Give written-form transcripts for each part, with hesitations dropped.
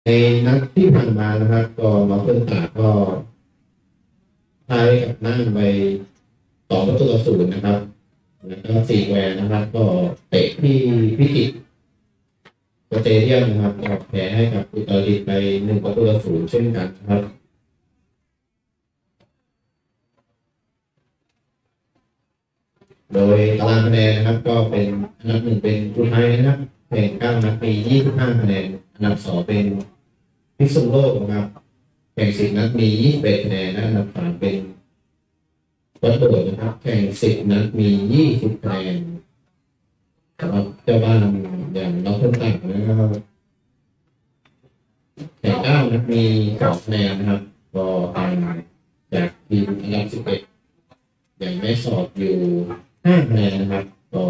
ในนัดที่ผ่านมานะครับก็มาเพิ่มตาก็ไทยกับนั่งไป2-0นะครับแล้วก็4-0นะครับก็เตะที่พิจิตรสเตเดียมนะครับก็แพ้ให้กับอุตรดิตถ์ไป1-0เช่นกันครับโดยตารางคะแนนนะครับก็เป็นอันดับ1เป็นอุทัยนะครับแข่ง9นัดมี25คะแนนอันดับ2เป็นพิษณุโลกนะครับแข่ง10นัดมี21คะแนนและอันดับ3เป็นวัดโบดนะครับแข่ง10นัดมี20คะแนนสำหรับเจ้าบ้านอย่างน้องเพิ่มต่างนะครับแข่ง9นัดมี2คะแนนนะครับก็ห่างจากทีมอันดับ11อย่างแม่สอดอยู่5คะแนนนะครับก็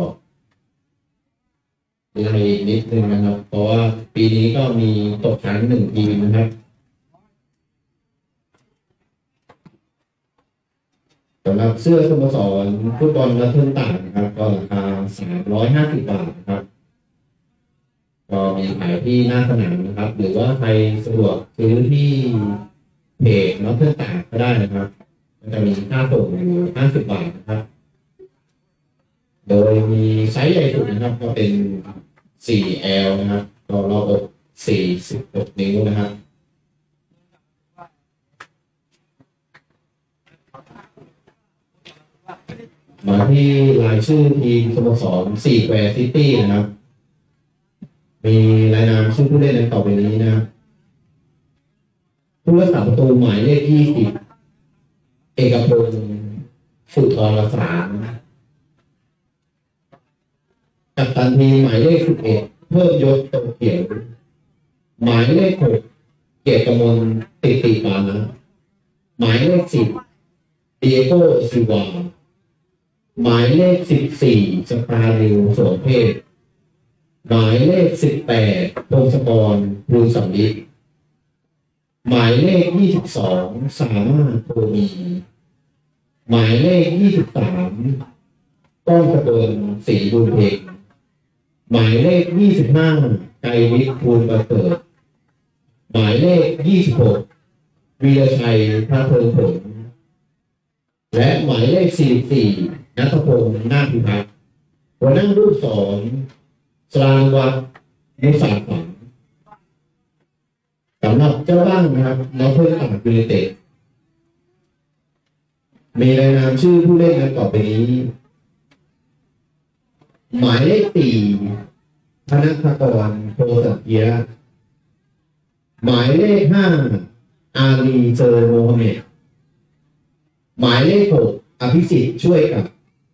ดูในนิดนึงนะครับเพราะว่าปีนี้ก็มีตกชั้น1ทีมนะครับสำหรับเสื้อสโมสรฟุตบอลและเพิ่มต่างนะครับก็ราคา350บาทนะครับก็มีขายที่หน้าสนามนะครับหรือว่าใครสะดวกซื้อที่เพจน้องเพื่อนต่างก็ได้นะครับมันจะมีค่าส่งอยู่50บาทนะครับโดยมีไซส์ใหญ่สุดนะครับก็เป็น 4L นะครับก็รอบอก46นิ้วนะครับมาที่รายชื่อทีมสโมสร4แควร์ซิตี้นะครับมีรายนามชื่อผู้เล่นในต่อไปนี้นะครับผู้รักษาประตูหมายเลข20เอกพงศ์สุธรสารกัปตันทีมหมายเลข11เพิ่มยศโตเกียวหมายเลข6เกียรติกมลติปานะหมายเลข10เดียโก้ซิวาหมายเลข14สตาร์ริวโสมเพศหมายเลข18พงศกรภูลสำลิดหมายเลข22สามารถโพมีหมายเลข23ก้องตะเบินศรีบุญเพ็งหมายเลข25ไกรวิทย์ภูลประเสริฐหมายเลข26วีรชัยพระเพิงผลและหมายเลข44ณัฐพงศ์นาคพิพัฒน์หัวหน้าผู้สอนสรางวัดมุสาฝังสำหรับเจ้าบ้านนะครับน้องเพื่อนต่างยูไนเต็ดมีรายนามชื่อผู้เล่นดังต่อไปนี้หมายเลข4ธนกรโพสัเกียหมายเลข5อาลีเจอโมฮัมเหม็ดหมายเลข6อภิสิทธิ์ช่วยกับ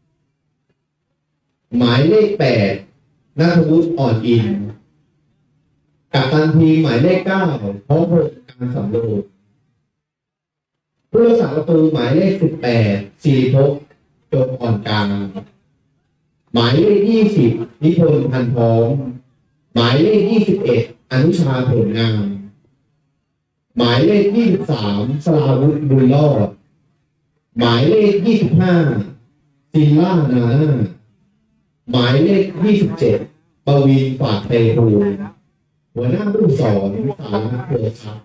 หมายเลข8ณัฐวุฒิอ่อนอินกัปตันทีมหมายเลข9พร้อมพงษ์การสำโรจน์ผู้รักษาประตูหมายเลข18ศิริภพจงอ่อนกลางหมายเลข20นิพนธ์พันพร้อมหมายเลข21อนุชาผลงามหมายเลข23สราวุธบุญรอดหมายเลข25ซินล่านาหมายเลข27ปวีณฝากเตภูมิหัวหน้าผู้สอนสารเกิดครับ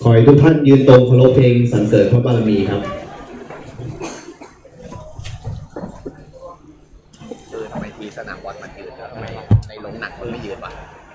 ขอให้ทุกท่านยืนตรงเคารพเพลงสรรเสริญพระบารมีครับทำไมทีสนามบอลมันยืนแล้วทำไมในโรงหนังมันไม่ยืนวะ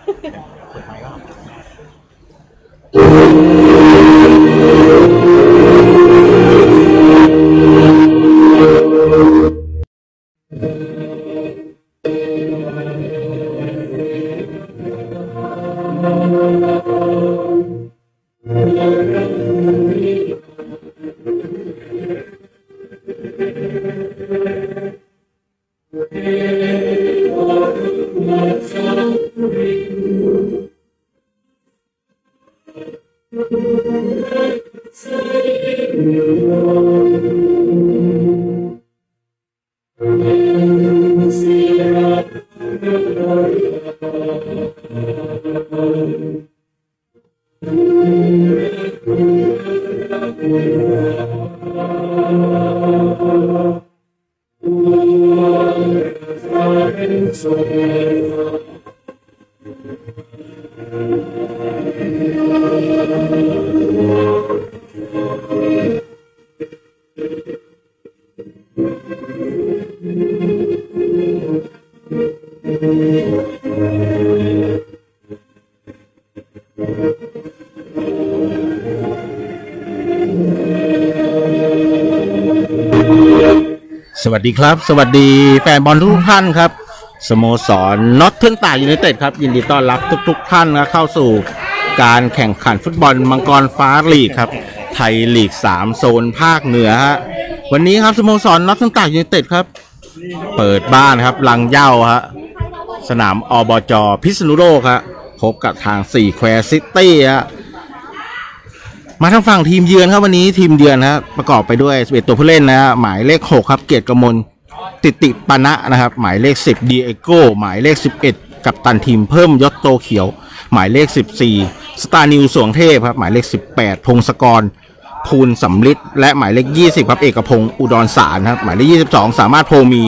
สวัสดีครับสวัสดีแฟนบอลทุกท่านครับสโมสรน็อตเทิร์นตากยูไนเต็ดครับยินดีต้อนรับทุกท่านนะเข้าสู่การแข่งขันฟุตบอลมังกรฟ้าลีกครับไทยลีก3โซนภาคเหนือฮะวันนี้ครับสโมสรน็อตเทิร์นตากยูไนเต็ดครับเปิดบ้านครับลังเหย้าฮะสนามอบจ.พิษณุโลกครับพบกับทาง4แควร์ซิตี้ฮะมาทางฝั่งทีมเยือนครับวันนี้ทีมเยือนนะครับประกอบไปด้วย11ตัวผู้เล่นนะฮะหมายเลข6ครับเกียรติกมลติติปนะนะครับหมายเลข10ดีเอโก้หมายเลข11กัปตันทีมเพิ่มยศโตเขียวหมายเลข14สตาร์นิวสวงเทพครับหมายเลข18พงศกรภูลสำลิดและหมายเลข20ครับเอกพงศ์อุดรสารครับหมายเลข22สามารถโพมี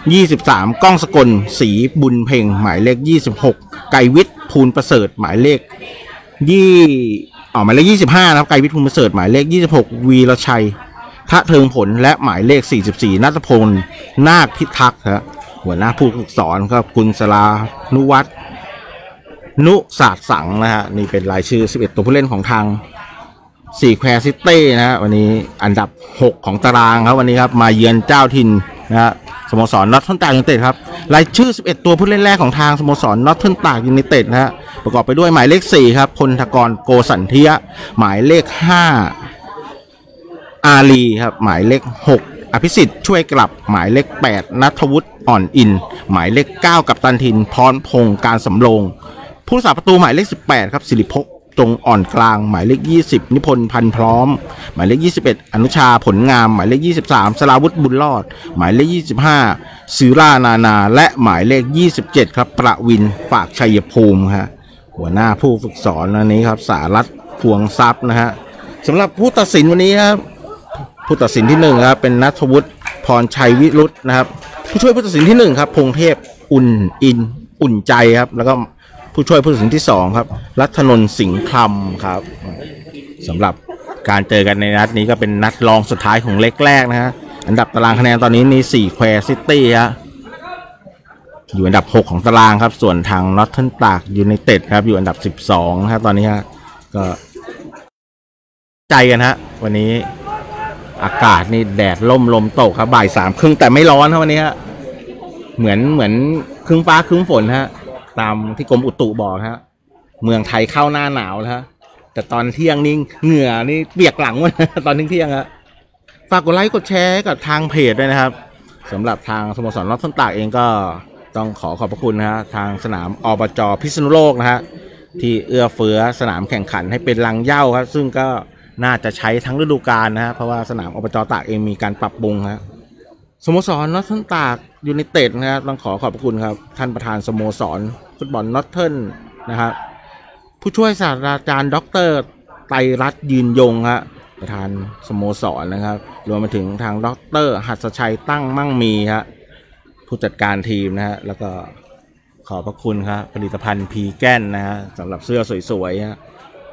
23ก้องสกลศรีบุญเพ่งหมายเลข26ไกรวิทย์ภูลประเสริฐหมายเลขหมายเลข25นะครับไกรวิทย์ภูมิประเสริฐหมายเลข26วีรชัยทะเทิงผลและหมายเลข44ณัฐพลนาคพิทักษ์ครับหัวหน้าผู้ฝึกสอนครับคุณสรานุวัฒน์นุศาสตร์สังนะฮะนี่เป็นรายชื่อ11ตัวผู้เล่นของทาง4แควร์ซิตี้นะฮะวันนี้อันดับ6ของตารางครับวันนี้ครับมาเยือนเจ้าถิ่นนะฮะสโมสรน็อตเทิร์นตากยูไนเต็ดครับรายชื่อ11ตัวผู้เล่นแรกของทางสโมสรน็อตเทิร์นตากยูไนเต็ดนะฮะประกอบไปด้วยหมายเลข4ครับพลธกรโกสันเทียหมายเลข5อาลีครับหมายเลข6อภิสิทธิ์ช่วยกลับหมายเลข8ณัฐวุฒิอ่อนอินหมายเลข9กัปตันทินพรพงศ์การสำโรงผู้รักษาประตูหมายเลข18ครับสิริพกตรงอ่อนกลางหมายเลข20นิพนธ์พันพร้อมหมายเลข21อนุชาผลงามหมายเลข23สราวุฒิบุญรอดหมายเลข25ศิรานาและหมายเลข27ครับประวินฝากชัยภูมิฮะหัวหน้าผู้ฝึกสอนวันนี้ครับสารัตน์พวงทรัพย์นะฮะสำหรับผู้ตัดสินวันนี้ครับผู้ตัดสินที่1ครับเป็นณัฐวุฒิพรชัยวิรุธนะครับผู้ช่วยผู้ตัดสินที่1ครับพงเทพอุ่นใจครับแล้วก็ผู้ช่วยผู้ตัดสินที่2ครับรัตนนท์สิงห์คลำครับสำหรับการเจอกันในนัดนี้ก็เป็นนัดรองสุดท้ายของเล็กแรกนะฮะอันดับตารางคะแนนตอนนี้นี่4แควร์ซิตี้ฮะอยู่อันดับ6ของตารางครับส่วนทางน็อตเทิร์นตากยูไนเต็ดครับอยู่อันดับ12นะครับตอนนี้ฮะก็ใจกันฮะวันนี้อากาศนี่แดดลมตกครับบ่าย3ครึ่งแต่ไม่ร้อนครับวันนี้ฮะเหมือนครึ่งฟ้าครึ่งฝนฮะตามที่กรมอุตุบอกฮะเมืองไทยเข้าหน้าหนาวแล้วฮะแต่ตอนเที่ยงนี่เหงื่อนี่เปียกหลังวะตอนเที่ยงฮะฝากกดไลค์กดแชร์กับทางเพจด้วยนะครับสำหรับทางสโมสรน็อตเทิร์นตากเองก็ต้องขอบพระคุณนะฮะทางสนามอบจ.พิษณุโลกนะฮะที่เอื้อเฟื้อสนามแข่งขันให้เป็นลังเหย้าครับซึ่งก็น่าจะใช้ทั้งฤดูกาลนะฮะเพราะว่าสนามอบจ.ตากเองมีการปรับปรุงฮะสโมสรน็อตเทิร์นตากยูไนเต็ดนะครับต้องขอบพระคุณครับท่านประธานสโมสรฟุตบอลน็อตเทิร์นนะครับผู้ช่วยศาสตราจารย์ดร.ไตรรัตน์ยืนยงฮะประธานสโมสรนะครับรวมไปถึงทางดร.หัสชัยตั้งมั่งมีฮะผู้จัดการทีมนะฮะแล้วก็ขอบพระคุณครับผลิตภัณฑ์พีแกนนะฮะสำหรับเสื้อสวยๆฮะ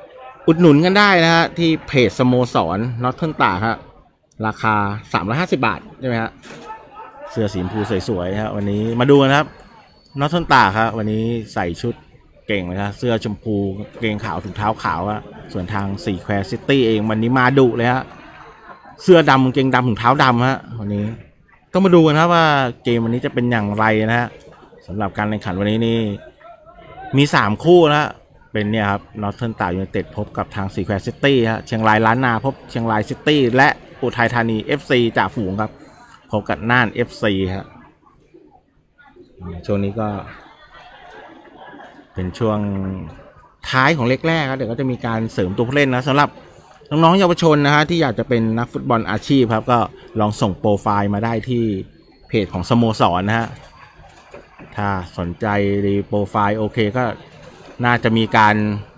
อุดหนุนกันได้นะฮะที่เพจสโมสรนอตเทิร์นตากครับราคา350 บาทใช่ไหมฮะเสื้อสีชมพูสวยๆครับวันนี้มาดูนะครับนอตเทิร์นตากครับวันนี้ใส่ชุดเก่งเลยครับเสื้อชมพูเกงขาวถุงเท้าขาวครับส่วนทาง4แควร์ซิตี้เองวันนี้มาดุเลยฮะเสื้อดำเกงดำถุงเท้าดำฮะวันนี้ต้องมาดูกันครับว่าเกมวันนี้จะเป็นอย่างไรนะฮะสำหรับการแข่งขันวันนี้นี่มี3คู่นะเป็นเนี่ยครับนอร์เทิร์นตากยูไนเต็ดพบกับทาง4แควร์ซิตี้ฮะเชียงรายล้านนาพบเชียงรายซิตี้และอุทัยธานี FC จ่าฝูงครับพบกับน่าน FC ฮะช่วงนี้ก็เป็นช่วงท้ายของเล็กแรกครับเดี๋ยวก็จะมีการเสริมตัวผู้เล่นนะสำหรับน้องๆเยาวชนนะฮะที่อยากจะเป็นนักฟุตบอลอาชีพครับก็ลองส่งโปรไฟล์มาได้ที่เพจของสโมสรนะฮะถ้าสนใจรีโปรไฟล์โอเคก็น่าจะมีการ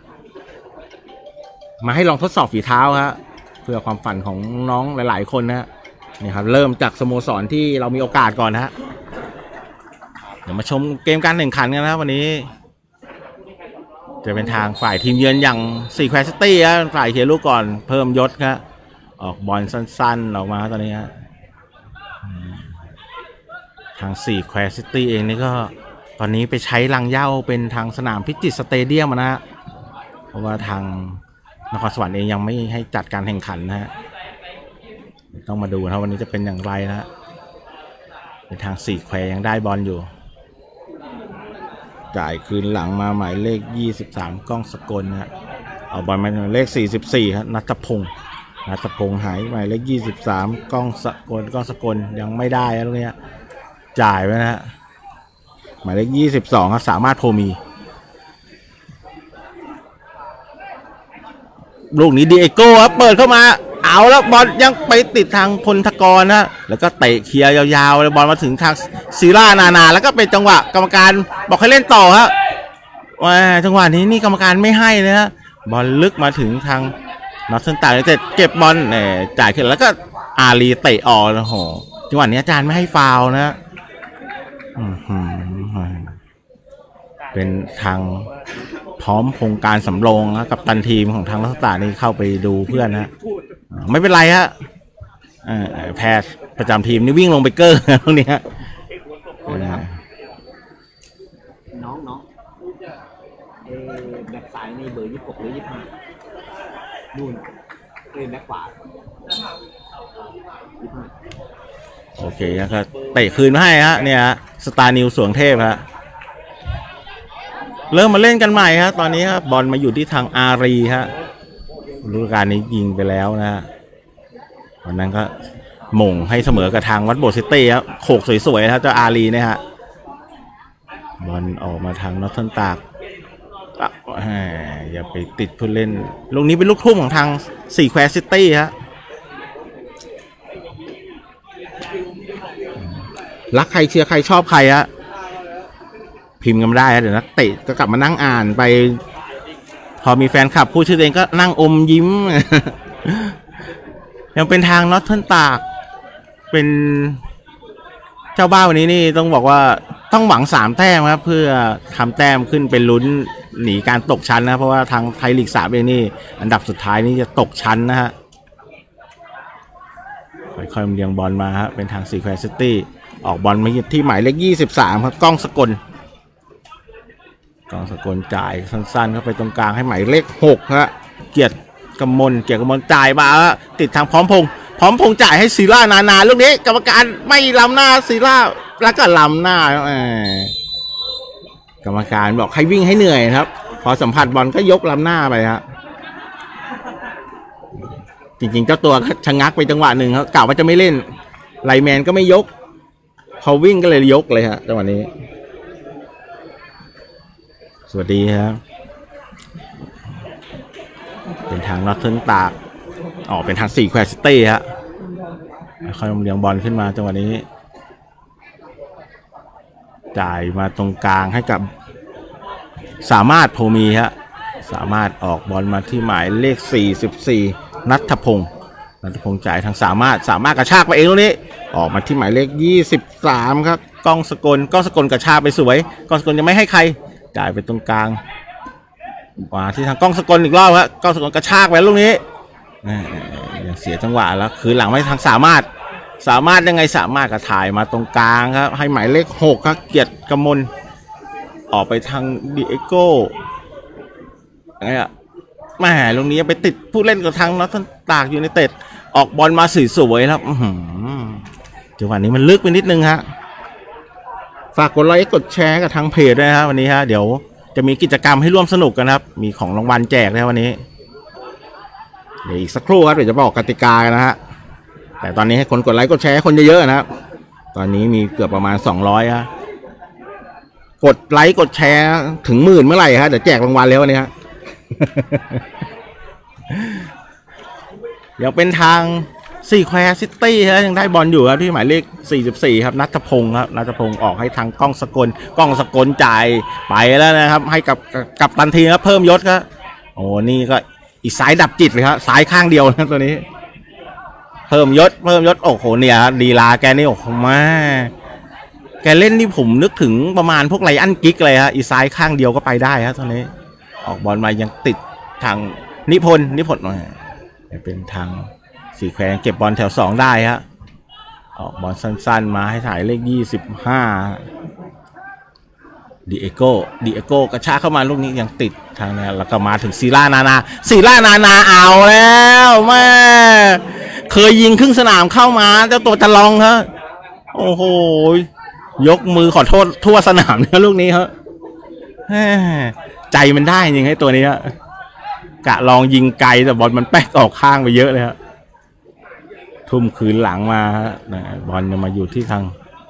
มาให้ลองทดสอบฝีเท้าฮะเพื่อความฝันของน้องหลายๆคนนะฮะนี่ครับเริ่มจากสโมสรที่เรามีโอกาสก่อนนะฮะเดี๋ยวมาชมเกมการแข่งขันกันนะวันนี้จะเป็นทางฝ่ายทีมเยือนอย่าง4แควร์ซิตี้ครับฝ่ายเคลียร์ลูกก่อนเพิ่มยศครับออกบอลสั้นๆออกมาตอนนี้ฮะทาง4แควร์ซิตี้เองนี่ก็ตอนนี้ไปใช้ลังเหย้าเป็นทางสนามพิจิตรสเตเดียมนะฮะเพราะว่าทางนครสวรรค์เองยังไม่ให้จัดการแข่งขันนะฮะต้องมาดูนะวันนี้จะเป็นอย่างไรนะฮะเป็นทาง4แควร์ยังได้บอลอยู่จ่ายคืนหลังมาหมายเลข23ก้องสกลนะฮะเอาบอลมาเลข44ครับนัทพงษ์หายหมายเลข23ก้องสกลยังไม่ได้นะตรงนี้จ่ายไปนะฮะหมายเลข22ครับสามารถโพมีลูกนี้ดีเอโก้ครับเปิดเข้ามาเอาแล้วบอลยังไปติดทางพลทกรนะแล้วก็เตะเคลียร์ยาวๆแล้วบอลมาถึงทางซีร่านาแล้วก็เป็นจังหวะกรรมการบอกให้เล่นต่อครับว่าจังหวะนี้นี่กรรมการไม่ให้นะฮะบอลลึกมาถึงทางนอร์เทิร์นตากเสร็จเก็บบอลจ่ายขึ้นแล้วก็อารีเตะออกโอ้โหจังหวะนี้อาจารย์ไม่ให้ฟาวล์นะเป็นทางพร้อมโครงการสำรองนะกับตันทีมของทางนอร์เทิร์นตากนี่เข้าไปดูเพื่อนนะไม่เป็นไรฮะแพทย์ประจำทีมนี่วิ่งลงไปเกอร์ตรงนี้ฮะน้องแบ็คซ้ายนี่เบอร์26หรือ25นู่นแบ็คขวาโอเคครับเตะคืนมาให้ฮะเนี่ยสตาร์นิวสวงเทพฮะเริ่มมาเล่นกันใหม่ฮะตอนนี้ครับบอลมาอยู่ที่ทางอารีฮะฤดูกาลนี้ยิงไปแล้วนะฮะวันนั้นก็หม่งให้เสมอกับทางวัดโบสถ์ซิตี้ครับโขกสวยๆครับเจ้าอารีเนี่ยฮะบอลออกมาทางนอร์เทิร์นตากอย่าไปติดผู้เล่นลูกนี้เป็นลูกทุ่มของทาง4แควร์ซิตี้ฮะรักใครเชียร์ใครชอบใครฮะพิมพ์กันไม่ได้เดี๋ยวนักเตะก็กลับมานั่งอ่านไปพอมีแฟนคลับพูดชื่อเองก็นั่งอมยิ้ม ยังเป็นทางนอร์เทิร์นตากเป็นเจ้าบ้านวันนี้นี่ต้องบอกว่าต้องหวัง3แต้มครับเพื่อทำแต้มขึ้นเป็นลุ้นหนีการตกชั้นนะเพราะว่าทางไทยลีก3เองนี่อันดับสุดท้ายนี่จะตกชั้นนะฮะค่อยๆเลี้ยงบอลมาฮะเป็นทาง4แควร์ซิตี้ออกบอลมาที่หมายเลข23ครับก้องสกลจ่ายสั้นๆเข้าไปตรงกลางให้หมายเลข6ฮะเกียรติกมลจ่ายมาติดทางพร้อมพงษ์จ่ายให้ศิลานาลูกนี้กรรมการไม่ล้ำหน้าศิลาแล้วก็ล้ำหน้ากรรมการบอกให้วิ่งให้เหนื่อยครับพอสัมผัสบอลก็ยกล้ำหน้าไปฮะจริงๆเจ้าตัวก็ชะงักไปจังหวะหนึ่งครับกล่าวว่าจะไม่เล่นไลแมนก็ไม่ยกพอวิ่งก็เลยยกเลยฮะจังหวะนี้สวัสดีครับเป็นทางนอร์เทิร์นตากเป็นทาง4แควร์ซิตี้ฮะค่อยๆเลี้ยงบอลขึ้นมาจังหวะนี้จ่ายมาตรงกลางให้กับสามารถโพมีฮะสามารถออกบอลมาที่หมายเลข44นัทพงษ์จ่ายทางสามารถกระชากไปเองตรงนี้ออกมาที่หมายเลข23ครับก้องสกลกระชากไปสวยก้องสกลยังไม่ให้ใครจ่ายไปตรงกลางมาที่ทางกล้องสกลอีกรอบครับกล้องสกลกระชากไปลูกนี้ยังเสียจังหวะแล้วคือหลังไม่ทางสามารถยังไงสามารถกระถ่ายมาตรงกลางครับให้หมายเลข6ครับเกียรติกมลออกไปทางดิเอโก้ไงอะแม่ลูกนี้ไปติดผู้เล่นกับทางน็อตตากยูไนเต็ดออกบอลมาสวยๆครับจังหวะนี้มันลึกไปนิดนึงฮะฝากกดไลค์กดแชร์กับทางเพจด้วยนะครับวันนี้ฮะเดี๋ยวจะมีกิจกรรมให้ร่วมสนุกกันครับมีของรางวัลแจกนะวันนี้เดี๋ยวอีกสักครู่ครับเดี๋ยวจะบอกกติกากันนะฮะแต่ตอนนี้ให้คนกดไลค์กดแชร์คนเยอะๆนะครับตอนนี้มีเกือบประมาณ200ฮะกดไลค์กดแชร์ถึง10,000เมื่อไหร่ฮะเดี๋ยวแจกรางวัลแล้ววันนี้ฮะ เดี๋ยวเป็นทาง4 แควร์ซิตี้ฮะยังได้บอลอยู่ครับที่หมายเลข44ครับณัฐพงศ์ครับณัฐพงศ์ออกให้ทางกล้องสกลจ่ายไปแล้วนะครับให้กับตันทีครับเพิ่มยศครับโอ้นี่ก็อีกสายดับจิตเลยครับสายข้างเดียวนะตัวนี้เพิ่มยศโอ้โหเนี่ยดีลาแกนี่โอ้โหมาแกเล่นที่ผมนึกถึงประมาณพวกไลอันกิ๊กเลยฮะอีกสายข้างเดียวก็ไปได้ครับตัวนี้ออกบอลมายังติดทางนิพนธ์มาเป็นทาง4 แควร์เก็บบอลแถว2ได้ฮะออกบอลสั้นๆมาให้ถ่ายเลข25ดิเอโก้กระชากเข้ามาลูกนี้ยังติดทางนั้นแล้วก็มาถึงศิลานานาเอาแล้วแม่เคยยิงครึ่งสนามเข้ามาเจ้าตัวจะลองฮะโอ้โหยกมือขอโทษทั่วสนามเนี่ยลูกนี้ฮะใจมันได้จริงให้ตัวนี้ฮะกะลองยิงไกลแต่บอลมันแป๊กออกข้างไปเยอะเลยฮะทุ่มคืนหลังมาฮะบอลจะมาอยู่ที่ทาง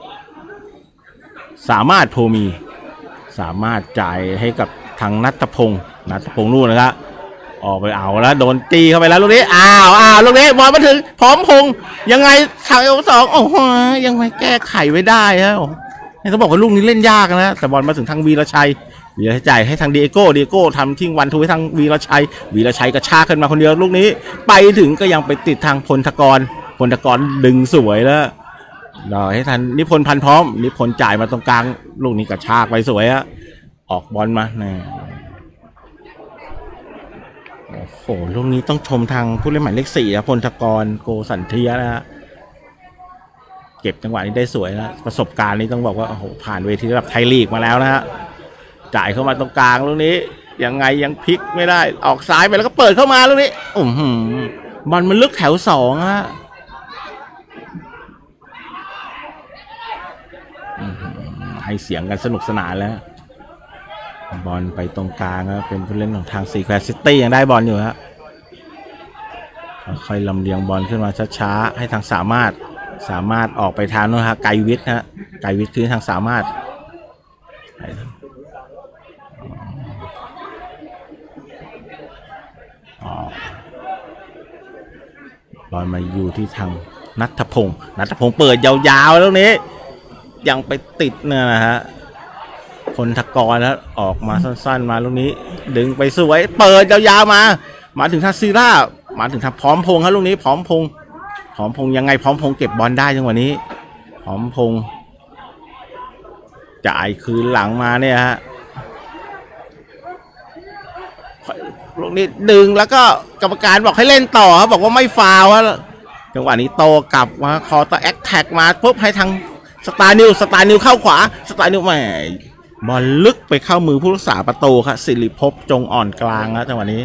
สามารถโพมีสามารถจ่ายให้กับทางณัฐพงศ์นู่นนะครับออกไปเอาแล้วโดนตีเข้าไปแล้วลูกนี้อ้าวลูกนี้บอลมาถึงพร้อมพงศ์ยังไงทาง2โอ้โหยังไม่แก้ไขไว้ได้ฮะต้องบอกว่าลูกนี้เล่นยากนะแต่บอลมาถึงทางวีรชัยจ่ายให้ทางดิเอโก้ทำทิ้งวันทูให้ทางวีรชัยกระชากขึ้นมาคนเดียวลูกนี้ไปถึงก็ยังไปติดทางพลทกรดึงสวยแล้วรอให้ทันนิพนธ์พันพร้อมนิพนธ์จ่ายมาตรงกลางลูกนี้กระชากไปสวยอะออกบอลมาโอ้โหลูกนี้ต้องชมทางผู้เล่นหมายเลข4พลทกรโกสันเทียนะฮะเก็บจังหวะนี้ได้สวยนะประสบการณ์นี้ต้องบอกว่าโอ้โหผ่านเวทีระดับไทยลีกมาแล้วนะฮะจ่ายเข้ามาตรงกลางลูกนี้ยังไงยังพลิกไม่ได้ออกซ้ายไปแล้วก็เปิดเข้ามาลูกนี้บอลมันลึกแถว2ฮะให้เสียงกันสนุกสนานแล้วบอลไปตรงกลางนะเป็นผู้เล่นของทาง4 แควร์ซิตี้ยังได้บอลอยู่ฮะค่อยลำเลียงบอลขึ้นมาช้าๆให้ทางสามารถออกไปทางนู้นฮะไกวิทย์คือทางสามารถบอลมาอยู่ที่ทางณัฐพงศ์เปิดยาวๆแล้วนี้ยังไปติดเนี่ยนะฮะพลทกรแล้วออกมาสั้นๆมาลูกนี้ดึงไปสวยเปิดยาวๆมาถึงทางซีร่ามาถึงทางพร้อมพงศ์ครับลูกนี้พร้อมพงศ์ยังไงพร้อมพงศ์เก็บบอลได้จังหวะนี้พร้อมพงศ์จ่ายคืนหลังมาเนี่ยฮะลูกนี้ดึงแล้วก็กรรมการบอกให้เล่นต่อครับบอกว่าไม่ฟาวล์จังหวะนี้โตกลับมาคอต่อแอคแท็กมาปุ๊บให้ทางสตาร์นิวเข้าขวาสตาร์นิวแหมบอลลึกไปเข้ามือผู้รักษาประตูครับสิริภพจงอ่อนกลางนะจังหวะนี้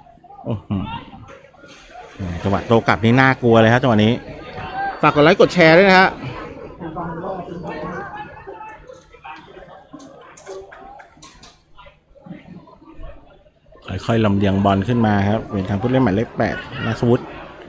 จังหวะโตกลับนี่น่ากลัวเลยครับจังหวะนี้ฝากกดไลค์กดแชร์ด้วยนะฮะค่อยๆลำเลียงบอลขึ้นมาครับเป็นทางผู้เล่นหมายเลข8ณัฐวุฒิ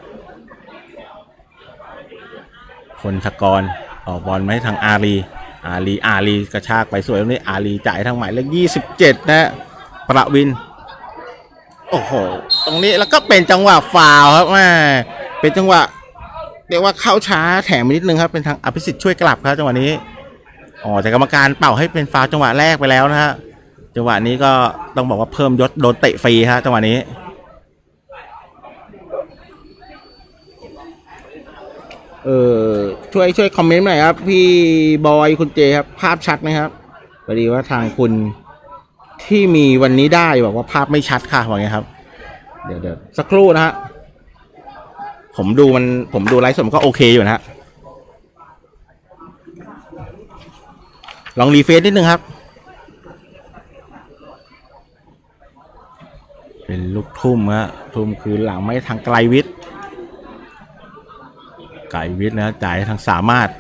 พลทกรออกบอลมาให้ทางอารีกระชากไปสวยตรงนี้อารีจ่ายทางหมายเลข27นะประวินโอ้โหตรงนี้แล้วก็เป็นจังหวะฟาวล์ครับแม่เป็นจังหวะเรียกว่าเข้าช้าแถมนิดนึงครับเป็นทางอภิสิทธิ์ช่วยกลับครับจังหวะนี้แต่กรรมการเป่าให้เป็นฟาวล์จังหวะแรกไปแล้วนะฮะจังหวะนี้ก็ต้องบอกว่าเพิ่มยศโดนเตะฟรีฮะจังหวะนี้ช่วยคอมเมนต์หน่อยครับพี่บอยคุณเจครับภาพชัดไหมครับพอดีว่าทางคุณที่มีวันนี้ได้บอกว่าภาพไม่ชัดค่ะว่าไงครับเดี๋ยวสักครู่นะฮะผมดูไลฟ์สดก็โอเคอยู่นะฮะลองรีเฟรชนิดนึงครับเป็นลูกทุ่มฮะทุ่มคือหลังไม่ทางไกลวิทย์นะจ่ายทางสามารถ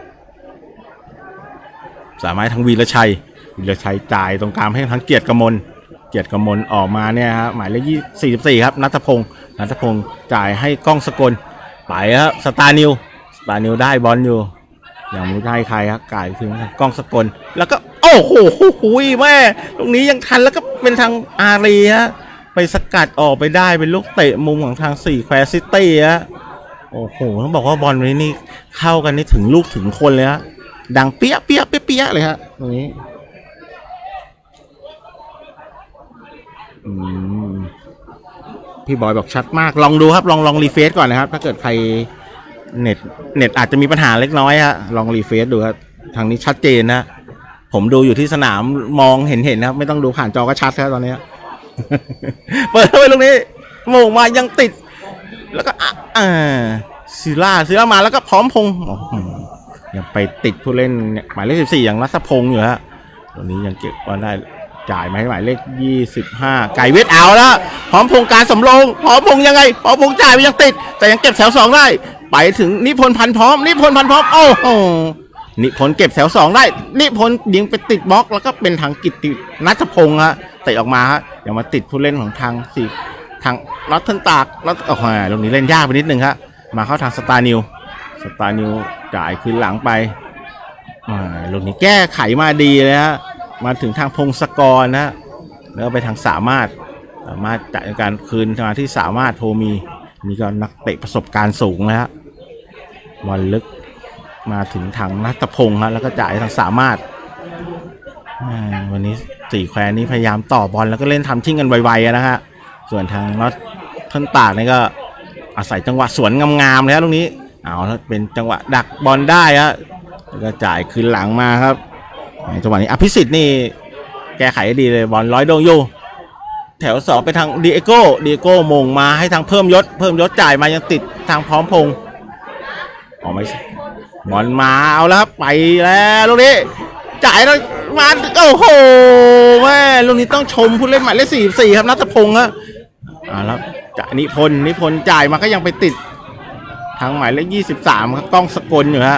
ทางวีรชัยจ่ายตรงกลางให้ทางเกียรติกมลออกมาเนี่ยฮะหมายเลข44ครับนัทพงศ์จ่ายให้ก้องสกลไปครับสตาร์นิวได้บอลอยู่ยังไม่ได้ใครครับก่ายถึงก้องสกลแล้วก็โอ้โหแม่ตรงนี้ยังทันแล้วก็เป็นทางอารีฮะไปสกัดออกไปได้เป็นลูกเตะมุมของทาง4แควร์ซิตี้ฮะโอ้โหต้องบอกว่าบอลนี้นี่เข้ากันนี่ถึงลูกถึงคนเลยฮะดังเปี้ยเลยฮะตรงนี้พี่บอยบอกชัดมากลองดูครับลองรีเฟรชก่อนนะครับถ้าเกิดใครเน็ตอาจจะมีปัญหาเล็กน้อยฮะลองรีเฟรชดูครับทางนี้ชัดเจนนะผมดูอยู่ที่สนามมองเห็นนะครับไม่ต้องดูผ่านจอก็ชัดครับตอนนี้ เปิดเข้าไปตรงนี้โมงมายังติดแล้วก็ศิลามาแล้วก็พร้อมพงษ์ยังไปติดผู้เล่นหมายเลข14อย่างรัศพงษ์อยู่ฮะตรงนี้ยังเก็บว่าได้จ่ายมาให้หมายเลข25ไก่เวทเอาแล้วพร้อมพงษ์การสำรองพร้อมพงษ์ยังไงพร้อมพงษ์จ่ายไปยังติดแต่ยังเก็บแถว2ได้ไปถึงนิพนธ์พันพร้อมโอ้โหนิพนธ์เก็บแถว2ได้นิพนธ์ยิงไปติดบล็อกแล้วก็เป็นทางกิตตินัทพงษ์ฮะเตะออกมาฮะยังมาติดผู้เล่นของทางรัตเทิลตากแล้วออกมาตรงนี้เล่นยากไปนิดนึงครับมาเข้าทางสตาร์นิวจ่ายคืนหลังไปลูกนี้แก้ไขมาดีเลยฮะมาถึงทางพงศกรนะแล้วไปทางสามารถจ่ายการคืนมาที่สามารถโทมีนี่ก็นักเตะประสบการณ์สูงนะฮะบอลลึกมาถึงทางนัทพงศ์ฮะแล้วก็จ่ายทางสามารถวันนี้4แควร์นี้พยายามต่อบอลแล้วก็เล่นทำทิ้งกันไวๆนะฮะส่วนทางนัทท่านตากนี่ก็อาศัยจังหวะสวนงามๆเลยครับตรงนี้เอาแล้วเป็นจังหวะดักบอลได้ฮะแล้วก็จ่ายคืนหลังมาครับจังหวะนี้อภิสิทธิ์นี่แก้ไขได้ดีเลยบอลร้อยโดงโยแถว2ไปทางดีเอโก้มงมาให้ทางเพิ่มยศจ่ายมายังติดทางพร้อมพงษ์ไม่บอลมาเอาแล้วครับไปแล้วลูกนี้จ่ายแล้วมาโอ้โหแม่ลูกนี้ต้องชมผู้เล่นหมายเลข44ครับนัทพงษ์ครับแล้วจากนิพนธ์จ่ายมาก็ยังไปติดทางหมายเลข23ครับก้องสกลอยู่ฮะ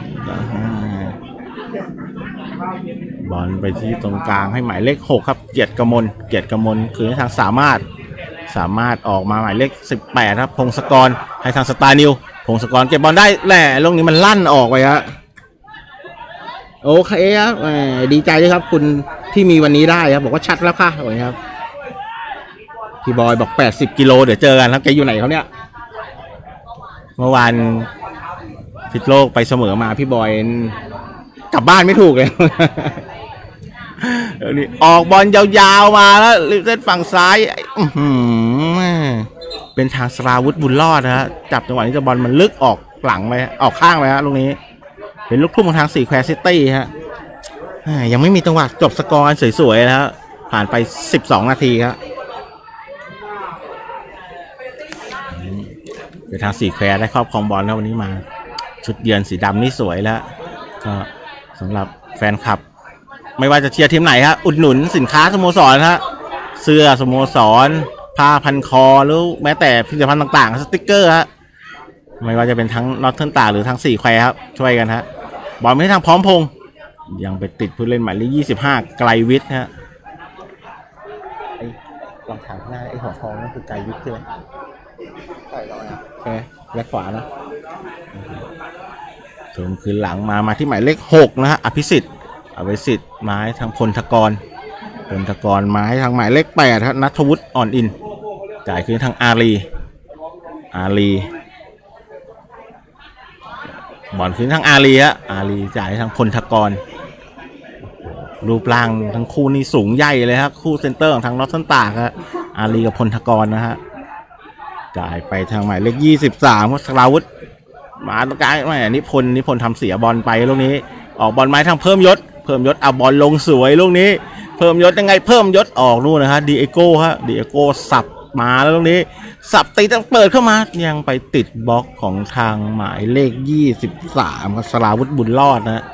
บอลไปที่ตรงกลางให้หมายเลข6ครับเกียรติกมลคือให้ทางสามารถออกมาหมายเลข18ครับพงศกรให้ทางสตาร์นิวพงศกรเก็บบอลได้แหละลูกนี้มันลั่นออกไปฮะโอเคครับดีใจด้วยครับคุณที่มีวันนี้ได้ครับบอกว่าชัดแล้วค่ะโอ้ยครับพี่บอยบอก80กิโลเดี๋ยวเจอกันครับแกอยู่ไหนเขาเนี่ยเมื่อวานพิษโลกไปเสมอมาพี่บอยกลับบ้านไม่ถูกเลยนี่ออกบอลยาวๆมาแล้วเส้นฝั่งซ้ายเป็นทางสราวุธบุญรอดนะฮะจับจังหวะนี้จะบอลมันลึกออกหลังไปออกข้างไปฮะลูกนี้เป็นลูกทุ่มของทาง4แควร์ซิตี้ฮะยังไม่มีจังหวะจบสกอร์สวยๆนะฮะผ่านไป12นาทีครับเป็นทาง4แควร์ได้ครอบครองบอลแล้ววันนี้มาชุดเยือนสีดำนี่สวยแล้วก็สำหรับแฟนคลับไม่ว่าจะเชียร์ทีมไหนฮะอุดหนุนสินค้าสโมสรฮะเสื้อสโมสรผ้าพันคอหรือแม้แต่ผลิตภัณฑ์ต่างๆสติ๊กเกอร์ฮะไม่ว่าจะเป็นทั้งน็อตเทิลตาหรือทั้ง4แควร์ครับช่วยกันฮะบอลไม่ทางพร้อมพงษ์ยังไปติดผู้เล่นหมายเลข25ไกลวิทย์ฮะลองถามหน้าไอ้หัวทองนั่นคือไกลวิทย์ใช่ไหมใช่แล้วนะใช่ไหมแบ็คขวานะส่วนคือหลังมาที่หมายเลข6นะฮะอภิสิทธิ์มาให้ทางพลทกรมาให้ทางหมายเลข8ครับณัฐวุฒิอ่อนอินจ่ายคืนทางอารีบอลคืนทางอารีฮะจ่ายทางพลทกรรูปร่างทั้งคู่นี่สูงใหญ่เลยครับคู่เซนเตอร์ของทางน็อตเทิลตากครับอารีกับพลทกรนะฮะจ่ายไปทางหมายเลข23ครับสราวุธมาตรงกลางไม่นิพนธ์ทำเสียบอลไปลูกนี้ออกบอลไม้ทางเพิ่มยศเอาบอลลงสวยลูกนี้เพิ่มยศยังไงเพิ่มยศออกนู่นนะฮะดีเอโก้ฮะดีเอโก้สับมาแล้วตรงนี้สับตีต้องเปิดเข้ามายังไปติดบล็อกของทางหมายเลข23ครับสราวุธบุญรอดนะ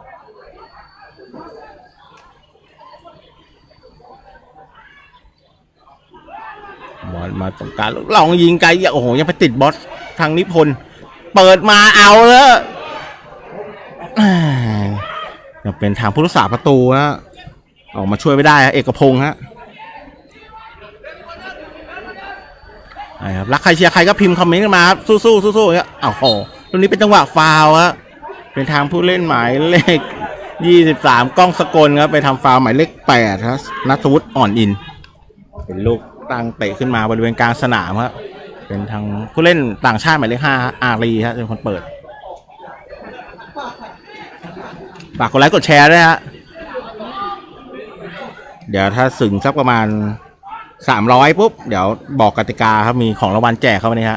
บอลมาตรงกลางลองยิงไกลโอ้โหยังไปติดบอสทางนิพนธ์เปิดมาเอาแล้วยังเป็นทางผู้รักษาประตูฮะออกมาช่วยไม่ได้เอกพงษ์ฮะครับรักใครเชียร์ใครก็พิมพ์คอมเมนต์กันมาครับสู้ๆเนี่ยอ้าวโหตรงนี้เป็นจังหวะฟาวล์ฮะเป็นทางผู้เล่นหมายเลข23ก้องสกลครับไปทำฟาวล์หมายเลข8ครับณัฐวุฒิอ่อนอินเป็นลูกตั้งเตะขึ้นมาบริเวณกลางสนามครับเป็นทางผู้เล่นต่างชาติหมายเลข5อารีฮะเป็นคนเปิดฝากกดไลค์กดแชร์ด้วยฮะเดี๋ยวถ้าสึงสักประมาณ300ปุ๊บเดี๋ยวบอกกติกาครับมีของรางวัลแจกเข้ามานี่ฮะ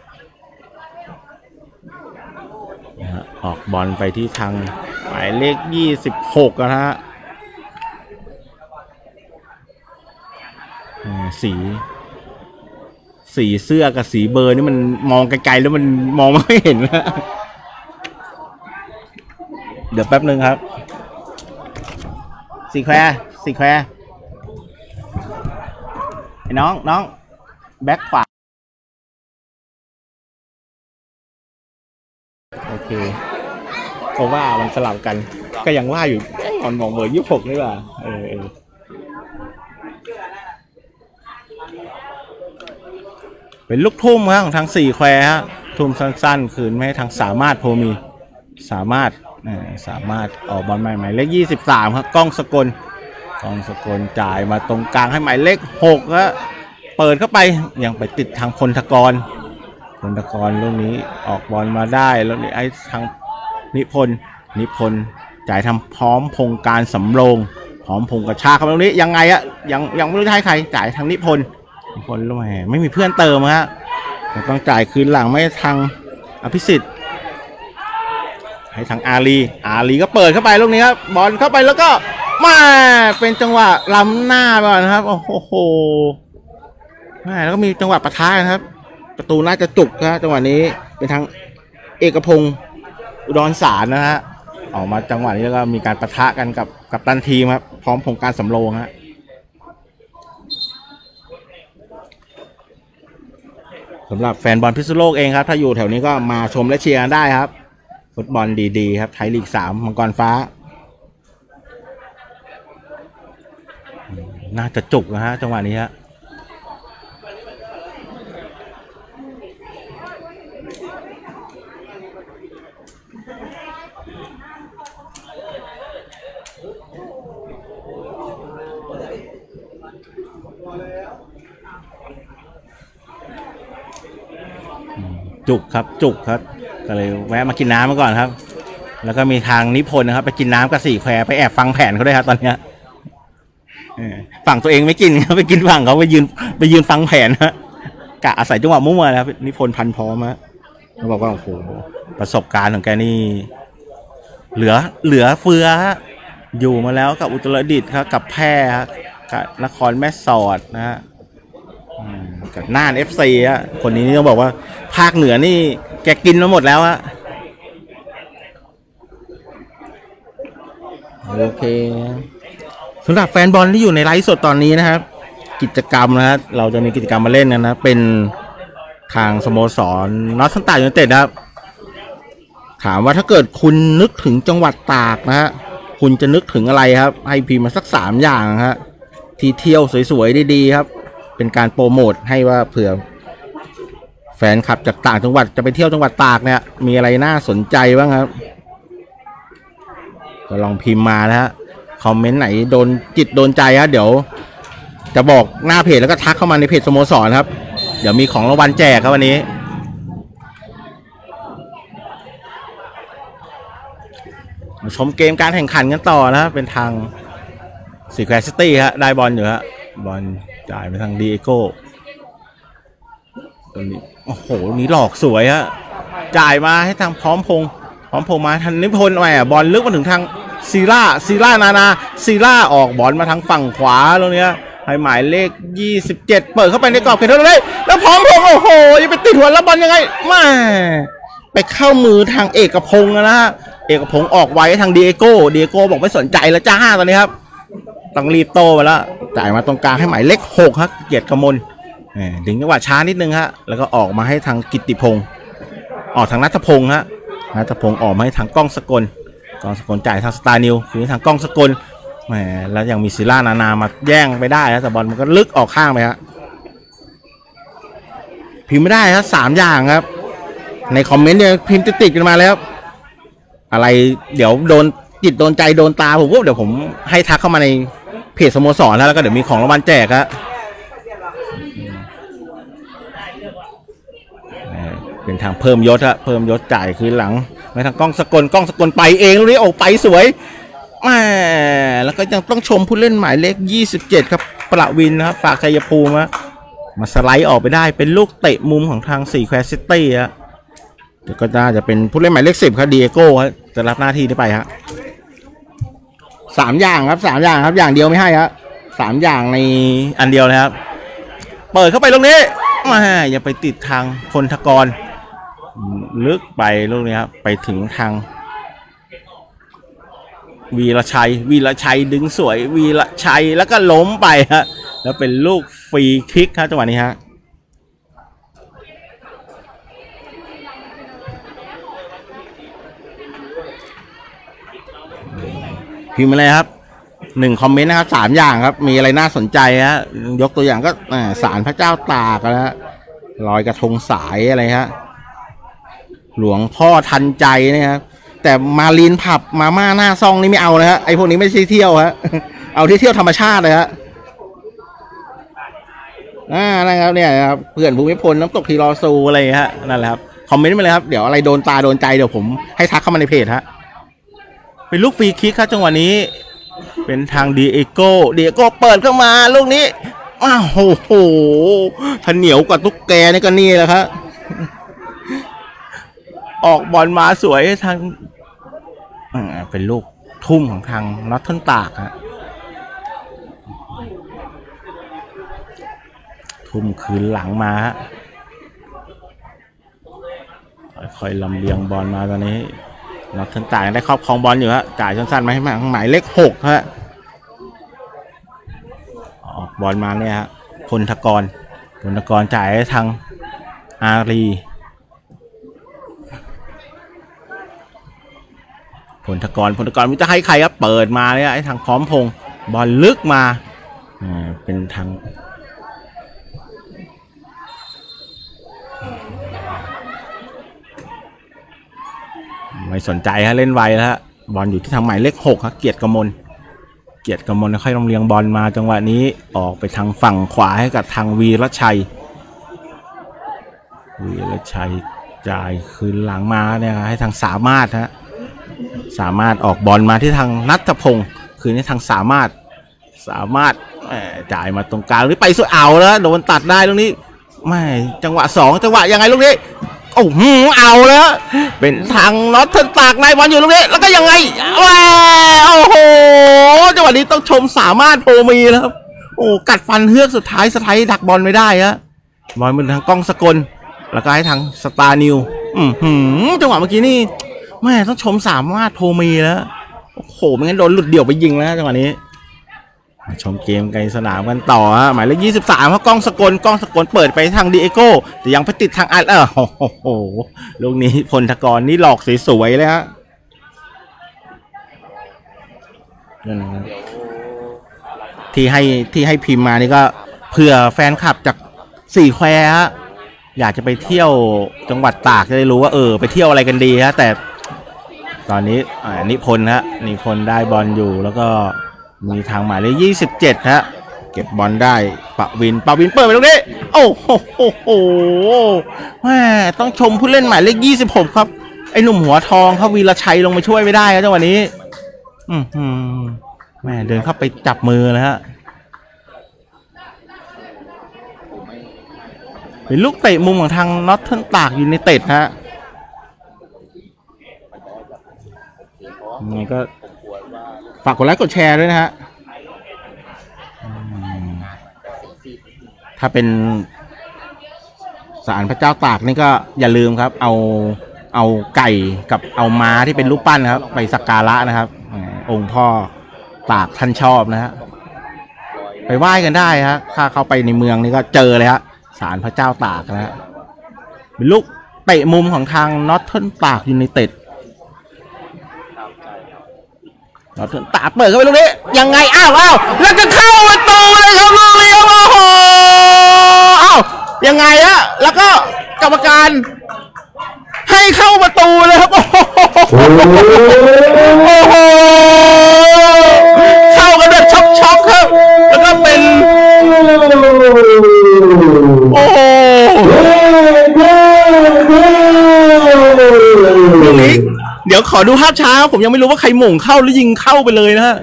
ออกบอลไปที่ทางหมายเลข26นะฮะสีเสื้อกับสีเบอร์นี่มันมองไกลๆแล้วมันมองไม่เห็นนะเดี๋ยวแป๊บนึงครับสีแควไอ้น้องแบ็คขวาโอเคเพราะว่ามันสลับกันก็ยังว่าอยู่ก่อนมองเบอร์26นี่ว่าเป็นลูกทุ่มครับของทาง4แควฮะทุ่มสั้นๆคืนไม่ให้ทางสามารถโพมีสามารถออกบอลใหม่เลข23ครับก้องสกลจ่ายมาตรงกลางให้หมายเลข6แล้วเปิดเข้าไปยังไปติดทางพลทกรลูกนี้ออกบอลมาได้แล้วนี่ไอ้ทางนิพนธ์จ่ายทำพร้อมพงการสำโรงพร้อมพงกระชากเข้ามาตรงนี้ยังไงอะยังไม่รู้จะให้ใครจ่ายทางนิพนธ์รู้ไหมไม่มีเพื่อนเติมฮะต้องจ่ายคืนหลังไม่ทางอภิสิทธิ์ให้ทางอารีก็เปิดเข้าไปลูกนี้ครับบอลเข้าไปแล้วก็มาเป็นจังหวะล้ำหน้าไปก่อนนะครับโอ้โหแล้วก็มีจังหวะปะทะนะครับประตูน่าจะจุกนะจังหวะนี้เป็นทางเอกพงศ์อุดรสารนะฮะออกมาจังหวะนี้แล้วก็มีการปะทะกันกับกัปตันทีมครับพร้อมพงการสำโรงฮะสำหรับแฟนบอลพิษณุโลกเองครับถ้าอยู่แถวนี้ก็มาชมและเชียร์กันได้ครับฟุตบอลดีๆครับไทยลีก3มังกรฟ้าน่าจะจุกนะฮะจังหวะนี้ฮะจุกครับก็เลยแวะมากินน้ำมาก่อนครับแล้วก็มีทางนิพนธ์นะครับไปกินน้ำกับ4แควไปแอบฟังแผนเขาด้วยครับตอนนี้ฝั่งตัวเองไม่กินครับไปกินฝั่งเขาไปยืนฟังแผนฮะกะอาศัยจังหวะมั่วนะครับนิพนธ์พันพร้อมฮะเขาบอกว่าโอ้โหประสบการณ์ของแกนี่เหลือเฟือฮะอยู่มาแล้วกับอุตรดิตถ์ครับกับแพร่กับนครแม่สอดนะฮะกับน่าน FC ฮะคนนี้ต้องบอกว่าภาคเหนือนี่แกกินมาหมดแล้วฮะโอเคสำหรับแฟนบอลที่อยู่ในไลฟ์สดตอนนี้นะครับกิจกรรมนะครับเราจะมีกิจกรรมมาเล่นกันนะเป็นทางสโมสรนอร์ทสตาร์ยูไนเต็ดครับถามว่าถ้าเกิดคุณนึกถึงจังหวัดตากนะฮะคุณจะนึกถึงอะไรครับให้พิมพ์มาสัก3อย่างฮะที่เที่ยวสวยๆดีๆครับเป็นการโปรโมทให้ว่าเผื่อแฟนคลับจากต่างจังหวัดจะไปเที่ยวจังหวัดตากเนี่ยมีอะไรน่าสนใจบ้างครับก็ลองพิมพ์มานะฮะคอมเมนต์ไหนโดนจิตโดนใจฮะเดี๋ยวจะบอกหน้าเพจแล้วก็ทักเข้ามาในเพจสโมสรครับเดี๋ยวมีของรางวัลแจกครับวันนี้มาชมเกมการแข่งขันกันต่อนะเป็นทางสีแควร์ซิตี้ฮะได้บอลอยู่ฮะบอลจ่ายไปทางดีเอโก้ตรงนี้โอ้โหนี้หลอกสวยฮะจ่ายมาให้ทางพร้อมพงมาทันนิพนธ์ไปบอลลึกมาถึงทางซีล่านาซีล่าออกบอลมาทางฝั่งขวาตรงเนี้ยให้หมายเลข27เปิดเข้าไปในกรอบเขตโทษเลยแล้วพร้อมพงโอ้โหยังไปติดหัวแล้วบอลยังไงมาไปเข้ามือทางเอกพงษ์นะฮะเอกพงษ์ออกไว้ทางเดียโก้บอกไม่สนใจแล้วจ้าตอนนี้ครับต้องรีบโตไปแล้วจ่ายมาตรงกลางให้หมายเลข6ครับเกียรติกมลดึงจังหวะช้านิดนึงฮะแล้วก็ออกมาให้ทางกิตติพงษ์ออกทางนัทพงษ์ฮะนัทพงษ์ออกมาให้ทางก้องสกลจ่ายทางสตาร์นิวคือทางก้องสกลแหมแล้วยังมีศิลานามาแย่งไปได้นะแต่บอลมันก็ลึกออกข้างไปฮะพิมพ์ไม่ได้ครับ3อย่างครับในคอมเมนต์เนี่ยพิมพ์ติดกันมาแล้วอะไรเดี๋ยวโดนจิตโดนใจโดนตาผมก็เดี๋ยวผมให้ทักเข้ามาในเพจสโมสรแล้วก็เดี๋ยวมีของรางวัลแจกครับเป็นทางเพิ่มยศฮะเพิ่มยศจ่ายคืนหลังไปทางก้องสกลไปเองลูกนี้โอ้ไปสวยแล้วก็ยังต้องชมผู้เล่นหมายเลข27ครับประวินนะครับฝากชัยภูมิมาสไลด์ออกไปได้เป็นลูกเตะมุมของทาง4แควร์ซิตี้ฮะเดี๋ยวก็น่าจะเป็นผู้เล่นหมายเลข10ครับดีเอโก้จะรับหน้าที่นี้ไปฮะ3อย่างครับอย่างเดียวไม่ให้ครับ3อย่างในอันเดียวนะครับเปิดเข้าไปตรงนี้อย่าไปติดทางพลทกรลึกไปลูกนี้ครับไปถึงทางวีรชัยดึงสวยวีรชัยแล้วก็ล้มไปฮะแล้วเป็นลูกฟรีคิกครับจังหวะนี้ฮะพิมพ์มาเลยครับ1คอมเมนต์นะครับ3อย่างครับมีอะไรน่าสนใจฮะยกตัวอย่างก็ศาลพระเจ้าตากนะฮะลอยกระทงสายอะไรฮะหลวงพ่อทันใจนะครับแต่มาลีนผับมาม่าหน้าซองนี่ไม่เอานะฮะไอพวกนี้ไม่ใช่เที่ยวฮะเอาที่เที่ยวธรรมชาติเลยฮะนะครับเนี่ยครับเพื่อนภูมิพลน้ำตกทีรอซูอะไรฮะนั่นแหละครับคอมเมนต์มาเลยครับเดี๋ยวอะไรโดนตาโดนใจเดี๋ยวผมให้ทักเข้ามาในเพจฮะเป็นลูกฟรีคิกครับจังหวะนี้เป็นทางดีเอโก้เปิดเข้ามาลูกนี้อ้าวโอ้โหถ้าเหนียวกว่าตุ๊กแกนี่ก็นี่แหละครับออกบอลมาสวยทางเป็นลูกทุ่มของทางน็อตทันตากฮะทุ่มคืนหลังมาฮะค่อยๆลำเลียงบอลมาตอนนี้น็อตทันตากได้ครอบครองบอลอยู่ฮะจ่ายสั้นๆมาให้หมายเลข6ฮะออกบอลมาเนี่ยฮะพลทกรจ่ายให้ทางอารีพลทกรมิจะให้ใครครับเปิดมาเนี่ยให้ทางพร้อมพงษ์บอลลึกมาเป็นทางไม่สนใจฮะเล่นไวแล้วฮะบอลอยู่ที่ทางหมายเลข6ครับเกียรติกมลค่อยลำเลียงบอลมาจังหวะนี้ออกไปทางฝั่งขวาให้กับทางวีรชัยจ่ายคืนหลังมาเนี่ยให้ทางสามารถออกบอลมาที่ทางนัทพงศ์คืนนี้ทางสามารถจ่ายมาตรงกลางหรือไปสุดเอาแล้วโดนตัดได้ตรงนี้ไม่จังหวะ2จังหวะยังไงลูกนี้โอ้โหเอาแล้วเป็นทางน็อตทันตากนายบอลอยู่ตรงนี้แล้วก็ยังไงว้าวโอ้โหจังหวะนี้ต้องชมสามารถโพมีแล้วครับโอ้กัดฟันเฮือกสุดท้ายสไตล์ดักบอลไม่ได้ฮะบอลเป็นทางก้องสกลแล้วก็ให้ทางสตาร์นิวจังหวะเมื่อกี้นี่แม่ต้องชมสามารถโพมีแล้วโอ้โหไม่งั้นโดนหลุดเดี่ยวไปยิงแล้วจังหวะนี้ชมเกมในสนามกันต่อฮะหมายเลข23ครับก้องสกลเปิดไปทางดีเอโก้แต่ยังไปติดทางอัดโอ้โหลูกนี้พลทกรนี่หลอกสวยๆเลยฮะที่ให้พิมพ์มานี่ก็เพื่อแฟนคลับจาก4แควร์อยากจะไปเที่ยวจังหวัดตากจะได้รู้ว่าไปเที่ยวอะไรกันดีฮะแต่ตอนนี้นิพนธ์ได้บอลอยู่แล้วก็มีทางหมายเลข27ฮะเก็บบอลได้ปวินเปิดไปตรงนี้โอ้โหแม่ต้องชมผู้เล่นหมายเลข26ครับไอ้หนุ่มหัวทองเขาวีรชัยลงมาช่วยไม่ได้ครับจังหวะนี้แม่เดินเข้าไปจับมือนะฮะเป็นลูกเตะมุมของทางน็อตทันตากยูไนเต็ดฮะนี่ก็ฝากกดไลค์กดแชร์ด้วยนะฮะถ้าเป็นศาลพระเจ้าตากนี่ก็อย่าลืมครับเอาไก่กับเอาม้าที่เป็นรูปปั้นนะครับไปสักการะนะครับองค์พ่อตากท่านชอบนะฮะไปไหว้กันได้ฮะถ้าเข้าไปในเมืองนี่ก็เจอเลยฮะศาลพระเจ้าตากนะฮะเป็นลูกเตะมุมของทางนอตเทิร์นตากยูไนเต็ดนอตเทิร์นตากเปิดเข้าไปลูกนี้ยังไงอ้าวแล้วก็เข้าประตูเลยครับลูกนี้โอ้โหอ้าวยังไงอะแล้วก็กรรมการให้เข้าประตูเลยครับโอ้โหเข้ากันแบบช็อกครับแล้วก็เป็นโอ้โหตรงนี้เดี๋ยวขอดูภาพช้าผมยังไม่รู้ว่าใครหม่งเข้าหรือยิงเข้าไปเลยนะฮะ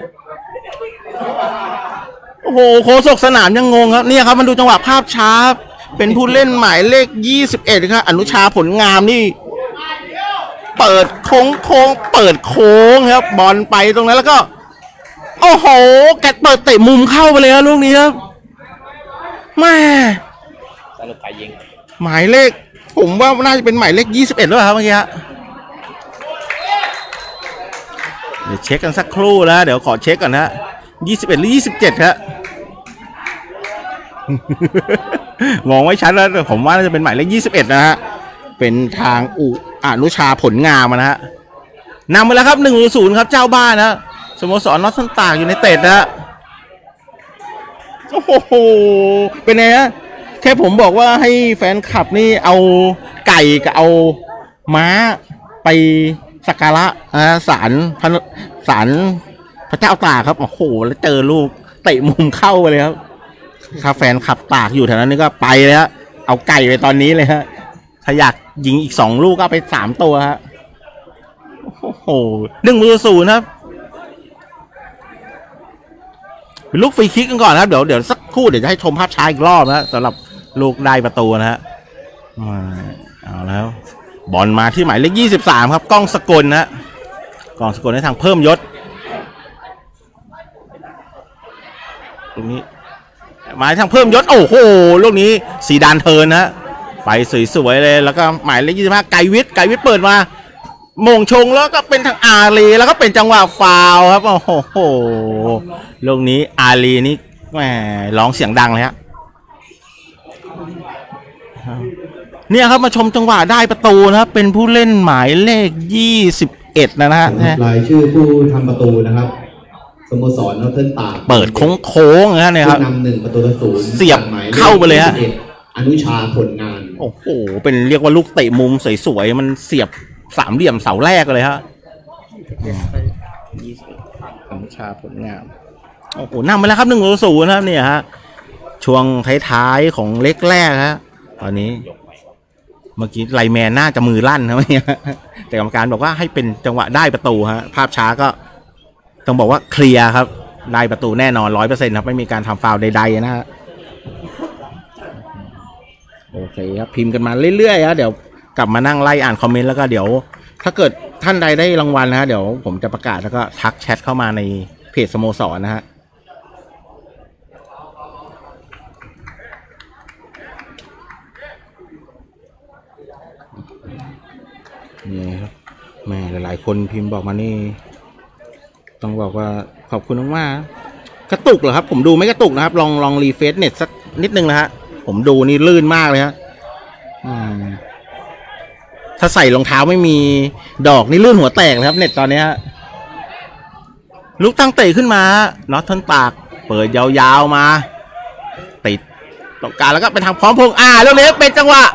โอ้โหโฆษกสนามยังงงครับเนี่ยครับมันดูจังหวะภาพช้าเป็นผู้เล่นหมายเลข21ครับอนุชาผลงามนี่เปิดโค้งเปิดโค้งครับบอลไปตรงนั้นแล้วก็โอ้โหแกเปิดเตะมุมเข้าไปเลยครับลูกนี้ครับแม่หมายเลขผมว่าน่าจะเป็นหมายเลข21แล้วครับเมื่อกี้เดี๋ยวเช็คกันสักครู่นะเดี๋ยวขอเช็คก่อนนะ21หรือ27ครับมองไม่ชัดแล้วแต่ผมว่าน่าจะเป็นหมายเลข21นะฮะเป็นทางอนุชาผลงามนะฮะนำไปแล้วครับ1-0ครับเจ้าบ้านนะสโมสรนอตเทิร์นตากยูไนเต็ดนะฮะโอ้โหเป็นไงฮะแค่ผมบอกว่าให้แฟนคลับนี่เอาไก่กับเอาม้าไปสักการะศาลพระเจ้าตากครับโอ้โหแล้วเจอลูกเตะมุมเข้าไปเลยครับถ้าแฟนขับตากอยู่แถวนั้นนี่ก็ไปเลยฮะเอาไก่ไปตอนนี้เลยฮะถ้าอยากยิงอีก2 ลูกก็ไป3 ตัวฮะโอ้โห1-0ครับเป็นลูกฟรีคิกกันก่อนครับเดี๋ยวสักครู่เดี๋ยวจะให้ชมภาพช้าอีกรอบนะสำหรับลูกได้ประตูนะฮะเอาแล้วบอลมาที่หมายเลข23ครับก้องสกลนะก้องสกลในทางเพิ่มยศตรงนี้หมายทางเพิ่มยศโอ้โหลูกนี้สีดานเทิร์นนะไปสวยๆเลยแล้วก็หมายเลข25ไกวิทเปิดมาโมงชงแล้วก็เป็นทางอาลีแล้วก็เป็นจังหวะฟาวครับโอ้โหลูกนี้อาลีนี่แหมร้องเสียงดังเลยฮะเนี่ยครับมาชมจังหวะได้ประตูนะครับเป็นผู้เล่นหมายเลข21นะฮะรายชื่อผู้ทำประตูนะครับสโมสรนอตเทิร์นตากเปิดโค้งๆนะเนี่ยครับนำ1-0 เสียบเข้าไปเลยฮะอนุชาผลงานโอ้โหเป็นเรียกว่าลูกเตะมุมสวยๆมันเสียบ3 เหลี่ยมเสาแรกเลยฮะอนุชาผลงามโอ้โหนำไปแล้วครับ1-0นะครับเนี่ยฮะช่วงท้ายๆของเล็กแรกฮะตอนนี้เมื่อกี้ไลแมนน่าจะมือลั่นนะเนี่ยแต่กรรมการบอกว่าให้เป็นจังหวะได้ประตูฮะภาพช้าก็ต้องบอกว่าเคลียร์ครับได้ประตูแน่นอน 100% ครับไม่มีการทำฟาวล์ใดๆนะฮะโอเคครับพิมพ์กันมาเรื่อยๆฮะเดี๋ยวกลับมานั่งไล่อ่านคอมเมนต์แล้วก็เดี๋ยวถ้าเกิดท่านใดได้รางวัลนะฮะเดี๋ยวผมจะประกาศแล้วก็ทักแชทเข้ามาในเพจสโมสรนะฮะนี่ครับแม่หลายๆคนพิมพ์บอกมานี่ต้องบอกว่าขอบคุณมากๆกระตุกเหรอครับผมดูไม่กระตุกนะครับลองรีเฟรชเน็ตสักนิดนึงนะฮะผมดูนี่ลื่นมากเลยฮะถ้าใส่รองเท้าไม่มีดอกนี่ลื่นหัวแตกเลยครับเน็ตตอนนี้ฮะลูกตั้งเตะขึ้นมานอตเทิร์นตากเปิดยาวๆมาติดตรงกลางแล้วก็เป็นทางพร้อมพงษ์เรื่องนี้เป็นจังหวะ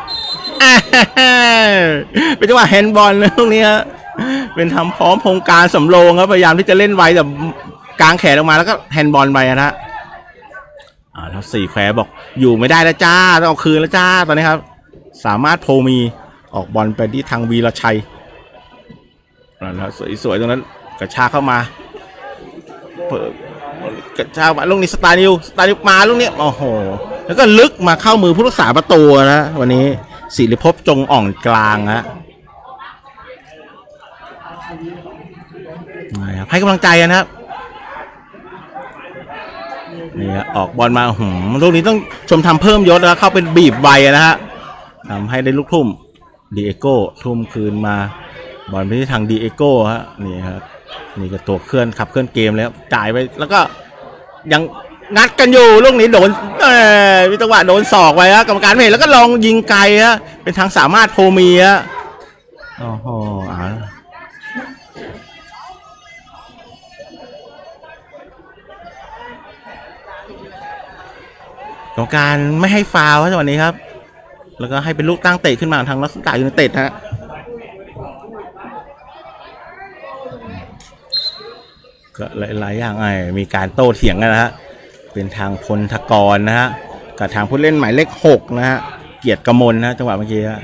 เป็นจังหวะแฮนด์บอลตรงนี้ฮะเป็นทำพร้อมพงษ์การสำโรงครับพยายามที่จะเล่นไวแต่กลางแขนออกมาแล้วก็แฮนด์บอลไปนะแล้ว4 แควบอกอยู่ไม่ได้แล้วจ้าต้องเอาคืนแล้วจ้าตอนนี้ครับสามารถโพมีออกบอลไปที่ทางวีรชัยแล้วสวยๆตรงนั้นกระชากเข้ามาเปิดกระชากมาลูกนี้สตาร์นิวมาลูกนี้โอ้โหแล้วก็ลึกมาเข้ามือผู้รักษาประตูนะวันนี้ศิริภพจงอ่องกลางฮะให้กำลังใจนะครับนี่ฮะออกบอลมาลูกนี้ต้องชมทำเพิ่มยศแล้วเข้าเป็นบีบไวนะฮะทำให้ได้ลูกทุ่มดีเอโก้ทุ่มคืนมาบอลไปที่ทางดีเอโก้ฮะนี่ครับนี่ก็ตัวเคลื่อนขับเคลื่อนเกมแล้วจ่ายไปแล้วก็ยังงัดกันอยู่ลูกนี้โดนวิจังหวะโดนศอกไว้ฮะกรรมการไม่เห็นแล้วก็ลองยิงไกลฮะเป็นทางสามารถโพมีฮะโอ้โหกรรมการไม่ให้ฟาวล์จังหวะนี้ครับแล้วก็ให้เป็นลูกตั้งเตะขึ้นมาทางลักษณะยูไนเต็ดฮะก็หลายอย่างมีการโต้เถียงกันนะฮะเป็นทางพลทกรนะฮะกับทางผู้เล่นหมายเลข6นะฮะเกียรติกมลนะจังหวะเมื่อกี้ฮะ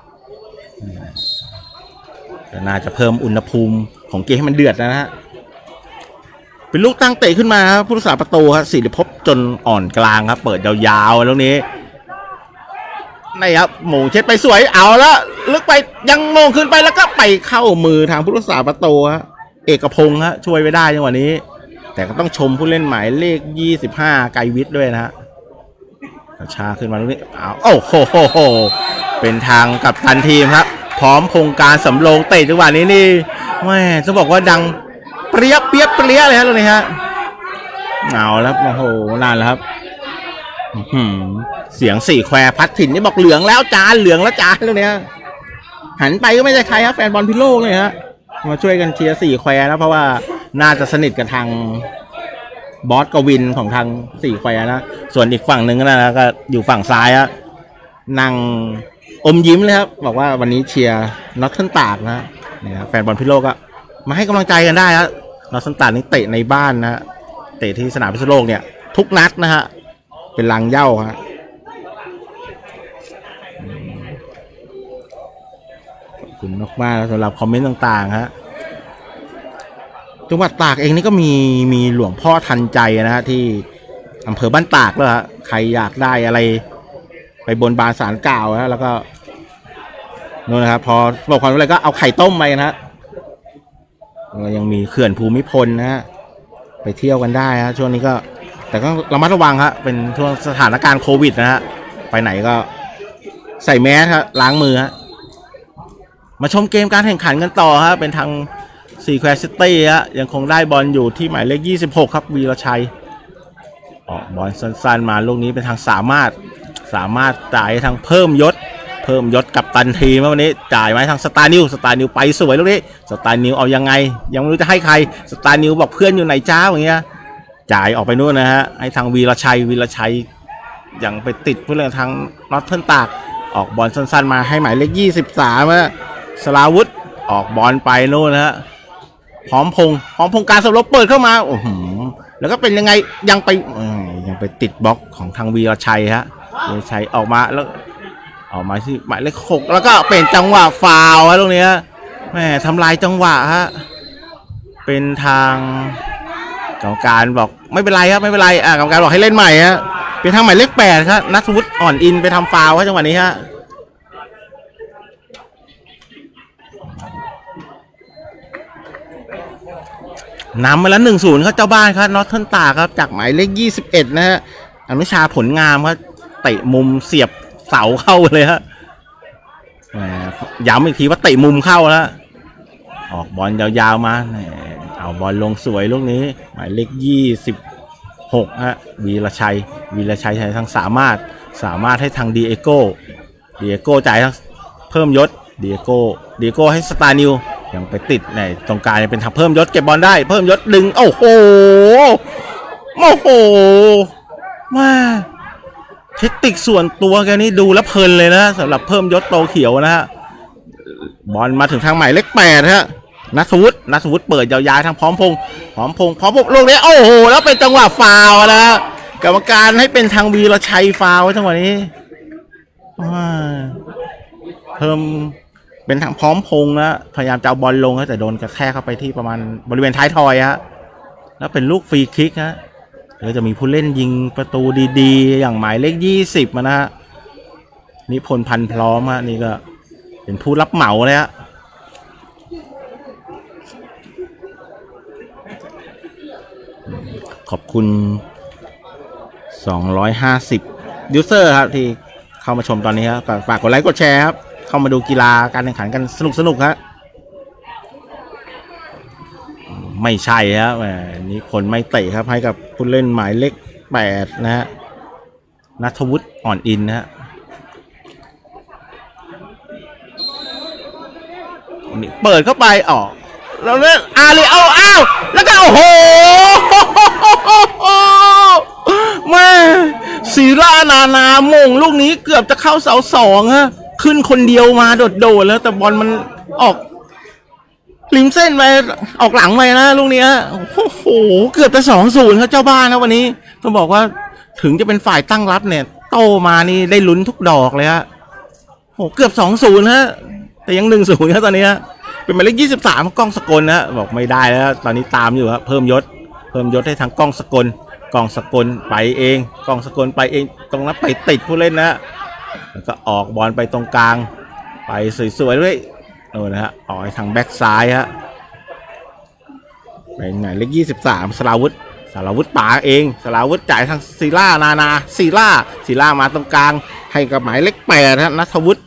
ก็น่าจะเพิ่มอุณหภูมิของเกมให้มันเดือดนะฮะเป็นลูกตั้งเตะขึ้นมาครับผู้รักษาประตูครับศิริภพจนอ่อนกลางครับเปิดยาวๆแล้วนี้นี่ครับหมูเช็ดไปสวยเอาแล้วลึกไปยังโมงขึ้นไปแล้วก็ไปเข้ามือทางผู้รักษาประตูฮะเอกพงษ์ฮะช่วยไว้ได้จังหวะนี้แต่ก็ต้องชมผู้เล่นหมายเลข25ไกรวิทย์ด้วยนะฮะชาขึ้นมาตรงนี้โอ้โหเป็นทางกับทันทีมครับพร้อมโครงการสำโรงเตะจังหวะนี้นี่แม่จะบอกว่าดังเปรี้ยเลยฮะตรงนี้ฮะเอาแล้วโอ้โหนั่นแหละครับเสียง4แควพัดถิ่นนี่บอกเหลืองแล้วจานตรงนี้หันไปก็ไม่ใช่ใครครับแฟนบอลพิโลกเลยฮะมาช่วยกันเชียร์4แควนะเพราะว่าน่าจะสนิทกับทางบอสกวินของทาง4แควนะส่วนอีกฝั่งหนึ่งนะก็อยู่ฝั่งซ้ายฮะนั่งอมยิ้มเลยครับบอกว่าวันนี้เชียร์น็อตเทิร์นตากนะเนี่ยแฟนบอลพิโลกก็มาให้กำลังใจกันได้ครับน็อตเทิร์นตากนี่เตะในบ้านนะเตะที่สนามพิษณุโลกเนี่ยทุกนัดนะฮะเป็นลังเหย้าฮะขอบคุณมากๆสำหรับคอมเมนต์ต่างๆฮะจังหวัดตากเองนี่ก็มีหลวงพ่อทันใจนะฮะที่อำเภอบ้านตากเลยฮะใครอยากได้อะไรไปบนบานศาลกล่าวนะแล้วก็นู่นนะครับพอบอกความอะไรก็เอาไข่ต้มไปนะฮะยังมีเขื่อนภูมิพลนะฮะไปเที่ยวกันได้ฮะช่วงนี้ก็แต่ก็ระมัดระวังครับเป็นช่วงสถานการณ์โควิดนะฮะไปไหนก็ใส่แมสครับล้างมือฮะมาชมเกมการแข่งขันกันต่อฮะเป็นทาง4แควร์ซิตี้ฮะยังคงได้บอลอยู่ที่หมายเลข26ครับวีรชัยออกบอลสั้นๆมาลูกนี้เป็นทางสามารถจ่ายทางเพิ่มยศกับตันทีวันนี้จ่ายไว้ทางสตาร์นิวไปสวยลูกนี้สตาร์นิวเอายังไงยังไม่รู้จะให้ใครสตาร์นิวบอกเพื่อนอยู่ไหนจ้าอย่างเงี้ยจ่ายออกไปนู่นนะฮะให้ทางวีรชัยยังไปติดผู้เล่นทางน็อตเทิร์นตากออกบอลสั้นๆมาให้หมายเลข23ฮะสลาวุธออกบอลไปนู่นนะฮะพร้อมพงการสำรบเปิดเข้ามาโอ้โหแล้วก็เป็นยังไงยังไปติดบล็อกของทางวีรชัยฮะวีรชัยออกมาแล้วออกมาที่หมายเลข6แล้วก็เป็นจังหวะฟาวล์ฮะตรงนี้แม่ทำลายจังหวะฮะเป็นทางกรรมการบอกไม่เป็นไรครับไม่เป็นไรกรรมการบอกให้เล่นใหม่ฮะเป็นทางหมายเลข8ครับณัฐวุฒิอ่อนอินไปทำฟาวล์ฮะจังหวะนี้ฮะนำมาแล้ว 1-0 ครับเจ้าบ้านครับน็อตเทิร์นตากครับจากหมายเลข21นะฮะอนุชาผลงามครับเตะมุมเสียบเสาเข้าเลยฮะย้ำอีกทีว่าเตะมุมเข้าแล้วออกบอลยาวๆมาเอาบอลลงสวยลูกนี้หมายเลข26ฮะวีรชัยทางสามารถให้ทางดีเอโก้จ่ายทางเพิ่มยศดีเอโก้ให้สตาร์นิวยังไปติดในตรงกลางเป็นทางเพิ่มยศเก็บบอลได้เพิ่มยศดึงโอ้โหมาเทคนิคส่วนตัวแกนี่ดูแล้วเพลินเลยนะสำหรับเพิ่มยศโตเขียวนะฮะบอลมาถึงทางหมายเลข8ฮะณัฐวุฒิเปิดยาวๆทางพร้อมพงลูกนี้โอ้โหแล้วเป็นจังหวะฟาวล์นะกรรมการให้เป็นทางวีรชัยฟาวล์จังหวะนี้เพิ่มเป็นทางพร้อมพงนะพยายามจะเอาบอลลงแต่โดนกระแทกเข้าไปที่ประมาณบริเวณท้ายทอยฮะแล้วเป็นลูกฟรีคิกฮะแล้วจะมีผู้เล่นยิงประตูดีๆอย่างหมายเลข20นะฮะนิพนธ์พันพร้อมฮะนี่ก็เป็นผู้รับเหมาเลยฮะขอบคุณ 250ยูเซอร์ครับที่เข้ามาชมตอนนี้ครับฝากกดไลค์กดแชร์ครับเข้ามาดูกีฬาการแข่งขันกันสนุกครับไม่ใช่ครับนี่คนไม่เตะครับให้กับผู้เล่นหมายเลข8นะฮะณัฐวุฒิอ่อนอินนะฮะนี่เปิดเข้าไปออกแล้วเนี่ยอาลีอ้าวแล้วก็โอ้โหแม่ศิรานาโมงลูกนี้เกือบจะเข้าเสา2ฮะขึ้นคนเดียวมาโดดแล้วแต่บอลมันออกริมเส้นไปออกหลังไปนะลูกนี้โอ้โหเกือบจะ2-0ครับเจ้าบ้านนะวันนี้ต้องบอกว่าถึงจะเป็นฝ่ายตั้งรับเนี่ยโตมานี่ได้ลุ้นทุกดอกเลยฮะโอ้เกือบ2-0ฮะแต่ยัง1-0ครับตอนนี้เป็นหมายเลข23ก้องสกลนะบอกไม่ได้แล้วตอนนี้ตามอยู่ครับเพิ่มยศให้ทางก้องสกลไปเองก้องสกลไปเองตรงนั้นไปติดผู้เล่นนะแล้วก็ออกบอลไปตรงกลางไปสวยๆด้วยนะฮะออกทางแบ็กซ้ายฮะเป็นหมายเลข23สราวุธป่าเองสราวุธจ่ายทางศิลานาศิลามาตรงกลางให้กับหมายเลข8ฮะณัฐวุ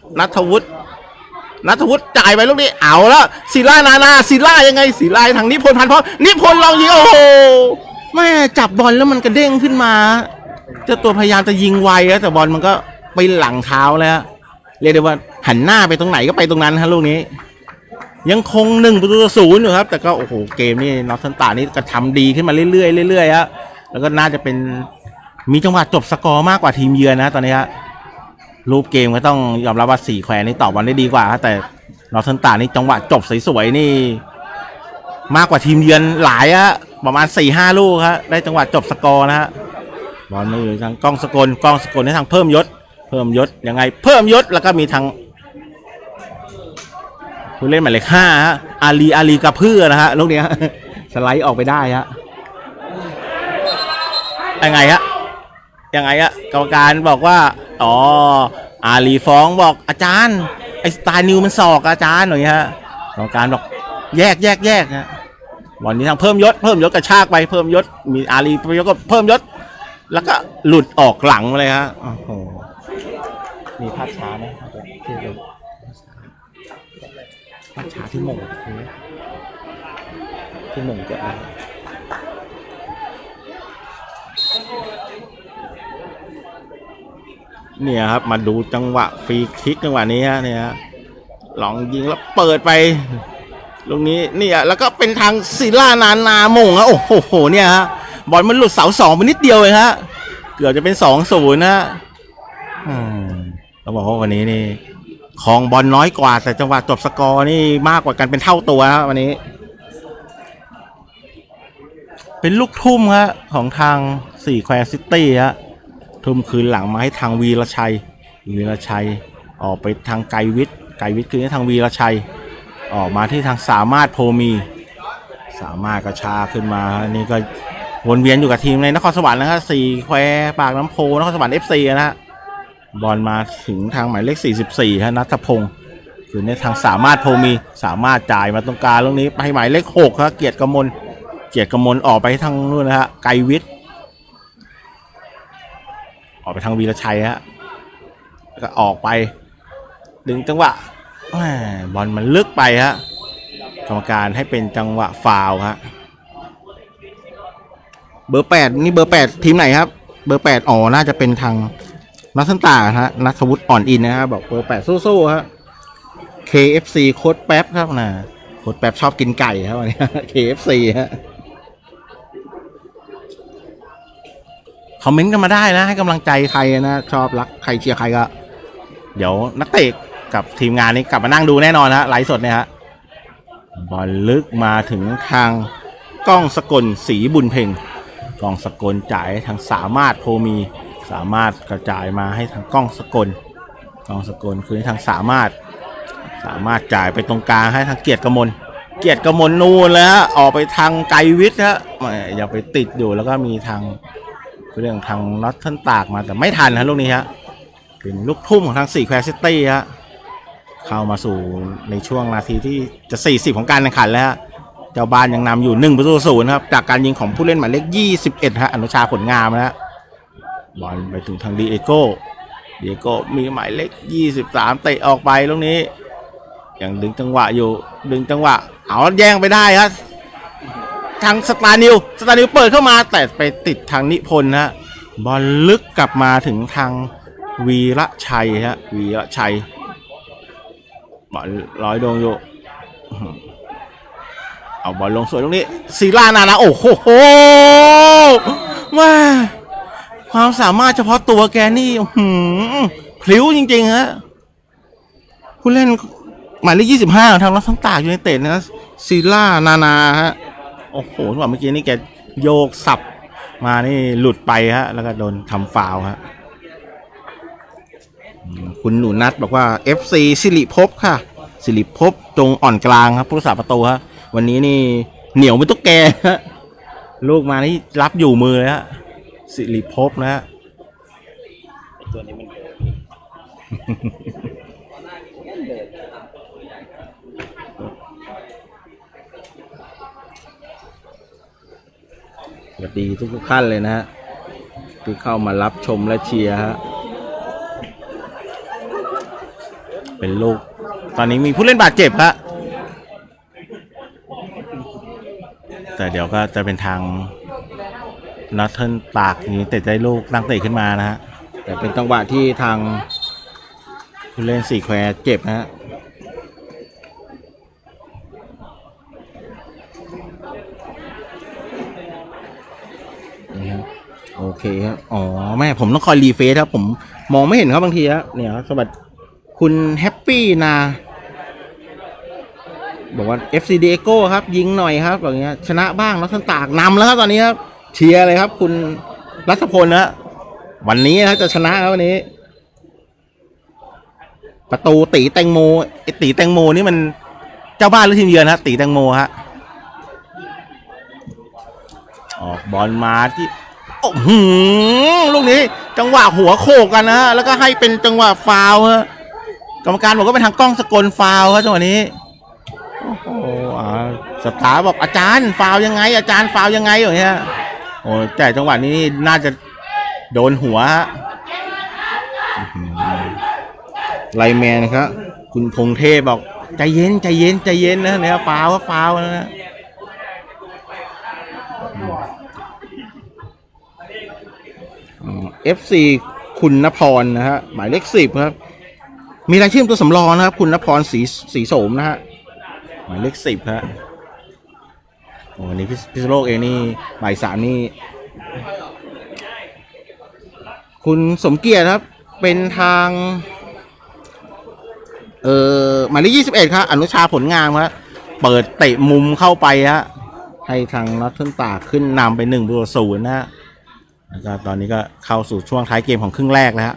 ฒิจ่ายไปลูกนี้เอาแล้วศิลานาศิลายังไงศิลาทางนิพนธ์พันธุ์เพราะนิพนธ์ลองยิงโอ้โหแม่จับบอลแล้วมันกระเด้งขึ้นมาเจ้าตัวพยายามจะยิงไวแต่บอลมันก็ไปหลังเท้าแล้วเรียกได้ว่าหันหน้าไปตรงไหนก็ไปตรงนั้นฮะลูกนี้ยังคง1-0อยู่ครับแต่ก็โอ้โหเกมนี่นอร์ทเทิร์นตานี่ก็ทำดีขึ้นมาเรื่อยฮะแล้วก็น่าจะเป็นมีจังหวะจบสกอร์มากกว่าทีมเยือนนะตอนนี้ฮะรูปเกมก็ต้องยอมรับว่า4แควร์นี่ตอบบอลได้ดีกว่าแต่นอร์ทเทิร์นตานี่จังหวะจบสวยๆนี่มากกว่าทีมเยือนหลายฮะประมาณ 4-5 ลูกครับได้จังหวะจบสกอร์นะฮะบอลนี่ทางก้องสกลให้ทางเพิ่มยศยังไงเพิ่มยศแล้วก็มีทางผู้เล่นหมายเลข5ฮะอาลีกระเพื่อนะฮะลูกนี้สไลด์ออกไปได้ฮะยังไงฮะกรรมการบอกว่าอ๋ออาลีฟ้องบอกอาจารย์ไอ้สไตล์นิวมันศอกอาจารย์หน่อยฮะกรรมการบอกแยกนะบอลนี้ทางเพิ่มยศกระชากไปเพิ่มยศมีอาลีก็เพิ่มยศแล้วก็หลุดออกหลังมาเลยฮะโอ้โหมีภาพช้าไหมภาพช้าที่หม่งเกิดอะไรเนี่ยครับมาดูจังหวะฟรีคิกจังหวะนี้ฮะเนี่ยลองยิงแล้วเปิดไปตรงนี้เนี่ยแล้วก็เป็นทางศิลานาโมงฮะโอ้โหเนี่ยฮะบอลมันหลุดเสา2ไปนิดเดียวเลยฮะเกือบจะเป็น2-0นะต้องบอกว่าวันนี้นี่ครองบอลน้อยกว่าแต่จังหวะจบสกอร์นี่มากกว่ากันเป็นเท่าตัวฮะวันนี้เป็นลูกทุ่มฮะของทาง4แควร์ซิตี้ฮะทุ่มคืนหลังมาให้ทางวีรชัยออกไปทางไกรวิทย์คืนให้ทางวีรชัยออกมาที่ทางสามารถโพมีสามารถกระชากขึ้นมานี่ก็วนเวียนอยู่กับทีมในนครสวรรค์นะครับ4แควร์ปากน้ำโพนครสวรรค์ FC นะฮะบอลมาถึงทางหมายเลข44ฮะณัฐพงศ์คือในทางสามารถโพมีสามารถจ่ายมาตรงกลางตรงนี้ไปหมายเลข6ครับเกียรติกมลออกไปทางนู่นนะฮะไกรวิทย์ออกไปทางวีรชัยฮะก็ออกไปดึงจังหวะบอลมันลึกไปฮะกรรมการให้เป็นจังหวะฟาวล์ฮะเบอร์8นี่เบอร์8ทีมไหนครับเบอร์8อ๋อน่าจะเป็นทางนัทสันตาฮะณัฐวุฒิอ่อนอินนะครับบอกเบอร์8สู้ๆฮะ KFC โค้ดแป๊บครับนะโค้ดแป๊บชอบกินไก่ครับวันนี้ KFC ฮะคอมเมนต์กันมาได้นะให้กำลังใจใครนะชอบรักใครเชียร์ใครก็เดี๋ยวนักเตะกับทีมงานนี้กลับมานั่งดูแน่นอนฮะไลฟ์สดเนี่ยฮะบอลลึกมาถึงทางก้องสกลศรีบุญเพ็งก้องสกลจ่ายทางสามารถโพมีสามารถกระจายมาให้ทางก้องสกลคือให้ทางสามารถจ่ายไปตรงกลางให้ทางเกียรติกมลนูนแล้วออกไปทางไกรวิทย์ฮะอย่าไปติดอยู่แล้วก็มีทางเรื่องทางน็อตทันตากมาแต่ไม่ทันฮะลูกนี้ฮะเป็นลูกทุ่มของทาง4แควร์ซิตี้ฮะเข้ามาสู่ในช่วงนาทีที่จะ40ของการแข่งขันแล้วเจ้าบ้านยังนำอยู่1-0ครับจากการยิงของผู้เล่นหมายเลข21ฮะอนุชาผลงามนะฮะบอลไปถึงทางดีเอโก้มีหมายเลข23เตะออกไปลูกนี้ยังดึงจังหวะอยู่เอาแย่งไปได้ครับทางสตาร์นิวเปิดเข้ามาแต่ไปติดทางนิพนธ์ฮะบอลลึกกลับมาถึงทางวีระชัยฮะบอลลอยดวงอยู่เอาบอลลงสวยตรงนี้ศิลานานะโอ้โหว้าความสามารถเฉพาะตัวแกนี่พลิ้วจริงๆฮะผู้เล่นหมายเลข25ของทางรัฐตากยูไนเต็ดนะศิลานาฮะโอ้โหเมื่อกี้นี่แกโยกสับมานี่หลุดไปฮะแล้วก็โดนทำฟาวล์ฮะคุณหนูนัทบอกว่า FC สิริภพค่ะสิริภพจงอ่อนกลางครับผู้รักษาประตูฮะวันนี้นี่เหนียวเป็นตุ๊กแกฮะลูกมานี่รับอยู่มือเลยฮะสิริภพนะฮะตัวนี้มันสวัสดีทุกท่านเลยนะฮะที่เข้ามารับชมและเชียร์ฮะเป็นลูกตอนนี้มีผู้เล่นบาดเจ็บฮะแต่เดี๋ยวก็จะเป็นทางนัทเทิลปากนี้เตะได้ลูกตั้งเตะขึ้นมานะฮะแต่เป็นจังหวะที่ทางผู้เล่น4แควร์เจ็บนะฮะโอเคครับอ๋อแม่ผมต้องคอยรีเฟซครับผมมองไม่เห็นครับบางทีครับเนี่ยสวัสดีคุณแฮปปี้นะบอกว่า FC Diego ครับยิงหน่อยครับแบบนี้ชนะบ้างแล้วท่านตากนำแล้วครับตอนนี้ครับเชียร์เลยครับคุณรัฐพลนะวันนี้นะจะชนะครับวันนี้ประตูตีแตงโมตีแตงโมนี่มันเจ้าบ้านหรือทีมเยือนฮะตีแตงโมฮะออกบอลมาที่โอ้โหลูกนี้จังหวะหัวโขกกันนะแล้วก็ให้เป็นจังหวะฟาวล์ฮะกรรมการบอกว่าเป็นทางกล้องสกลฟาวล์ครับจังหวะนี้โอ้โหสตาร์บอกอาจารย์ฟาวล์ยังไงอาจารย์ฟาวล์ยังไงอย่างเงี้ยโอ้แต่จังหวะนี้น่าจะโดนหัวไลแมนครับคุณพงเทพบอกใจเย็นนะเนี่ยฟาวล์นะFC คุณณพรนะฮะหมายเลข10ครับมีรายชื่อตัวสำรองนะครับคุณณพรสีโสมนะฮะหมายเลข10ฮะวันนี้พิษณุโลกเองนี่บ่าย3นี่คุณสมเกียรติครับเป็นทางหมายเลข21ครับอนุชาผลงามครับเปิดเตะมุมเข้าไปฮะให้ทางนัทเทิลตากขึ้นนำไป1-0นะฮะแล้วก็ตอนนี้ก็เข้าสู่ช่วงท้ายเกมของครึ่งแรกแล้วฮะ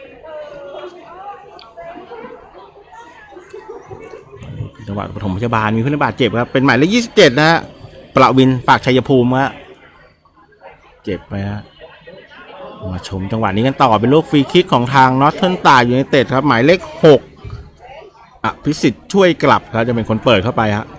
จังหวะปฐมพยาบาลมีผู้เล่นบาดเจ็บครับเป็นหมายเลข27นะฮะประวินฝากชัยภูมิฮะเจ็บไปฮะมาชมจังหวะนี้กันต่อเป็นลูกฟรีคิกของทางนอร์ทเทิร์นตากยูไนเต็ดครับหมายเลข6อภิสิทธิ์ช่วยกลับครับจะเป็นคนเปิดเข้าไปฮะ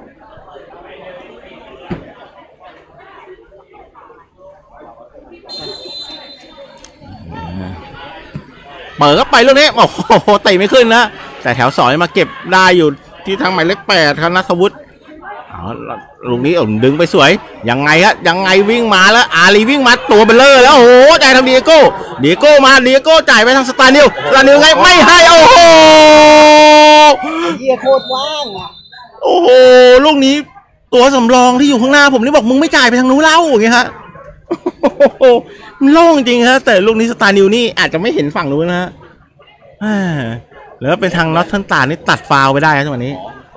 เปิดเข้าไปลูกนี้โอ้โหเตะไม่ขึ้นนะแต่แถว2มาเก็บได้อยู่ที่ทางหมายเลข8ครับณัฐวุฒิลูกนี้ดึงไปสวยยังไงฮะยังไงวิ่งมาแล้วอารีวิ่งมาตัวเบลเลอร์แล้วโอ้โหจ่ายทางเดียโก้มาเดียโก้จ่ายไปทางสตาร์นิวไงไม่ให้โอ้โหเหี้ยโคตรว่างอ่ะโอ้โหลูกนี้ตัวสำรองที่อยู่ข้างหน้าผมนี่บอกมึงไม่จ่ายไปทางนู้นเล่าอย่างเงี้ยฮะมันโล่งจริงฮะแต่ลูกนี้สตาร์นิวนี่อาจจะไม่เห็นฝั่งนู้นนะฮะแล้วเป็นทางน็อตเทิร์นตากนี่ตัดฟาวล์ไปได้ครับจังหวะนี้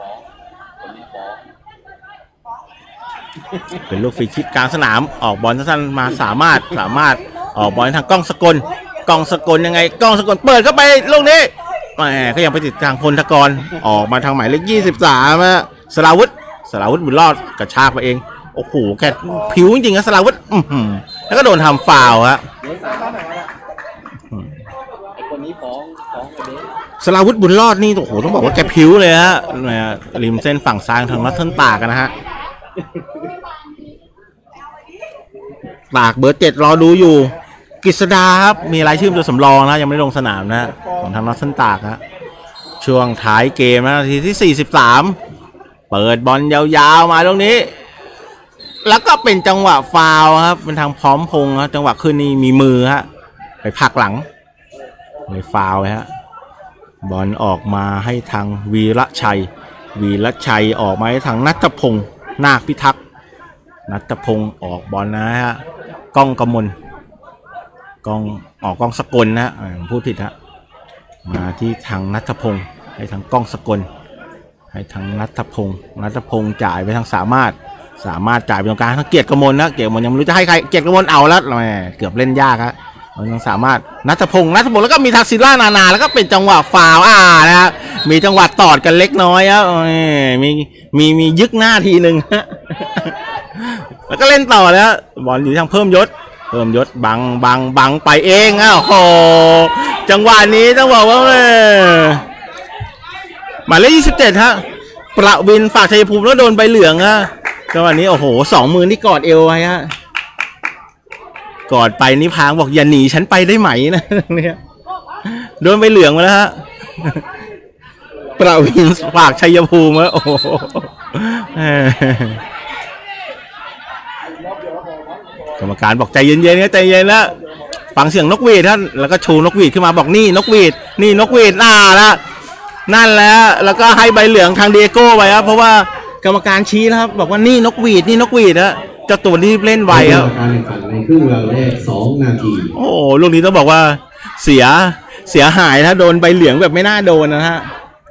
เป็นลูกฟรีคิกกลางสนามออกบอลสั้นๆมาสามารถออกบอลทางกล้องสกลยังไงกล้องสกลเปิดเข้าไปลูกนี้แหมก็ยังไปติดทางพลธกรออกมาทางหมายเลข23นะสราวุธบุญรอดกระชากไปเองโอ้โหแค่ผิวจริงๆนะสราวุธแล้วก็โดนทำฟาวล์ฮะสราวุธบุญรอดนี่โอ้โหต้องบอกว่าแกผิวเลยฮะริมเส้นฝั่งซ้ายทางนัทเทิลตากกันนะฮะตากเบอร์7รอดูอยู่กฤษดาครับมีรายชื่อตัวสำรองนะยังไม่ได้ลงสนามนะของทางนอตเทิร์นตากนะช่วงท้ายเกมนะนาทีที่43เปิดบอลยาวๆมาตรงนี้แล้วก็เป็นจังหวะฟาวล์ครับเป็นทางพร้อมพงษ์ครับจังหวะขึ้นนี่มีมือฮะไปผลักหลังเลยฟาวล์ฮะบอลออกมาให้ทางวีระชัยออกมาให้ทางณัฐพงษ์นาคพิทักษ์ณัฐพงษ์ออกบอลนะฮะก้องกมลก้องสกลนะพูดผิดฮะมาที่ทางณัฐพงษ์ให้ทางก้องสกลให้ทางณัฐพงษ์จ่ายไปทางสามารถจ่ายไปตรงกลางทางเกียรติกมลนะเกียรติกมลยังไม่รู้จะให้ใครเกียรติกมลเอาแล้วเกือบเล่นยากฮะยังสามารถณัฐพงษ์แล้วก็มีทักษิล่านาแล้วก็เป็นจังหวะฟาวล์นะฮะมีจังหวะตอดกันเล็กน้อยครับมียึกหน้าทีหนึ่งฮะแล้วก็เล่นต่อแล้วบอลอยู่ทางเพิ่มยศบังไปเองโอ้โหจังหวะนี้ต้องบอกว่าหมายเลข27ฮะประวินฝากชัยภูมิแล้วโดนใบเหลืองฮะจังหวะนี้โอ้โห2 มือนี่กอดเอวไว้ฮะกอดไปนี่พางบอกอย่าหนีฉันไปได้ไหมนะเนี่ยโดนใบเหลืองมาแล้วฮะประวินฝากชัยภูมิโอ้โหกรรมการบอกใจเย็นๆนะใจเย็นแล้วฟังเสียงนกหวีดท่านแล้วก็ชูนกหวีดขึ้นมาบอกนี่นกหวีดละนั่นแล้วก็ให้ใบเหลืองทางเดียโก้ไปครับเพราะว่ากรรมการชี้นะครับบอกว่านี่นกหวีดนะเจ้าตัวนี้เล่นไวครับการแข่งขันในครึ่งเวลาแรก2 นาทีโอ้ลูกนี้ต้องบอกว่าเสียหายนะโดนใบเหลืองแบบไม่น่าโดนนะฮะ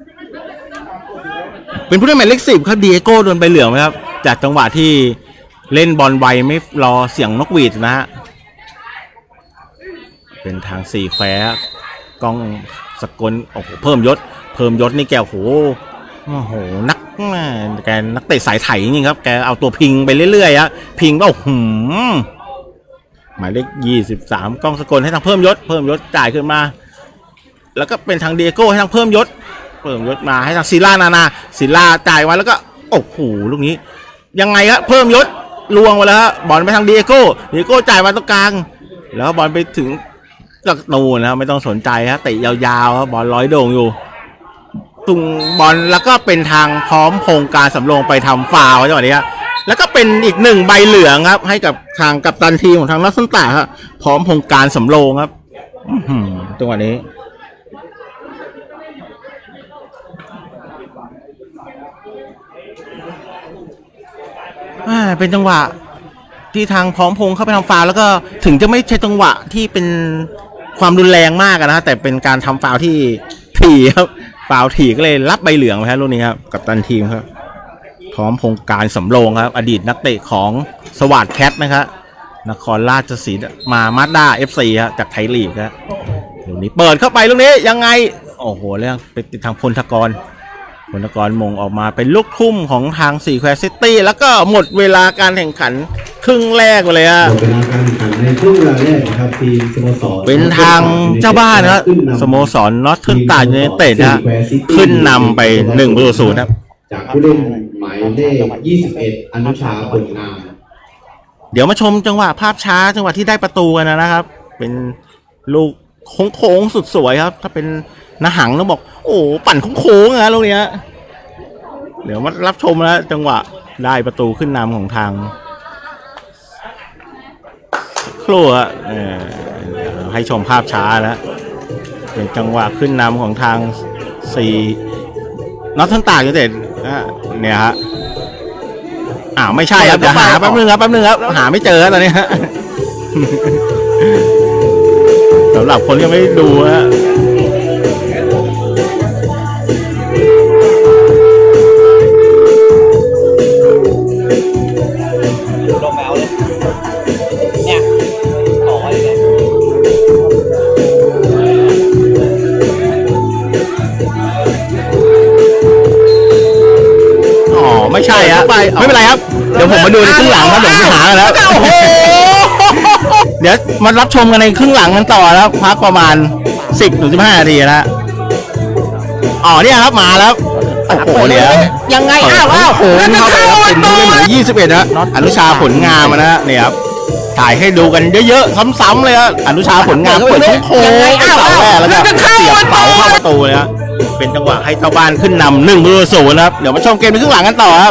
เป็นผู้เล่นหมายเลข10ครับเดียโก้โดนใบเหลืองไหมครับจากจังหวะที่เล่นบอลไวไม่รอเสียงนกหวีดนะฮะเป็นทาง4แควกล้องสกลโอ้โหเพิ่มยศนี่แกโอ้โหนักเตะสายไถจริงครับแกเอาตัวพิงไปเรื่อยๆฮะพิงก็หมายเลข23กล้องสกลให้ทางเพิ่มยศจ่ายขึ้นมาแล้วก็เป็นทางเดียโก้ให้ทางเพิ่มยศมาให้ทางศิลาจ่ายไว้แล้วก็โอ้โหลูกนี้ยังไงครับเพิ่มยศลวงมาแล้วฮะบอลไปทางเดียโก้จ่ายมาตรงกลางแล้วบอลไปถึงจักรนูนะไม่ต้องสนใจฮะเตะยาวๆบอลร้อยโด่งอยู่ตุงบอลแล้วก็เป็นทางพร้อมพงษ์การสำโรงไปทำฟาวล์จังหวะนี้แล้วก็เป็นอีก1 ใบเหลืองครับให้กับทางกัปตันทีมของทางนักสันตาครับพร้อมพงษ์การสำโรงครับจังหวะนี้เป็นจังหวะที่ทางพร้อมพงษ์เข้าไปทำฟาวล์แล้วก็ถึงจะไม่ใช่จังหวะที่เป็นความรุนแรงมากนะแต่เป็นการทำฟาวล์ที่ถี่ครับฟาวล์ถี่ก็เลยรับใบเหลืองไปครับลูกนี้ครับกัปตันทีมครับพร้อมพงษ์การสำโรงครับอดีตนักเตะของสวัสดิ์แคทนะครับนครราชสีมามาด้า FC ครับจากไทยลีกครับลูกนี้เปิดเข้าไปลูกนี้ยังไงโอ้โหแล้วไปติดทางพลทกรมงออกมาเป็นลูกทุ่มของทาง4แควซิตี้แล้วก็หมดเวลาการแข่งขันครึ่งแรกไปเลยฮะหมดเวลาการแข่งขันในครึ่งเวลาแรกนะครับทีมสโมสรเป็นทางเจ้าบ้านนะครับสโมสรนอตเทิร์นตายูไนเต็ดนะขึ้นนำไป1-0ครับจากผู้เล่นหมายเลข21อนุชาผลงามเดี๋ยวมาชมจังหวะภาพช้าจังหวะที่ได้ประตูกันนะครับเป็นลูกโค้งสุดสวยครับถ้าเป็นนาหังต้องบอกโอ้ปั่นโค้งนะลูกนี้เดี๋ยวมารับชมแล้วจังหวะได้ประตูขึ้นนำของทางครัวให้ชมภาพช้าแล้วเป็นจังหวะขึ้นนำของทาง4นอตเทิร์นตากยูไนเต็ดเนี่ยฮะไม่ใช่ครับเดี๋ยวหาแป๊บนึงครับหาไม่เจอตอนนี้ฮะสำหรับคนที่ไม่ดูฮะไม่ใช่ครับไม่เป็นไรครับเดี๋ยวผมมาดูในครึ่งหลังครับเดี๋ยวไปหาแล้วเดี๋ยวมารับชมกันในครึ่งหลังกันต่อแล้วพักประมาณ10-15 นาทีนะเนี่ยครับมาแล้วโอ้โหเดี๋ยวยังไงโอ้โหเข้าไปเป็นผู้เล่นหมายเลข21นะอนุชาผลงามนะเนี่ยครับถ่ายให้ดูกันเยอะๆซ้ำๆเลยฮะอนุชาผลงานเปิดทุกโค้งเสาแรกแล้วก็เสียบเสาเข้าประตูเลยฮะเป็นจังหวะให้เจ้าบ้านขึ้นนำ1-0นะครับเดี๋ยวมาชมเกมในครึ่งหลังกันต่อครับ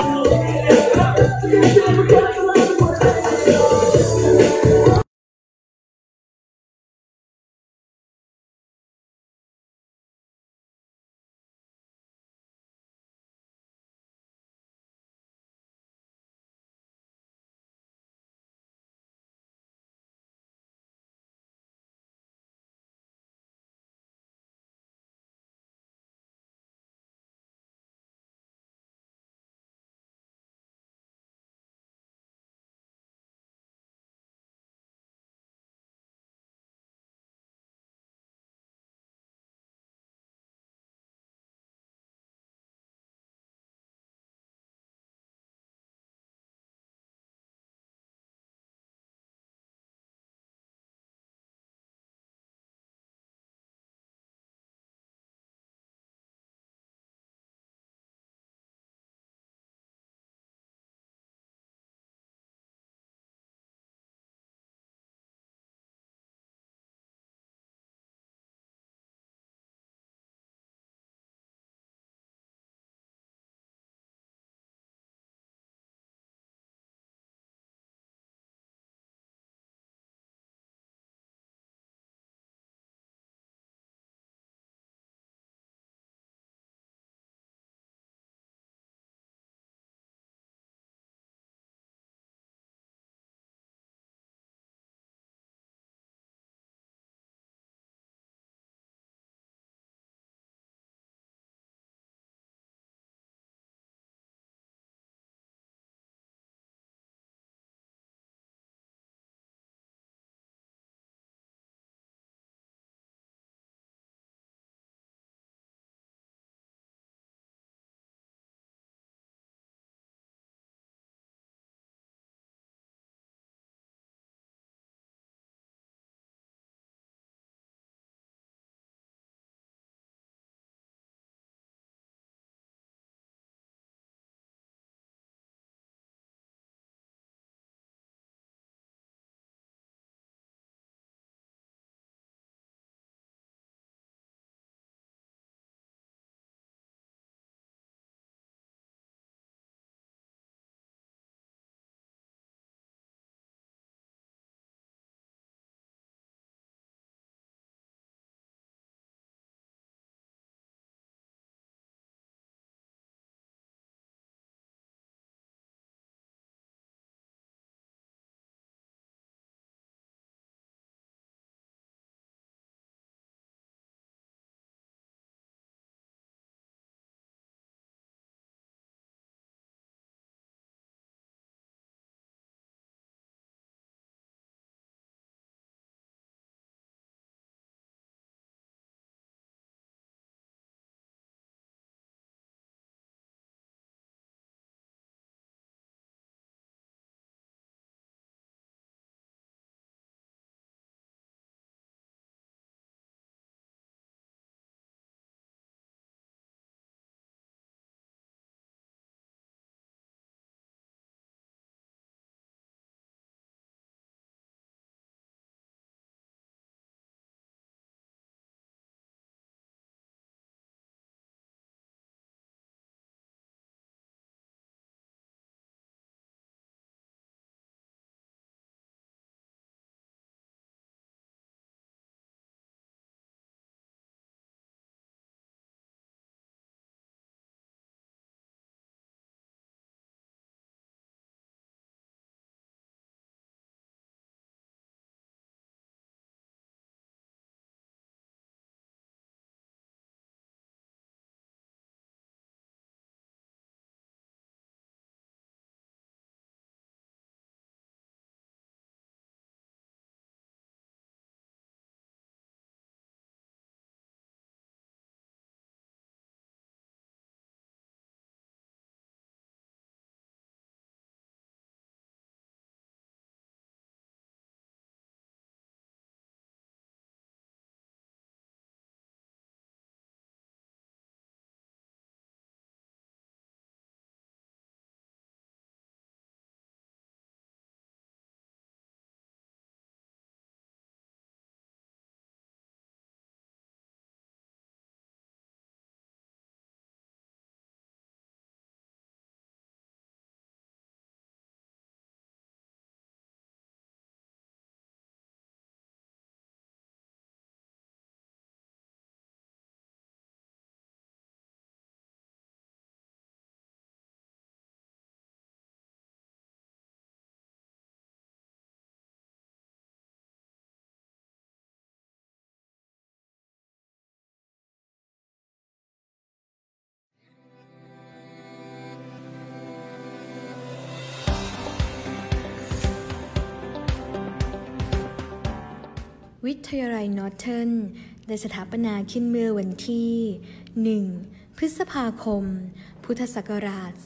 วิทยาลัยนอร์เทิร์นได้สถาปนาขึ้นเมื่อวันที่ 1 พฤษภาคม พุทธศักราช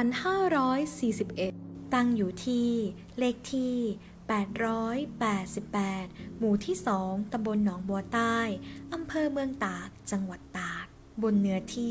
2541 ตั้งอยู่ที่เลขที่ 888 หมู่ที่ 2 ตำบลหนองบัวใต้ อำเภอเมืองตาก จังหวัดตาก บนเนื้อที่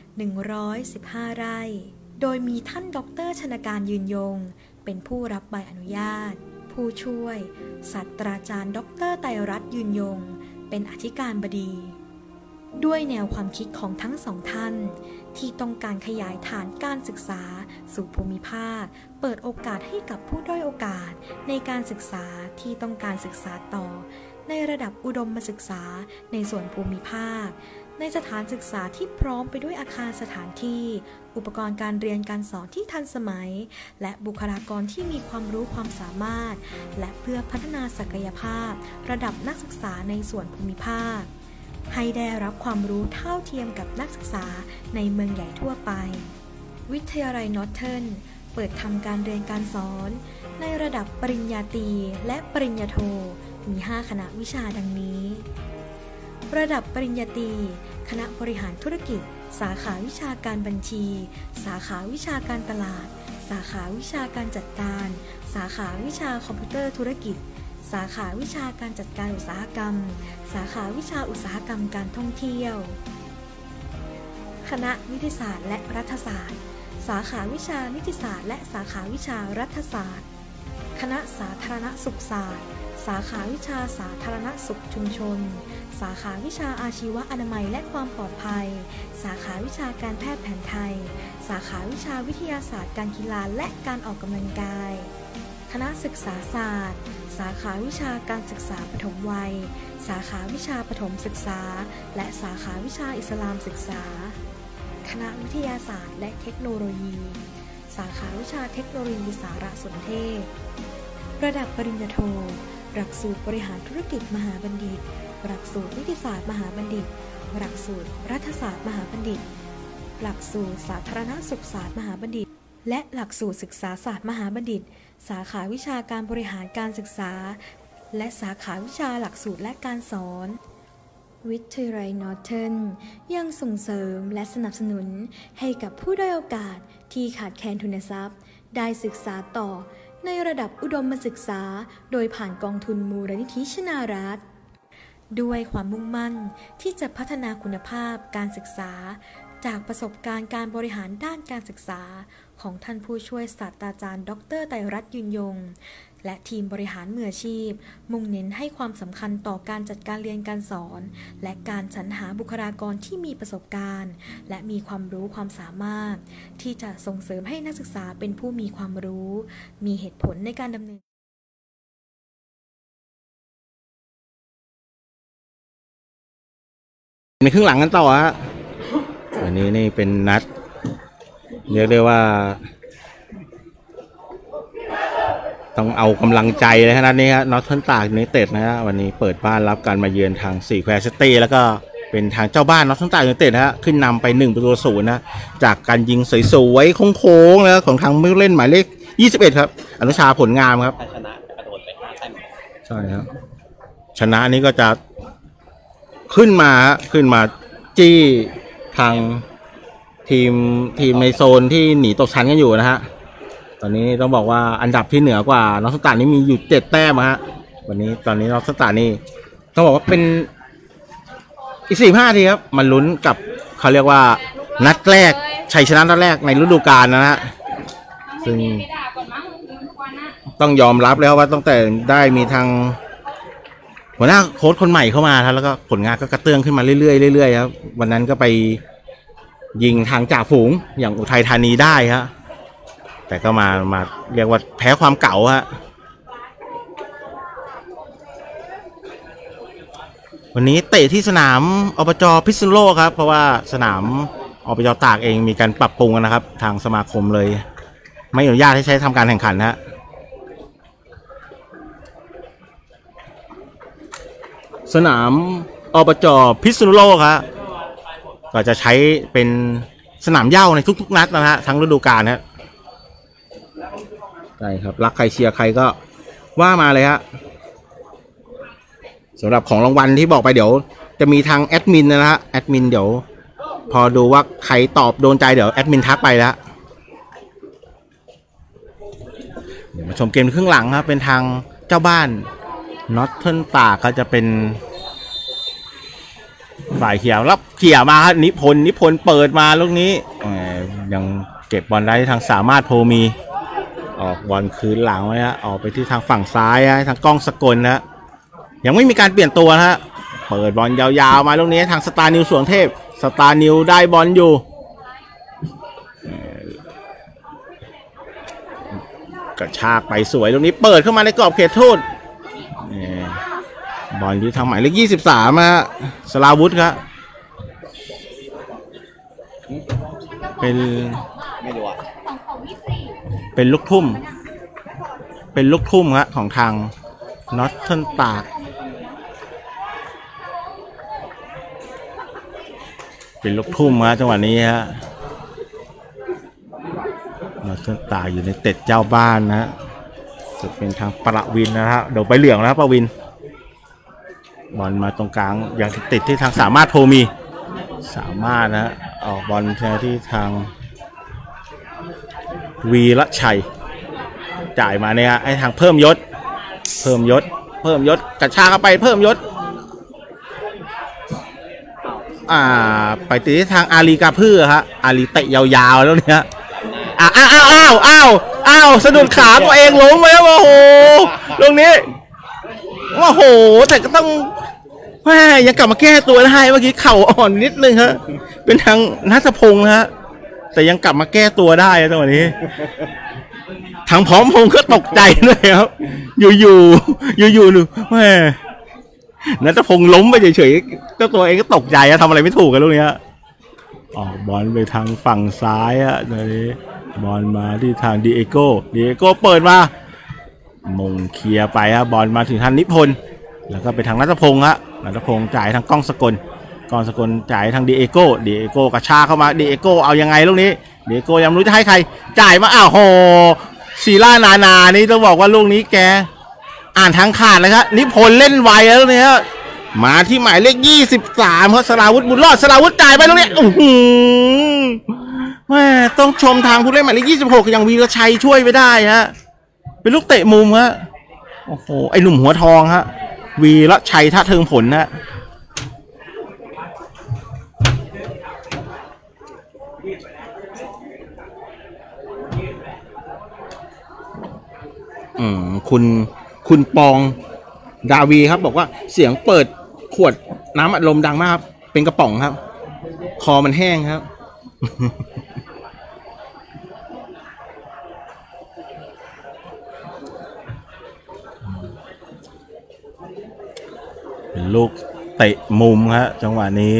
115 ไร่ โดยมีท่านดร.ชนการยืนยงเป็นผู้รับใบอนุญาต ผู้ช่วยศาสตราจารย์ดร.ไตรรัตน์ยืนยงเป็นอธิการบดี ด้วยแนวความคิดของทั้งสองท่านที่ต้องการขยายฐานการศึกษาสู่ภูมิภาคเปิดโอกาสให้กับผู้ด้อยโอกาสในการศึกษาที่ต้องการศึกษาต่อในระดับอุดมศึกษาในส่วนภูมิภาคในสถานศึกษาที่พร้อมไปด้วยอาคารสถานที่อุปกรณ์การเรียนการสอนที่ทันสมัยและบุคลากรที่มีความรู้ความสามารถและเพื่อพัฒนาศักยภาพระดับนักศึกษาในส่วนภูมิภาคให้ได้รับความรู้เท่าเทียมกับนักศึกษาในเมืองใหญ่ทั่วไปวิทยาลัยนอร์เทิร์นเปิดทำการเรียนการสอนในระดับปริญญาตรีและปริญญาโทมี5คณะวิชาดังนี้ระดับปริญญาตรีคณะบริหารธุรกิจสาขาวิชาการบัญชีสาขาวิชาการตลาดสาขาวิชาการจัดการสาขาวิชาคอมพิวเตอร์ธุรกิจสาขาวิชาการจัดการอุตสาหกรรมสาขาวิชาอุตสาหกรรมการท่องเที่ยวคณะนิติศาสตร์และรัฐศาสตร์สาขาวิชานิติศาสตร์และสาขาวิชารัฐศาสตร์คณะสาธารณสุขศาสตร์สาขาวิชาสาธารณสุขชุมชนสาขาวิชาอาชีวะอนามัยและความปลอดภัยสาขาวิชาการแพทย์แผนไทยสาขาวิชาวิทยาศาสตร์การกีฬาและการออกกำลังกายคณะศึกษาศาสตร์สาขาวิชาการศึกษาปฐมวัยสาขาวิชาปฐมศึกษาและสาขาวิชาอิสลามศึกษาคณะวิทยาศาสตร์และเทคโนโลยีสาขาวิชาเทคโนโลยีสารสนเทศระดับปริญญาโทหลักสูตรบริหารธุรกิจมหาบัณฑิตหลักสูตรนิติศาสตร์มหาบัณฑิตหลักสูตรรัฐศาสตร์มหาบัณฑิตหลักสูตรสาธารณสุขศาสตร์มหาบัณฑิตและหลักสูตรศึกษาศาสตร์มหาบัณฑิตสาขาวิชาการบริหารการศึกษาและสาขาวิชาหลักสูตรและการสอนวิทยาลัยนอร์เทิร์นยังส่งเสริมและสนับสนุนให้กับผู้ด้อยโอกาสที่ขาดแคลนทุนทรัพย์ได้ศึกษาต่อในระดับอุดมศึกษาโดยผ่านกองทุนมูลนิธิชนารัตน์ด้วยความมุ่งมั่นที่จะพัฒนาคุณภาพการศึกษาจากประสบการณ์การบริหารด้านการศึกษาของท่านผู้ช่วยศาสตราจารย์ดร.ไตรรัตน์ยืนยงและทีมบริหารมืออาชีพมุ่งเน้นให้ความสำคัญต่อการจัดการเรียนการสอนและการสรรหาบุคลากรที่มีประสบการณ์และมีความรู้ความสามารถที่จะส่งเสริมให้นักศึกษาเป็นผู้มีความรู้มีเหตุผลในการดำเนินในครึ่งหลังกันต่อฮะวันนี้นี่เป็นนัดเรียกได้ว่าต้องเอากำลังใจเลยนัดนี้ฮะนอร์เทิร์นตากยูไนเต็ดนะฮะวันนี้เปิดบ้านรับการมาเยือนทาง4แควร์ซิตี้แล้วก็เป็นทางเจ้าบ้านนอร์เทิร์นตากยูไนเต็ดฮะขึ้นนำไป1-0นะจากการยิงสวยๆโค้งๆแล้วของทางผู้เล่นหมายเลข21ครับอนุชาผลงามครับชนะกระโดดไป5แต้มใช่ครับชนะนี้ก็จะขึ้นมาจี้ทางทีมในโซนที่หนีตกชั้นกันอยู่นะฮะตอนนี้ต้องบอกว่าอันดับที่เหนือกว่านอร์เทิร์นตากนี่มีอยู่7แต้มฮะวันนี้ตอนนี้นอร์เทิร์นตากนี่ต้องบอกว่าเป็นอีก45 ทีครับมันลุ้นกับเขาเรียกว่านัดแรกชัยชนะนัดแรกในฤดูกาลนะฮะซึ่งต้องยอมรับแล้วว่าตั้งแต่ได้มีทางหัวหน้าโค้ชคนใหม่เข้ามาครับแล้วก็ผลงานก็กระเตื้องขึ้นมาเรื่อยๆครับวันนั้นก็ไปยิงทางจ่าฝูงอย่างอุทัยธานีได้ฮะแต่ก็มาเรียกว่าแพ้ความเก่าฮะวันนี้เตะที่สนามอบจ.พิษณุโลกครับเพราะว่าสนามอบจ.ตากเองมีการปรับปรุงนะครับทางสมาคมเลยไม่อนุญาตให้ใช้ทำการแข่งขันฮะสนามอบจ.พิษณุโลกครับก็จะใช้เป็นสนามเหย้าในทุกๆนัดนะฮะทั้งฤดูกาลฮะใช่ครับรักใครเชียร์ใครก็ว่ามาเลยฮะสำหรับของรางวัลที่บอกไปเดี๋ยวจะมีทางแอดมินนะฮะแอดมินเดี๋ยวพอดูว่าใครตอบโดนใจเดี๋ยวแอดมินทักไปแล้วเดี๋ยวมาชมเกมครึ่งหลังครับเป็นทางเจ้าบ้านน็อตเทิร์นตากเขาจะเป็นฝ่ายเขียวรับเขี่ยมาครับนิพนธ์เปิดมาลูกนี้ยังเก็บบอลได้ทางสามารถโพมีออกบอลคืนหลังไว้ฮะออกไปที่ทางฝั่งซ้ายทางกล้องสกลนะยังไม่มีการเปลี่ยนตัวนะฮะเปิดบอลยาวๆมาลูกนี้ทางสตาร์นิวสวงเทพสตาร์นิวได้บอลอยู่กระชากไปสวยลูกนี้เปิดเข้ามาในกรอบเขตโทษบอลที่ทางหมายเลข23ฮะสลาวุธครับเป็นไม่รู้อ่ะเป็นลูกทุ่มฮะของทางน็อตเทิร์นตากเป็นลูกทุ่มฮะจังหวะนี้ฮะน็อตเทิร์นตากอยู่ในเต็ดเจ้าบ้านนะจะเป็นทางประวินนะฮะเดี๋ยวไปเหลืองแล้วประวินบอลมาตรงกลางอย่างติดที่ทางสามารถโพมีสามารถนะออกบอลที่ทางวีระชัยจ่ายมาเนี่ยให้ทางเพิ่มยศกระชากเข้าไปเพิ่มยศไปตีที่ทางอาลีกาพือฮะอาลีเตะยาวๆแล้วเนี่ยอ้าวสะดุดขาตัวเองล้มไปแล้วโอ้โหตรงนี้โอ้โหแต่ก็ต้องแม่ยังกลับมาแก้ตัวได้เมื่อกี้เข่าอ่อนนิดนึงฮะเป็นทางณัฐพงษ์ฮะแต่ยังกลับมาแก้ตัวได้ตรงนี้ทางพร้อมพงษ์ก็ตกใจเลยครับอยู่หนูแม่ณัฐพงษ์ล้มไปเฉยๆก็ตัวเองก็ตกใจอะทำอะไรไม่ถูกกันตรงนี้ออกบอลไปทางฝั่งซ้ายอะตรงนี้บอลมาที่ทางดีเอโก้เปิดมามงเคลียร์ไปฮะบอลมาถึงทางนิพนธ์แล้วก็ไปทางณัฐพงษ์ฮะณัฐพงษ์จ่ายทางกล้องสกลจ่ายทางดีเอโก้กระชากเข้ามาดีเอโก้เอายังไงลูกนี้ดีเอโก้ยังไม่รู้จะให้ใครจ่ายมาโหศิลานานี่ต้องบอกว่าลูกนี้แกอ่านทางขาดเลยครับนิพนธ์เล่นไวแล้วเนี่ยมาที่หมายเลข23ครับสราวุธบุญรอดสราวุธจ่ายไปลูกนี้แม่ต้องชมทางผู้เล่นหมายเลข26อย่างวีรชัยช่วยไปได้ฮะเป็นลูกเตะมุมฮะโอ้โหไอหนุ่มหัวทองฮะวีรชัยท่าเทิงผลฮะคุณปองดาวีครับบอกว่าเสียงเปิดขวดน้ำอัดลมดังมากครับเป็นกระป๋องครับคอมันแห้งครับเป็นลูกเตะมุมครับจังหวะนี้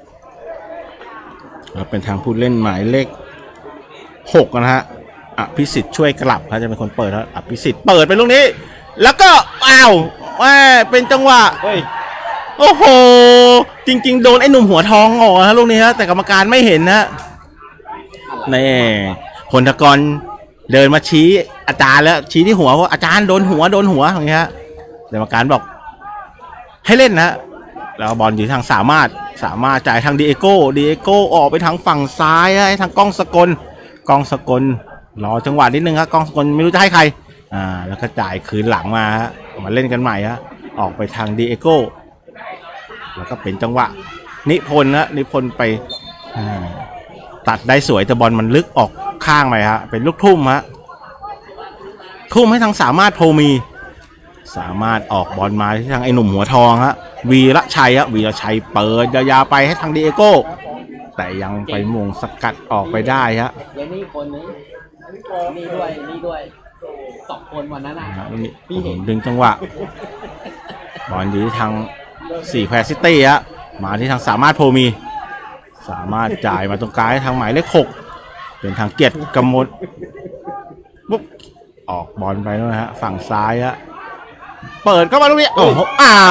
แล้วเป็นทางผู้เล่นหมายเลข6นะฮะอภิสิทธิ์ช่วยกลับเขาจะเป็นคนเปิดแล้วอภิสิทธิ์เปิดไปลูกนี้แล้วก็เป็นจังหวะโอ้โหจริงๆโดนไอ้หนุ่มหัวทองออกนะลูกนี้ฮะแต่กรรมการไม่เห็นนะนี่พลทกรเดินมาชี้อาจารย์แล้วชี้ที่หัวว่าอาจารย์โดนหัวอย่างเงี้ยกรรมการบอกให้เล่นนะแล้วบอลอยู่ทางสามารถจ่ายทางดีเอโก้ออกไปทางฝั่งซ้ายให้ทางกล้องสกลรอจังหวะนิดนึงครับกล้องสกลไม่รู้จะให้ใครแล้วก็จ่ายคืนหลังมาฮะมาเล่นกันใหม่ฮะออกไปทางดีเอโก้แล้วก็เป็นจังหวะนิพนธ์ไปตัดได้สวยแต่บอลมันลึกออกข้างไปฮะเป็นลูกทุ่มฮะทุ่มให้ทางสามารถโพมีสามารถออกบอลมาที่ทางไอ้หนุ่มหัวทองฮะวีระชัยเปิดยาวๆไปให้ทางดีเอโก้แต่ยังไปมงสกัดออกไปได้ฮะเดี๋ยวนี้คนนึงนี่ด้วย2 คนวันนั้นพี่เห็นดึงจังหวะบอลอยู่ที่ทาง4แควร์ซิตี้ฮะมาที่ทางสามารถโพมีสามารถจ่ายมาตรงกลางให้ทางหมายเลข6เป็นทางเกียรติกำมลปุ๊บออกบอลไปแล้วนะฮะฝั่งซ้ายฮะเปิดเข้ามาลูกนี้โอ้โห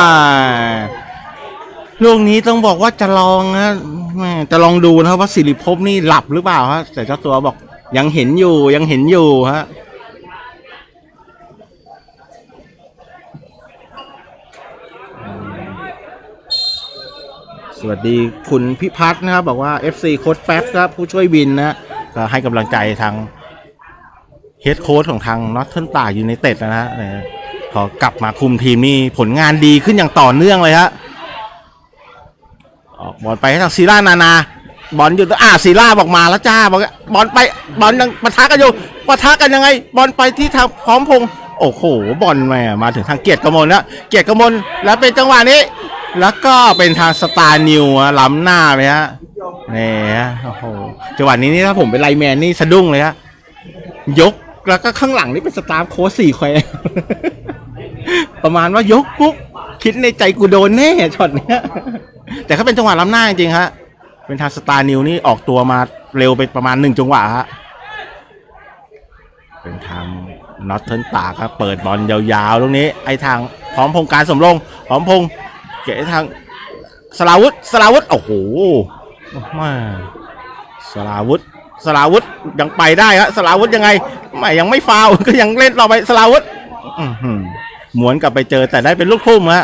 ลูกนี้ต้องบอกว่าจะลองนะจะลองดูนะครับว่าสิริภพนี่หลับหรือเปล่าฮะแต่เจ้าตัวบอกยังเห็นอยู่ฮะสวัสดีคุณพิพัฒน์นะครับบอกว่า FC โค้ชแป๊บครับผู้ช่วยวินนะก็ให้กำลังใจทางเฮดโค้ชของทางนอตเทิร์นตากยูไนเต็ดนะฮะพอกลับมาคุมทีมนี่ผลงานดีขึ้นอย่างต่อเนื่องเลยฮะออกบอลไปให้ทางซีร่านาบอลอยู่ซีร่าบอกมาแล้วจ้าบอกบอลไปบอลยังปะทะกันอยู่ปะทะกันยังไงบอลไปที่ทางพร้อมพงษ์โอ้โหบอลมาถึงทางเกียรติกมลแล้วเกียรติกมลแล้วเป็นจังหวะนี้แล้วก็เป็นทางสตาร์นิวล้ำหน้าไปฮะนี่ฮะโอ้โหจังหวะนี้นี่ถ้าผมเป็นไลแมนนี่สะดุ้งเลยฮะยกแล้วก็ข้างหลังนี่เป็นสตาร์โค้ช4 แควประมาณว่ายกปุ๊บคิดในใจกูโดนแน่ช็อตเนี้ยแต่เขาเป็นจังหวะล้ำหน้าจริงๆฮะเป็นทางสตาร์นิวนี่ออกตัวมาเร็วไปประมาณ1 จังหวะฮะเป็นทางน็อตเทิร์นตากครับเปิดบอลยาวๆตรงนี้ไอ้ทางพร้อมพงษ์การสมรงพร้อมพงษ์เกะทางสลาวุธโอ้โหมาสลาวุธยังไปได้ฮะสลาวุธยังไงไม่ยังไม่ฟาวก็ยังเล่นต่อไปสลาวุธหมุนกลับไปเจอแต่ได้เป็นลูกทุ่มฮะ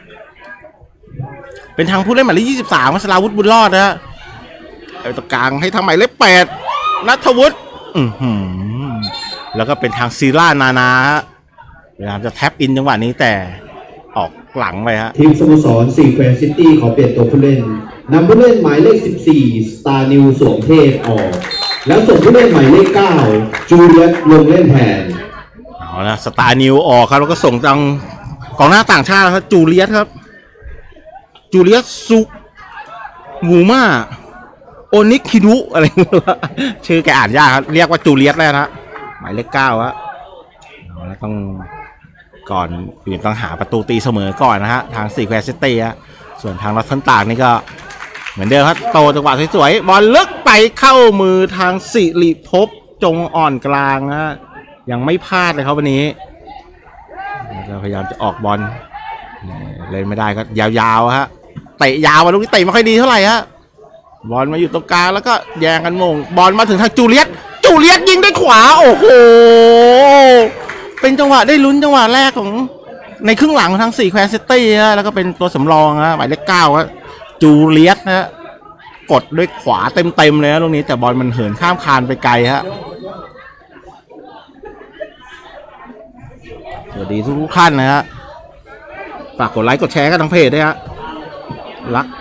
เป็นทางผู้เล่นหมายเลข23สลาวุธบุญรอดนะฮะเอาตรงกลางให้ทางหมายเลข8ณัฐวุฒิแล้วก็เป็นทางซีร่านาพยายามจะแท็บอินจังหวะนี้แต่ออกหลังไปฮะทีมสโมสร4 แควซิตี้ขอเปลี่ยนตัวผู้เล่นนำผู้เล่นหมายเลข14สตาร์นิวสวมเทพออกแล้วส่งผู้เล่นหมายเลข9จูเลียสลงเล่นแทนเอาละสตาร์นิวออกครับแล้วก็ส่งทางกองหน้าต่างชาติครับจูเลียสครับจูเลียสซุงูมาโอนิคิดุอะไรชื่อแกอ่านยากครับเรียกว่าจูเลียสแล้วนะหมายเลข9ฮะแล้วต้องก่อนต้องหาประตูตีเสมอก่อนนะฮะทาง4 แควซิตี้ฮะส่วนทางนอตเทิร์นตากนี่ก็เหมือนเดิมครับโตจังหวะสวยๆบอลลึกไปเข้ามือทางสิริภพจงอ่อนกลางนะยังไม่พลาดเลยครับวันนี้เราพยายามจะออกบอลเล่นไม่ได้ก็ยาวๆฮะเตะยาวมาลูกนี้เตะไม่ค่อยดีเท่าไหร่ฮะบอลมาอยู่ตรงกลางแล้วก็แย่งกันมงบอลมาถึงทางจูเลียสยิงด้วยขวาโอ้โหเป็นจังหวะได้ลุ้นจังหวะแรกของในครึ่งหลังของทาง4 แควซิตี้ฮะแล้วก็เป็นตัวสำรองฮะหมายเลข9ฮะจูเลียสนะฮะกดด้วยขวาเต็มเลยนะตรงนี้แต่บอลมันเหินข้ามคานไปไกลฮะสวัสดีทุกท่านนะฮะฝากกดไลค์กดแชร์กันทั้งเพจด้วยฮะรัก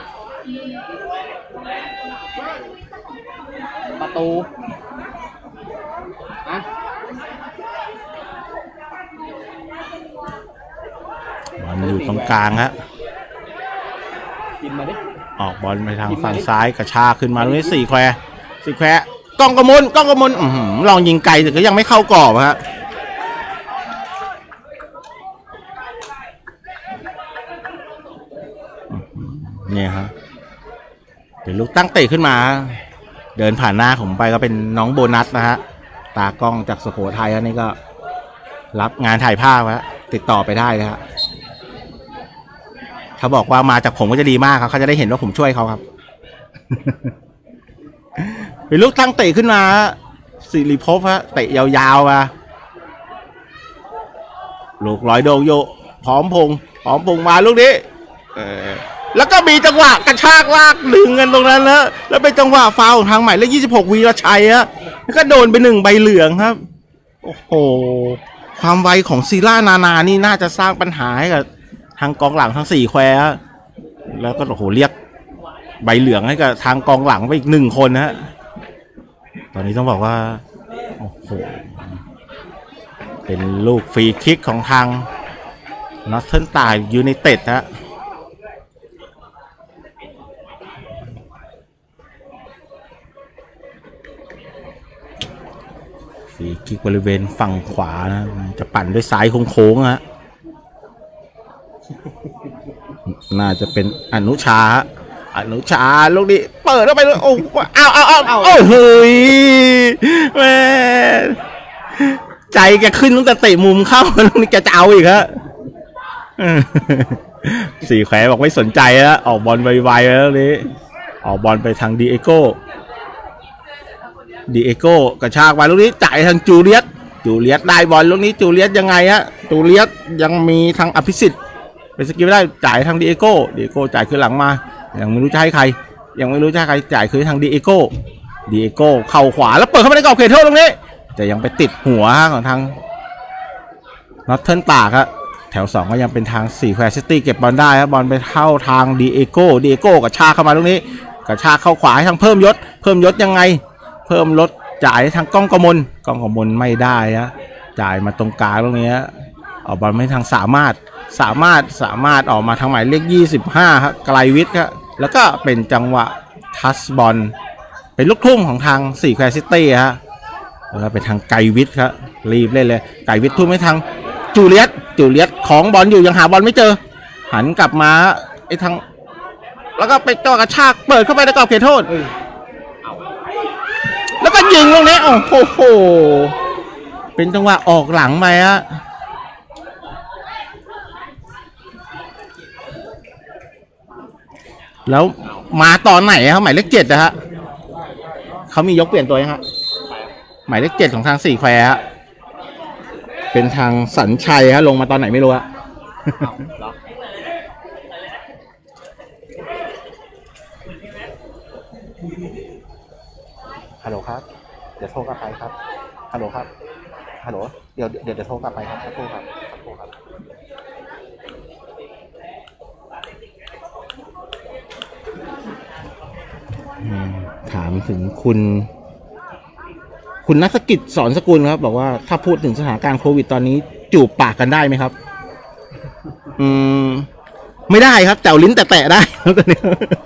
ประตูมันอยู่ตรงกลางฮะออกบอลไปทางฝั่งซ้ายกระชากขึ้นมาตรงนี้4 แควกล้องกระมลลองยิงไกลแต่ก็ยังไม่เข้ากรอบฮะเนี่ยฮะเป็นลูกตั้งเตะขึ้นมาเดินผ่านหน้าผมไปก็เป็นน้องโบนัสนะฮะตากล้องจากสุโขทัยอันนี้ก็รับงานถ่ายภาพฮะติดต่อไปได้นะฮะเขาบอกว่ามาจากผมก็จะดีมากครับเขาจะได้เห็นว่าผมช่วยเขาครับ เป็นลูกตั้งเตะขึ้นมาสิริภพฮะเตะยาวๆมาลูกร้อยโดงโยพร้อมพงมาลูกนี้แล้วก็มีจังหวะกระชากลากดึงกันตรงนั้นแล้วเป็นจังหวะฟาวของทางหมายเลข26วีรชัยฮะแล้วก็โดนไป1 ใบเหลืองครับโอ้โหความไวของซีร่านานี่น่าจะสร้างปัญหาให้กับทางกองหลังทั้ง4 แควแล้วก็โอ้โหเรียกใบเหลืองให้กับทางกองหลังไปอีก1 คนฮะตอนนี้ต้องบอกว่าโอ้โหเป็นลูกฟรีคิกของทางนอตเทิร์นตากยูไนเต็ดฮะฟรีคิกบริเวณฝั่งขวานะจะปั่นด้วยซ้ายโค้งๆฮะน่าจะเป็นอนุชาลูกนี้เปิดเข้าไปเลยโอ้เอาเฮ้ยแม่ใจแกขึ้นตั้งแต่เตะมุมเข้าลูกนี้แกจะเอาอีกฮะ4 แควบอกไม่สนใจแล้วออกบอลไวๆแล้วนี้ออกบอลไปทางดีเอโก้กระชากไปลูกนี้จ่ายทางจูเลียสได้บอลลูกนี้จูเลียสยังไงฮะจูเลียสยังมีทางอภิสิทธิ์เป็นสกิลไม่ได้จ่ายทางดีเอโก้จ่ายขึ้นหลังมายังไม่รู้จะให้ใครจ่ายคือทางดีเอโก้เข่าขวาแล้วเปิดเข้าไปในกรอบเขตโทษตรงนี้แต่ยังไปติดหัวของทางนอตเทิร์นตากครับแถว2ก็ยังเป็นทาง4แควร์ซิตี้เก็บบอลได้ครับบอลไปเข้าทางดีเอโก้กับชาเข้ามาตรงนี้กับชาเข้าขวาให้ทางเพิ่มยศยังไงเพิ่มรถจ่ายทางก้องกมลไม่ได้ฮะจ่ายมาตรงกลางตรงนี้ออกบอลไม่ทางสามารถออกมาทางหมายเลข25ครับไกลวิทย์ครับแล้วก็เป็นจังหวะทัชบอลเป็นลูกทุ่มของทาง4แควร์ซิตี้ฮะแล้วก็ไปทางไกลวิทย์ครับรีบเล่นเลยไกลวิทย์ทุ่มให้ทางจูเลียตของบอลอยู่ยังหาบอลไม่เจอหันกลับมาไอ้ทางแล้วก็ไปจ่อกระชากเปิดเข้าไปในกรอบเขตโทษแล้วก็ยิงตรงนี้โอ้โหเป็นจังหวะออกหลังไปฮะแล้วมาตอนไหนครับหมายเลข7นะฮะเขามียกเปลี่ยนตัวยังฮะหมายเลข7ของทาง4แควร์ฮะเป็นทางสัญชัยฮะลงมาตอนไหนไม่รู้ฮะฮัลโหลครับเดี๋ยวโทรกลับไปครับฮัลโหลครับฮัลโหลเดี๋ยวโทรกลับไปครับโทรครับถามถึงคุณนักกิจสอนสกุลครับบอกว่าถ้าพูดถึงสถานการณ์โควิดตอนนี้จูบปากกันได้ไหมครับไม่ได้ครับแต่ลิ้นแตะได้ตอนนี้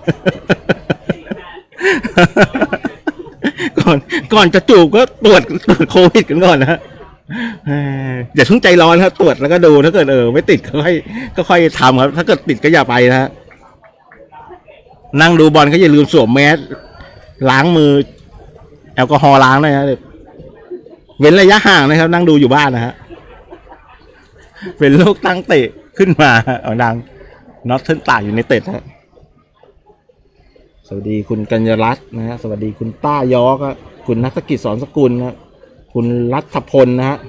ก่อนจะจูบก็ตรวจโควิดกันก่อนนะอย่าชุ่งใจร้อนครับตรวจแล้วก็ดูถ้าเกิดไม่ติดก็ค่อยทำครับถ้าเกิดติดก็อย่าไปนะฮะนั่งดูบอลก็อย่าลืมสวมแมสล้างมือแอลกอฮอล์ล้างด้วยนะเว้นระยะห่างนะครับนั่งดูอยู่บ้านนะฮะเป็นโรคตั้งเตะขึ้นมาเอาดังน็อตเทิร์นตากอยู่ในเตะฮะสวัสดีคุณกัญญรัตน์นะฮะสวัสดีคุณต้ายอกครับคุณนักกิจสอนสกุลนะคุณรัฐพลนะฮะ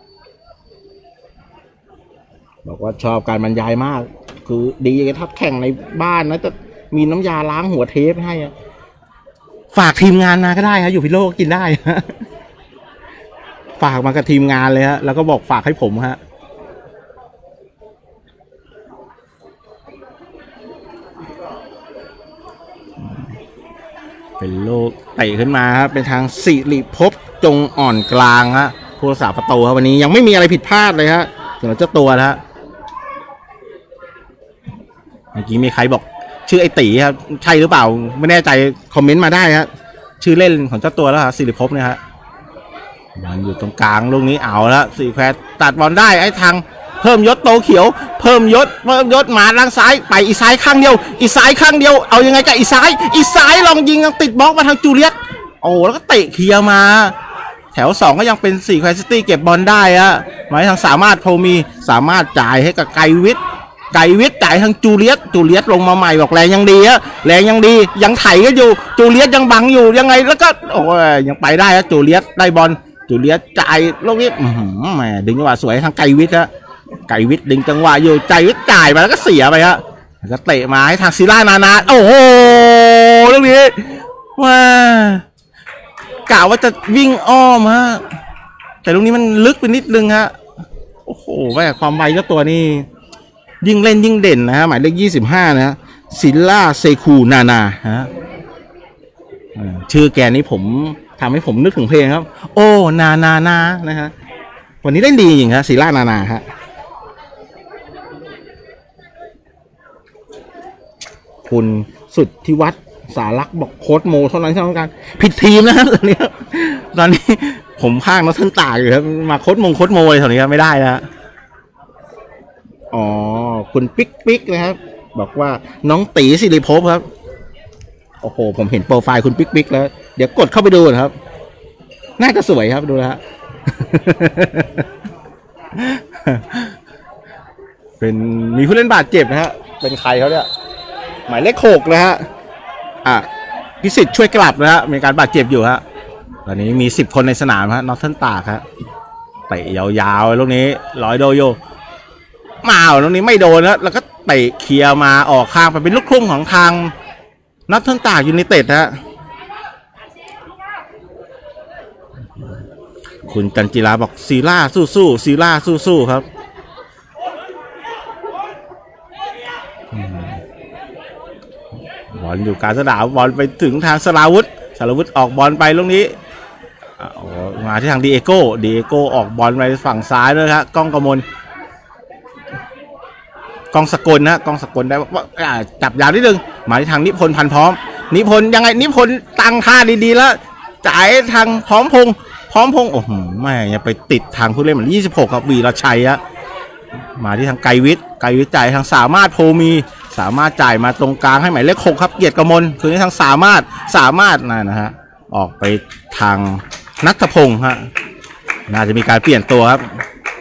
บอกว่าชอบการบรรยายมากคือดีถ้าแข่งในบ้านนะจะมีน้ำยาล้างหัวเทปให้ฝากทีมงานมาก็ได้ครับอยู่พิโลกกินได้ฮะฝากมากับทีมงานเลยฮะแล้วก็บอกฝากให้ผมฮะเป็นโลกเตะขึ้นมาครับเป็นทางสิริภพจงอ่อนกลางฮะผู้รักษาประตูครับวันนี้ยังไม่มีอะไรผิดพลาดเลยฮะสำหรับเจ้าตัวนะฮะเมื่อกี้มีใครบอกชื่อไอตีครับใช่หรือเปล่าไม่แน่ใจคอมเมนต์มาได้ฮะชื่อเล่นของเจ้าตัวแล้วฮะสิริภพเนี่ยฮะบอลอยู่ตรงกลางลูกนี้เอาแล้ว4แควร์ตัดบอลได้ไอ้ทางเพิ่มยศโตเขียวเพิ่มยศมาด้านซ้ายไปอีซ้ายข้างเดียวเอายังไงกับอีซ้ายลองยิงติดบล็อกมาทางจูเลียตโอ้แล้วก็เตะเคลียร์มาแถว2ก็ยังเป็น4แควร์ซิตี้เก็บบอลได้ฮะหมายทางสามารถโพมีสามารถจ่ายให้กับไกรวิทย์จ่ายทางจูเลียตลงมาใหม่บอกแรงยังดีฮะแรงยังดียังไถก็อยู่จูเลียตยังบังอยู่ยังไงแล้วก็โอ้ยยังไปได้ฮะจูเลียตได้บอลจูเลียตจ่ายลูกนี้แหมดึงจังหวะสวยทางไกรวิทย์ฮะไกรวิทย์ดึงจังหวะอยู่ไกรวิทย์จ่ายมาแล้วก็เสียไปฮะแล้วก็เตะมาให้ทางศิลานาโอ้โหลูกนี้ว้ากะว่าจะวิ่งอ้อมฮะแต่ลูกนี้มันลึกไปนิดนึงฮะโอ้โหแม่ความไวเจ้าตัวนี้ยิ่งเล่นยิ่งเด่นนะฮะหมายเลข25นะฮะศิลาเซคูนาฮะชื่อแกนี้ผมทำให้ผมนึกถึงเพลงครับโอ้นานะฮะวันนี้เล่นดีจริงครับศิลานาฮะคุณสุดที่วัดสารักบอกโค้ดโมเท่านั้นเท่ากันผิดทีมนะตอนนี้ผมข้างน้องท่านตากอยู่ครับมาโค้ดโมเลยตอนนี้ไม่ได้นะอ๋อคุณปิ๊กนะครับบอกว่าน้องตีสิริภพครับโอ้โหผมเห็นโปรไฟล์คุณปิ๊กแล้วเดี๋ยวกดเข้าไปดูนะครับน่าจะสวยครับดูนะฮะ เป็นมีผู้เล่นบาดเจ็บนะฮะเป็นใครเขาเนี่ยหมายเลข6นะฮะพิสิทธิ์ช่วยกลับนะฮะมีการบาดเจ็บอยู่ฮะตอนนี้มี10คนในสนามฮะนอตเทิร์นตากฮะเตะยาวๆลูกนี้ร้อยโดโยมาตรงนี้ไม่โดนแล้วก็เตะเคลียร์มาออกข้างไปเป็นลูกครุ่งของทางนัทเทิร์นตากยูไนเต็ดฮะคุณจันจิราบอกซีล่าสู้ๆซีล่าสู้ๆครับบอลอยู่กลางสนามบอลไปถึงทางสราวุธออกบอลไปลูกนี้มาที่ทางดีเอโก้ออกบอลไปฝั่งซ้ายด้วยครับก้องกมลกองสกลนะกองสกลได้ว่าจับยาวนิดนึงมาที่ทางนิพนธ์พันพร้อมนิพนธ์ยังไงนิพนธ์ตั้งท่าดีๆแล้วจ่ายทางพร้อมพงษ์โอ้โหไม่อย่าไปติดทางผู้เล่นเหมือน26ครับวีรชัยฮะมาที่ทางไกรวิทย์จ่ายทางสามารถโพมีสามารถจ่ายมาตรงกลางให้หมายเลข6ครับเกียรติกมลคืนให้ทางสามารถนะฮะออกไปทางนัทพงศ์ฮะน่าจะมีการเปลี่ยนตัวครับ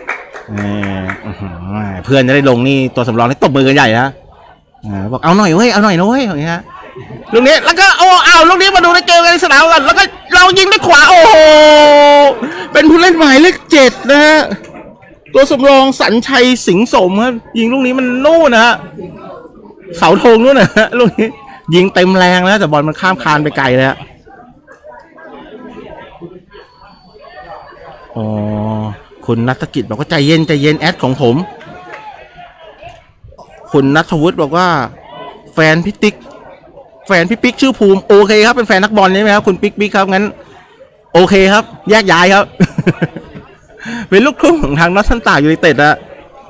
เพื่อนจะได้ลงนี่ตัวสำรองให้ตบมือกันใหญ่นะบอกเอาหน่อยเว้ยอย่างเงี้ยลูกนี้แล้วก็ลูกนี้มาดูในเกมกันในสนามกันแล้วก็เรายิงด้วยขวาโอ้โหเป็นผู้เล่นหมายเลข7นะฮะตัวสำรองสัญชัยสิงห์สมครับยิงลูกนี้มันนู่นนะฮะเสาธงนู่นนะฮะลูกนี้ยิงเต็มแรงแล้วแต่บอลมันข้ามคานไปไกลเลยฮะคุณนัฐกิจบอกว่าใจเย็นแอดของผมคุณณัฐวุฒิบอกว่าแฟนพี่ปิ๊กชื่อภูมิโอเคครับเป็นแฟนนักบอลใช่ไหมครับคุณปิ๊กครับงั้นโอเคครับแยกย้ายครับ เป็นลูกครึ่งของทางนัทเทิร์นตากยูไนเต็ดอะ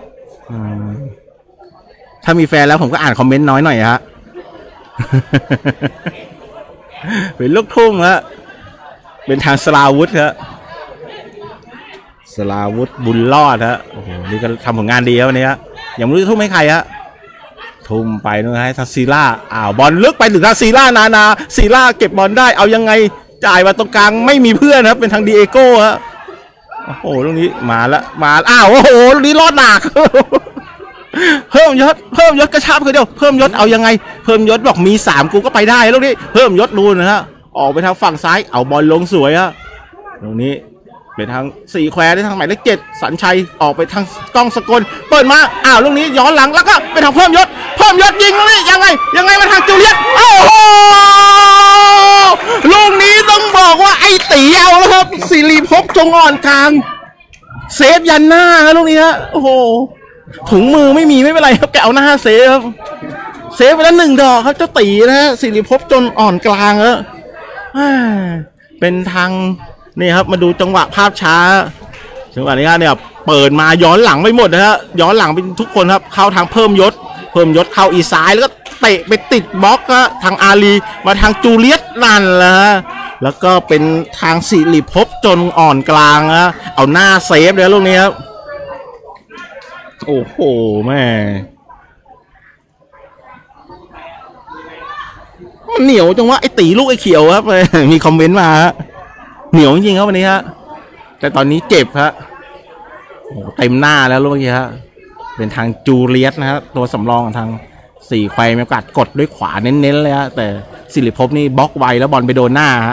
ถ้ามีแฟนแล้วผมก็อ่านคอมเมนต์น้อยหน่อยฮะ เป็นลูกทุ่งฮะเป็นทางสราวุธครับสราวุธบุญรอดฮะโอ้โหนี่ก็ทำผลงานดีครับวันนี้ฮะยังไม่รู้จะทุ่มให้ใครฮะทุ่มไปนู่นให้ทางซีล่าบอลลึกไปถึงทางซีล่านาซีล่าเก็บบอลได้เอายังไงจ่ายมาตรงกลางไม่มีเพื่อนครับเป็นทางดีเอโก้ฮะโอ้โหตรงนี้มาโอ้โหตรงนี้รอดหนัก เพิ่มยศกระชับคือเดียวเพิ่มยศเอายังไงเพิ่มยศบอกมี3กูก็ไปได้แล้วนี่เพิ่มยศดูนะฮะออกไปทางฝั่งซ้ายเอาบอลลงสวยฮะตรงนี้เป็นทาง4แควร์ได้ทางหมายเลข7สัญชัยออกไปทางกล้องสกลเปิดมาลูกนี้ย้อนหลังแล้วก็เป็นทางเพิ่มยศยิงตรงนี้ยังไงมาทางจูเลียตโอ้โหลูกนี้ต้องบอกว่าไอ้ตีเอาแล้วครับศิริภพจงอ่อนกลางเซฟยันหน้าลูกนี้ฮะโอ้โหถุงมือไม่เป็นไรครับแกเอาหน้าเซฟครับเซฟไปแล้ว1 ดอกครับเจ้าตีนะฮะศิริภพจนอ่อนกลางแล้วเป็นทางนี่ครับมาดูจังหวะภาพช้าจังหวะนี้เนี่ยเปิดมาย้อนหลังไปหมดนะฮะย้อนหลังเป็นทุกคนครับเข้าทางเพิ่มยศเข้าอีซ้ายแล้วก็เตะไปติดบล็อกก็ทางอาลีมาทางจูเลียตนั่นแหละแล้วก็เป็นทางศิริภพจนอ่อนกลางนะเอาหน้าเซฟเลยลูกนี้ครับโอ้โหแม่มันเหนียวจังวะไอตีลูกไอเขียวครับมีคอมเมนต์มาเหนียวจริงๆครับวันนี้ฮะแต่ตอนนี้เจ็บฮะเต็มหน้าแล้วลูกนี้ฮะเป็นทางจูเลียตนะฮะตัวสำรองของทาง4แควร์มีโอกาสกดด้วยขวาเน้นๆเลยฮะแต่ศิริภพนี่บล็อกไวแล้วบอลไปโดนหน้าฮะ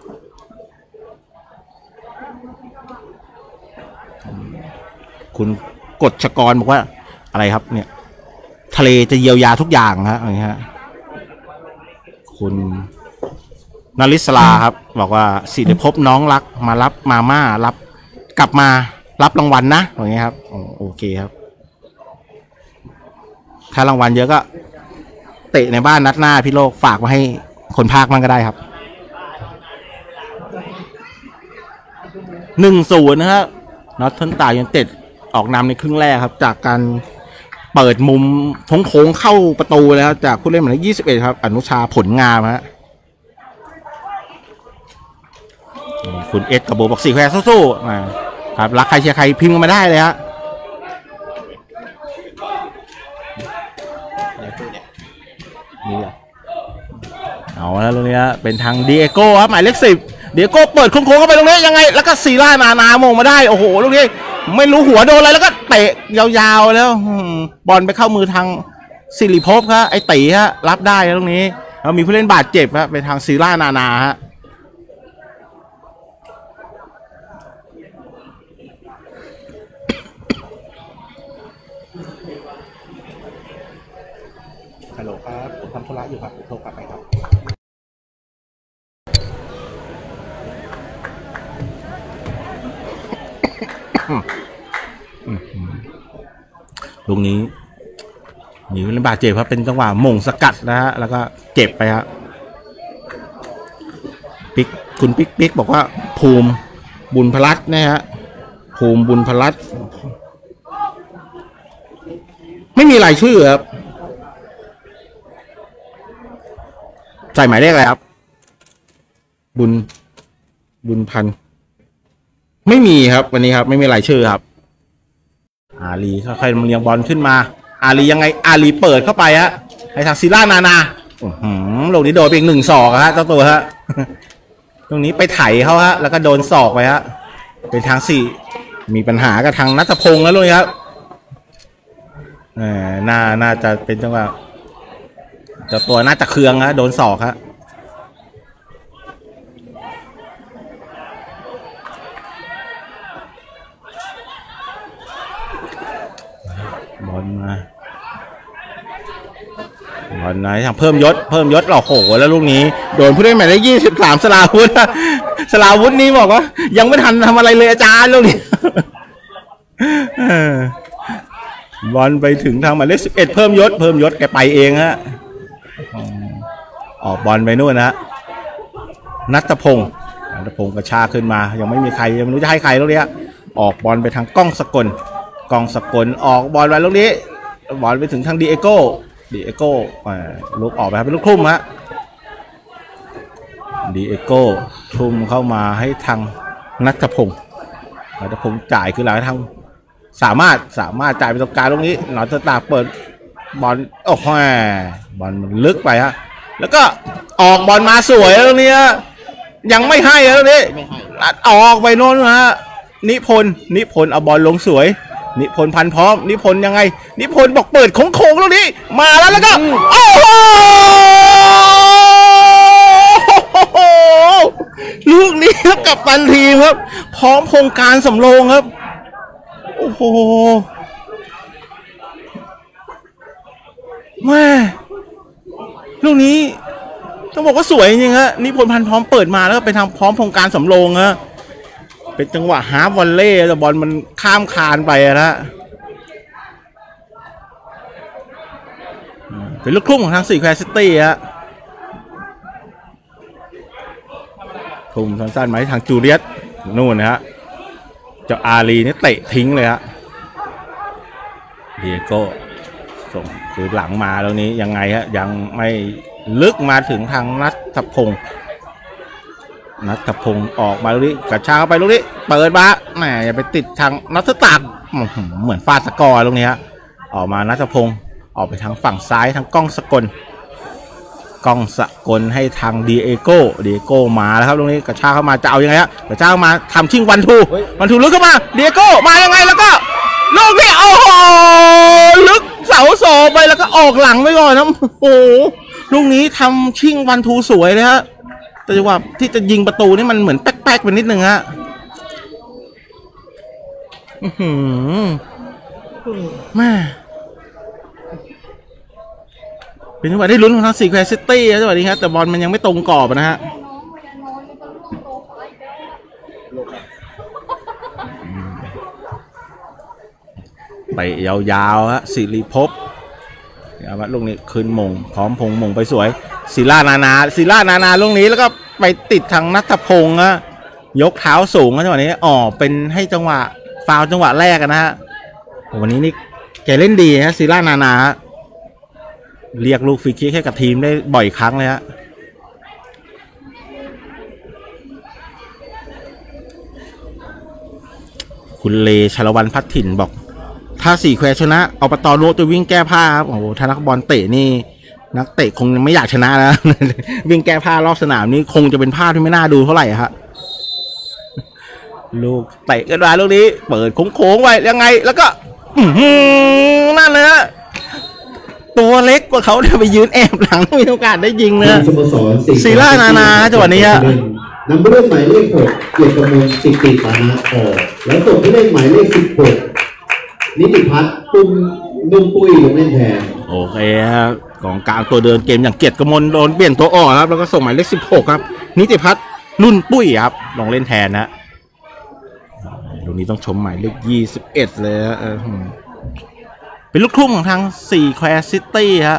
คุณกฎชกรบอกว่าอะไรครับเนี่ยทะเลจะเยียวยาทุกอย่างฮะอะไรฮะคุณนริศราครับบอกว่าศิริภพน้องรักมารับมาม่ารับกลับมารับรางวัลนะอย่างเงี้ยครับโอเคครับถ้ารางวัลเยอะก็เตะในบ้านนัดหน้าพี่โลกฝากมาให้คนภาคมันก็ได้ครับ1-0นะครับน็อตเทิร์นตากยูไนเต็ดออกนำในครึ่งแรกครับจากการเปิดมุมโค้งเข้าประตูเลยครับจากผู้เล่นหมายเลข21ครับอนุชาผลงามฮะคุณเอสกับโบบอก4แควร์สู้ๆครับรักใครเชียร์ใครพิมพ์กันมาได้เลยฮะเอาแล้วตรงนี้เป็นทางดีเอโก้ครับหมายเลข10ดีเอโก้เปิดโค้งๆเข้าไปตรงนี้ยังไงแล้วก็ซีล่านามงมาได้โอ้โหลูกนี้ไม่รู้หัวโดนอะไรแล้วก็เตะยาวๆแล้วบอลไปเข้ามือทางศิริภพครับไอตีฮะรับได้ตรงนี้แล้วมีผู้เล่นบาดเจ็บครับเป็นทางซีล่านาฮะฮัลโหลครับผมทำธุระอยู่ครับโทรกลับไปครับลูกนี้หนีเป็นบาดเจ็บครับเป็นจังหวะหม่งสกัดนะฮะแล้วก็เจ็บไปครับคุณปิ๊กบอกว่าภูมิบุญพลัดนะฮะภูมิบุญพลัดไม่มีรายชื่อครับใส่หมายเลขอะไรครับบุญพันธ์ไม่มีครับวันนี้ครับไม่มีรายชื่อครับอาลีค่อยๆเลี้ยงบอลขึ้นมาอาลียังไงอาลีเปิดเข้าไปฮะให้ทางศิลานานาลูกนี้โดนไปอีก1 ศอกฮะเจ้าตัวฮะตรงนี้ไปไถเขาฮะแล้วก็โดนศอกไปฮะเป็นทาง4มีปัญหากับทางณัฐพงษ์แล้วเลยครับน่าจะเป็นจังหวะเจ้าตัวน่าจะเคืองฮะโดนศอกฮะบอลมาบอลไหนทางเพิ่มยศหล่อโหแล้วลูกนี้โดนผู้เล่นหมายเลข23สลาวุธนี่บอกว่ายังไม่ทันทำอะไรเลยอาจารย์ลูกนี้บอลไปถึงทางหมายเลข11เพิ่มยศแกไปเองฮะออกบอลไปนู่นนะณัฐพงษ์กระชากขึ้นมายังไม่มีใครยังไม่รู้จะให้ใครลูกนี้ออกบอลไปทางก้องสกลออกบอลไปลูกนี้บอลไปถึงทางดีเอโก้ลูกออกไปครับเป็นลูกทุ่มฮะดีเอโก้ทุ่มเข้ามาให้ทางณัฐพงษ์จ่ายคือหลังทางสามารถจ่ายไปตรงกลางตรงนี้หนอนตาเปิดบอลโอ้โหบอลมันลึกไปฮะแล้วก็ออกบอลมาสวยตรงนี้ยังไม่ให้ตรงนี้ออกไปโน่นฮะนิพนธ์เอาบอลลงสวยนิพนธ์พันพร้อมนิพนธ์ยังไงนิพนธ์บอกเปิดโค้งตรงนี้มาแล้วก็โอ้โหลูกนี้ครับกับตันทีมครับพร้อมโครงการสำโรงครับโอ้โหแม่ลูกนี้ต้องบอกว่าสวยจริงฮะนิพนธ์พันพร้อมเปิดมาแล้วก็ไปทำพร้อมโครงการสำโรงฮะเป็นจังหวะฮาร์ฟวอลเล่แต่บอลมันข้ามคานไปนะเป็นลูกคลุ้มของทาง4แควร์ซิตี้ฮะทุ่มสั้นๆไหมทางจูเลียสนู่นนะฮะเจ้าอารีนี่เตะทิ้งเลยฮะเดียโก้ส่งคือหลังมาตรงนี้ยังไงฮะยังไม่ลึกมาถึงทางณัฐพงษ์ออกมาลูกนี้กระชากเข้าไปลูกนี้เปิดมาแหมอย่าไปติดทางณัฐตักเหมือนฟาดสกอร์ลูกนี้ฮะออกมาณัฐพงษ์ออกไปทางฝั่งซ้ายทางก้องสกลให้ทางดีเอโก้มาแล้วครับตรงนี้กระชากเข้ามาจะเอายังไงฮะกระชากมาทำชิงวันทูลึกเข้ามาดีเอโก้มายังไงแล้วก็ลูกนี้โอ้โหลึกเสาโซไปแล้วก็ออกหลังไปก่อนนะโอ้โหลูกนี้ทำชิงวันทูสวยเลยฮะแต่ว่าที่จะยิงประตูนี่มันเหมือนแป๊กๆไปนิดนึงฮะแม่เป็นจังหวะได้ลุ้นของทาง4แควร์ซิตี้จังหวะนี้ครับแต่บอลมันยังไม่ตรงกรอบนะฮะไปยาวๆฮะสิริภพเอามาลูกนี้คืนมงพร้อมพงมงไปสวยศิลานานาลูกนี้แล้วก็ไปติดทางณัฐพงษ์ฮะยกเท้าสูงจังหวะนี้เป็นให้จังหวะฟาวล์จังหวะแรกนะฮะวันนี้นี่แกเล่นดีนะศิลานาเรียกลูกฟรีคิกให้กับทีมได้บ่อยครั้งเลยฮะคุณเลชลวันพัฒถิ่นบอกถ้า4แควร์ชนะเอาปตโรจะวิ่งแก้ผ้าครับโอ้โหถ้านักบอลเตะนี่นักเตะคงไม่อยากชนะนะ วิ่งแก้ผ้ารอบสนามนี่คงจะเป็นภาพที่ไม่น่าดูเท่าไหร่ฮะลูกเตะกันมาลูกนี้เปิดโค้งๆไว้ยังไงแล้วก็นั่นเลยฮะตัวเล็กกว่าเขาจะไปยืนแอบหลังมีโอกาสได้ยิงนะศิลานาจังหวะนี้ฮะนำผู้เล่นหมายเลข6เกียรติกมลสิติปานะออกแล้วส่งผู้เล่นหมายเลข16นิติพัฒน์นุ่มปุ้ยลงเล่นแทนโอเคครับกองกลางตัวเดินเกมอย่างเกียรติกมลโดนเปลี่ยนตัวออกครับแล้วก็ส่งหมายเลข16ครับนิติพัฒน์นุ่นปุ้ยครับลงเล่นแทนนะตรงนี้ต้องชมหมายเลข21เลยฮะเป็นลูกทุ่งของทาง4แควร์ซิตี้ฮะ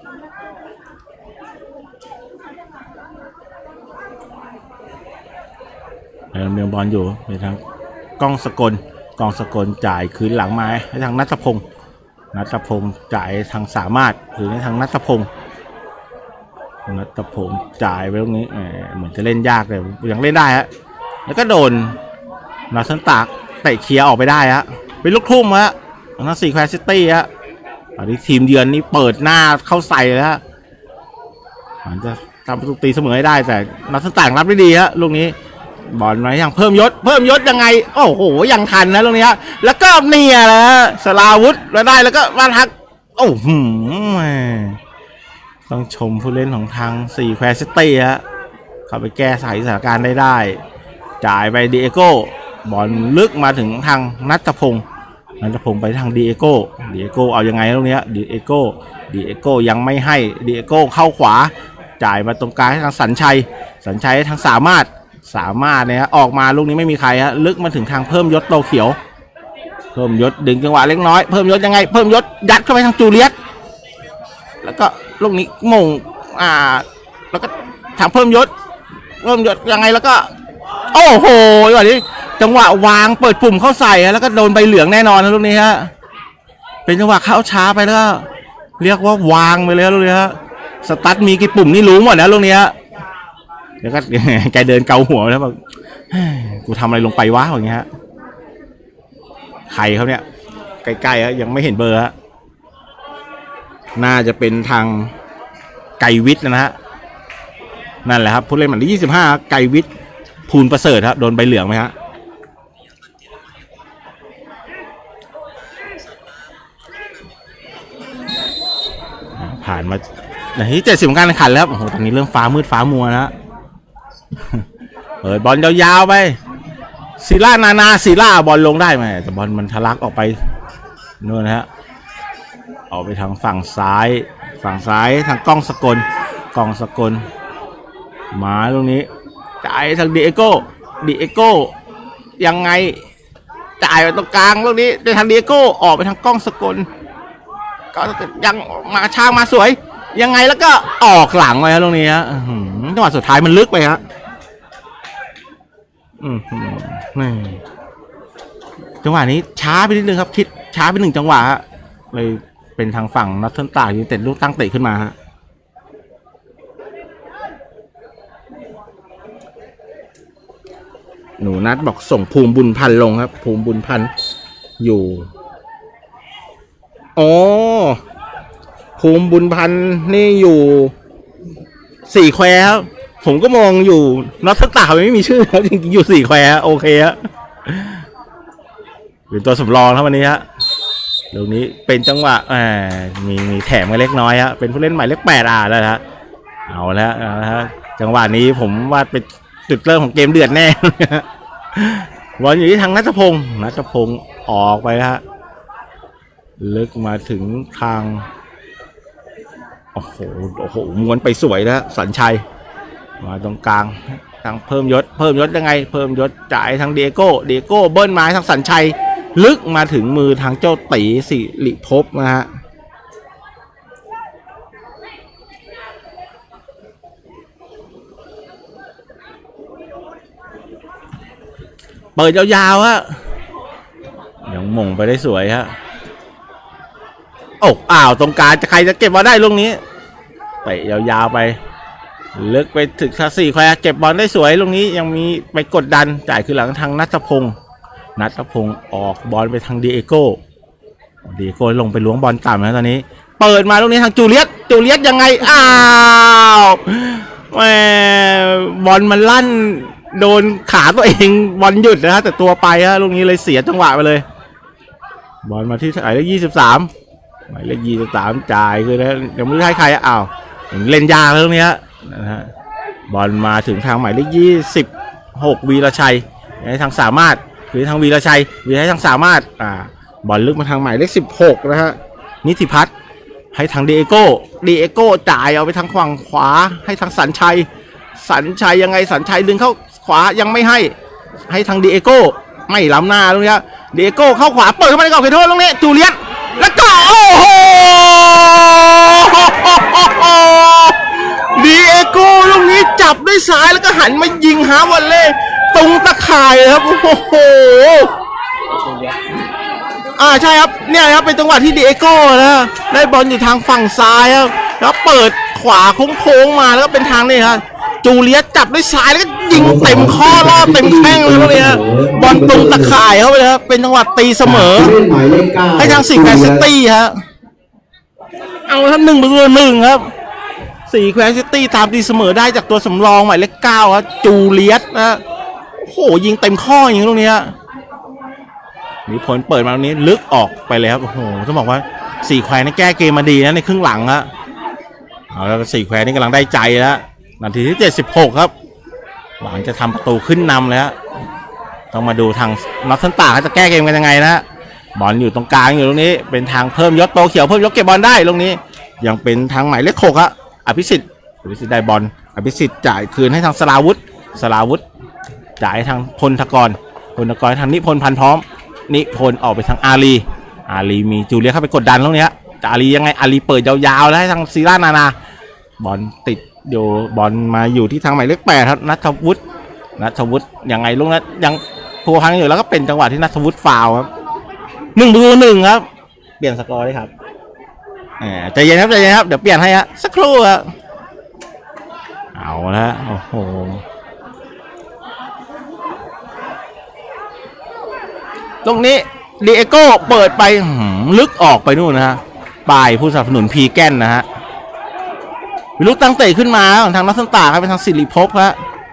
เมืองบอลอยู่ไปทางกล้องสกลจ่ายคืนหลังมาให้ทางนัทพงศ์จ่ายทางสามารถคืนให้ทางนัทพงศ์จ่ายไปตรงนี้เหมือนจะเล่นยากแต่ยังเล่นได้ฮะแล้วก็โดนนาซันตากเตะเคลียร์ออกไปได้ฮะเป็นลูกทุ่มฮะทาง4แควร์ซิตี้ฮะตอนนี้ทีมเยือนนี่เปิดหน้าเข้าใส่แล้วมันจะทำประตูตีเสมอให้ได้แต่นาซันตากรับได้ดีฮะลูกนี้บอลมาอย่างเพิ่มยศยังไงโอ้โหยังทันนะตรงนี้ฮะแล้วก็เนี่ยแหละสลาวุธมาได้แล้วก็มาทักโอ้โหต้องชมผู้เล่นของทาง4แควร์ซิตี้ฮะเข้าไปแก้ไขสถานการณ์ได้จ่ายไปดิเอโก้บอลลึกมาถึงทางนัทพงศ์ไปทางดิเอโก้เอายังไงตรงนี้ดิเอโก้ยังไม่ให้ดิเอโก้เข้าขวาจ่ายมาตรงกลางให้ทางสัญชัยให้ทางสามารถเนี่ยออกมาลูกนี้ไม่มีใครฮะลึกมาถึงทางเพิ่มยศโตเขียวเพิ่มยศดึงจังหวะเล็กน้อยเพิ่มยศยังไงเพิ่มยศยัดเข้าไปทางจูเลียสแล้วก็ลูกนี้มงแล้วก็ทางเพิ่มยศยังไงแล้วก็โอ้โหก่อนนี้จังหวะวางเปิดปุ่มเข้าใส่แล้วก็โดนใบเหลืองแน่นอนนะลูกนี้ฮะเป็นจังหวะเข้าช้าไปแล้วเรียกว่าวางไปเลยลูกนี้ฮะสตาร์ทมีกี่ปุ่มนี่รู้หมดนะลูกนี้ฮะแล้วก็แกเดินเกาหัวแล้วแบบกูทำอะไรลงไปวะอย่างเงี้ยฮะใครเขาเนี่ยใกล้ๆยังไม่เห็นเบอร์ฮะน่าจะเป็นทางไกวิทย์นะฮะนั่นแหละครับผู้เล่นหมายเลข25ไกวิทย์ภูลประเสริฐครับโดนใบเหลืองไหมฮะผ่านมาในที่70การแข่งขันแล้วโอ้โหตอนนี้เริ่มฟ้ามืดฟ้ามัวนะเปิดบอลยาวๆไปศิลาบอลลงได้ไหมแต่บอลมันทะลักออกไปนู่นนะฮะออกไปทางฝั่งซ้ายทางกล้องสกลมาตรงนี้จ่ายทางดิเอโก้ยังไงจ่ายไปตรงกลางตรงนี้ไปทางดิเอโก้ออกไปทางกล้องสกลก็ยังมาช้างมาสวยยังไงแล้วก็ออกหลังไปตรงนี้ฮะจังหวะสุดท้ายมันลึกไปฮะนี่จังหวะนี้ช้าไปนิดนึงครับคิดช้าไป1จังหวะฮะเลยเป็นทางฝั่งนัทเทิลตากยิงเตะลูกตั้งเตะขึ้นมาฮะหนูนัดบอกส่งภูมิบุญพันธ์ลงครับภูมิบุญพันธ์อยู่ภูมิบุญพันธ์นี่อยู่4แควร์ครับผมก็มองอยู่นัทเทิลตากไม่มีชื่อครับจริงๆอยู่4แควร์โอเคฮะเป็นตัวสำรองครับวันนี้ฮะตรงนี้เป็นจังหวะมีแถมกันเล็กน้อยฮะเป็นผู้เล่นหมายเลข8แล้วฮะเอาแล้วฮะจังหวะนี้ผมว่าเป็นจุดเริ่มของเกมเดือดแน่บอลอยู่ที่ทางนัทพงศ์ออกไปฮะลึกมาถึงทางโอ้โหม้วนไปสวยแล้วสัญชัยมาตรงกลางทางเพิ่มยศยังไงเพิ่มยศจ่ายทางดิเอโก้เบิ้ลมาทางสัญชัยลึกมาถึงมือทางเจ้าตีสิริภพนะฮะเปิดยาวๆฮะยังมงไปได้สวยฮะตรงกลางใครจะเก็บบอลได้ลูกนี้เตะยาวๆไปลึกไปถึง4แควร์เก็บบอลได้สวยลูกนี้ยังมีไปกดดันจ่ายคือหลังทางนัทพงศ์ออกบอลไปทางดิเอโก้ลงไปล้วงบอลต่ำนะตอนนี้เปิดมาลูกนี้ทางจูเลียสยังไงบอลมันลั่นโดนขาตัวเองบอลหยุดนะฮะแต่ตัวไปฮะลูกนี้เลยเสียจังหวะไปเลยบอลมาที่หมายเลข23จ่ายคือนะยังไม่ให้ใครเล่นยากเรื่องนี้นะฮะบอลมาถึงทางหมายเลข26วีรชัยให้ทางสามารถคือทางวีรชัยให้ทางสามารถบอลลึกมาทางหมายเลข16นะฮะนิติพัฒน์ให้ทางดิเอโก้จ่ายเอาไปทางฝั่งขวาให้ทางสัญชัยยังไงสัญชัยดึงเข้าขวายังไม่ให้ทางดิเอโก้ไม่ล้ำหน้าตรงนี้เดโก้เข้าขวาเปิดเข้ามาในกรอบเขตโทษตรงนี้จูเลียสแล้วก็โอ้โหเดโก้ลูกนี้จับด้วยซ้ายแล้วก็หันมายิงหาวอลเล่ตรงตะข่ายครับโอ้โหใช่ครับเนี่ยครับเป็นจังหวะที่เดโก้นะได้บอลอยู่ทางฝั่งซ้ายครับแล้วเปิดขวาโค้งมาแล้วก็เป็นทางนี่ครับจูเลียสจับด้วยซ้ายแล้วก็ยิงเต็มข้อรอบเต็มแข้งเลยเนี่ยบอลตรงตะข่ายเข้าไปเลยครับเป็นจังหวะตีเสมอให้ทางสีแควร์ซิตี้ฮะเอาครับ1-1ครับสีแควร์ซิตี้ตามตีเสมอได้จากตัวสำรองหมายเลข 9ครับจูเลียสนะโอ้โหยิงเต็มข้ออย่างนี้ตรงนี้มีผลเปิดมาตรงนี้ลึกออกไปเลยครับโอ้โหต้องบอกว่าสีแควร์นี่แก้เกมมาดีนะในครึ่งหลังฮะเอาแล้วสีแควร์นี่กำลังได้ใจแล้วนาทีที่76ครับหวังจะทำประตูขึ้นนำแล้วต้องมาดูทางน็อตสันตาเขาจะแก้เกมกันยังไงนะบอลอยู่ตรงกลางอยู่ตรงนี้เป็นทางเพิ่มยศโตเขียวเพิ่มยศเก็บบอลได้ตรงนี้ยังเป็นทางหมายเลข 6ครับอภิสิทธิ์ได้บอลอภิสิทธิ์จ่ายคืนให้ทางสราวุธจ่ายให้ทางพลทกรทางนิพนธ์พันพร้อมนิพนธ์ออกไปทางอาลีมีจูเลียเข้าไปกดดันตรงนี้อาลียังไงอาลีเปิดยาวๆแล้วให้ทางซีร่านาบอลติดอยู่บอลมาอยู่ที่ทางหมายเลข 8ครับนัทวุฒิยังไงลูกนั้นยังพัวพังอยู่แล้วก็เป็นจังหวะที่นัทวุฒิฟาวครับ1-1ครับเปลี่ยนสกอร์ได้ครับใจเย็นครับเดี๋ยวเปลี่ยนให้ฮะสักครู่ครับเอาละโอ้โหตรงนี้เดโก้เปิดไปลึกออกไปนู่นนะฮะปลายผู้สนับสนุนพีแกนนะฮะวิรุธตั้งเตะขึ้นมาทางนักสันตาครับเป็นทางสิริภพครับ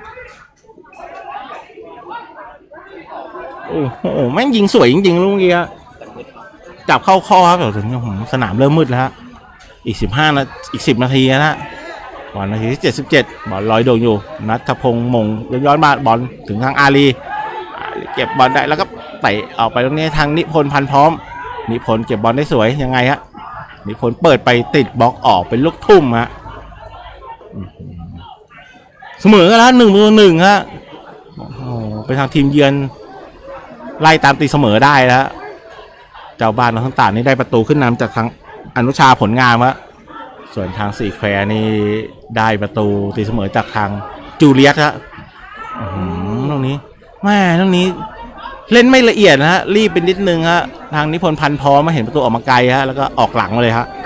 โอ้โหแม่งยิงสวยจริงๆลูกเมื่อกี้จับเข้าข้อครับแต่ถึงสนามเริ่มมืดแล้วฮะอีก10 นาทีนะบอลนาทีที่77บอลลอยโด่งอยู่นัทพงษ์มงย้อนมาบอลถึงทางอาลีเก็บบอลได้แล้วก็เตะออกไปตรงนี้ทางนิพนธ์พันพร้อมนิพนธ์เก็บบอลได้สวยยังไงฮะนิพนธ์เปิดไปติดบล็อกออกเป็นลูกทุ่มฮะเสมอกันแล้ว1-1ฮะโอ้โหไปทางทีมเยือนไล่ตามตีเสมอได้แล้วเจ้าบ้านทั้งต่างนี่ได้ประตูขึ้นนำจากทางอนุชาผลงามฮะส่วนทางสีแควร์นี่ได้ประตูตีเสมอจากทางจูเลียสฮะตรงนี้แม่ตรงนี้เล่นไม่ละเอียดนะฮะรีบเป็นนิดนึงฮะทางนิพนธ์พันพร้อมมาเห็นประตูออกมาไกลฮะแล้วก็ออกหลังมาเลยฮะ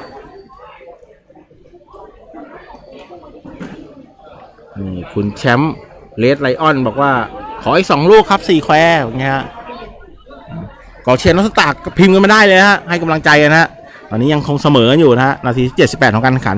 นี่คุณแชมป์เลดไลออนบอกว่าขออีก2 ลูกครับ4 แควร์อย่างเงี้ยก่อเชียร์นักสตาร์พิมพ์กันมาได้เลยฮะให้กำลังใจกันฮะตอนนี้ยังคงเสมออยู่นะฮะนาที78ของการแข่งขัน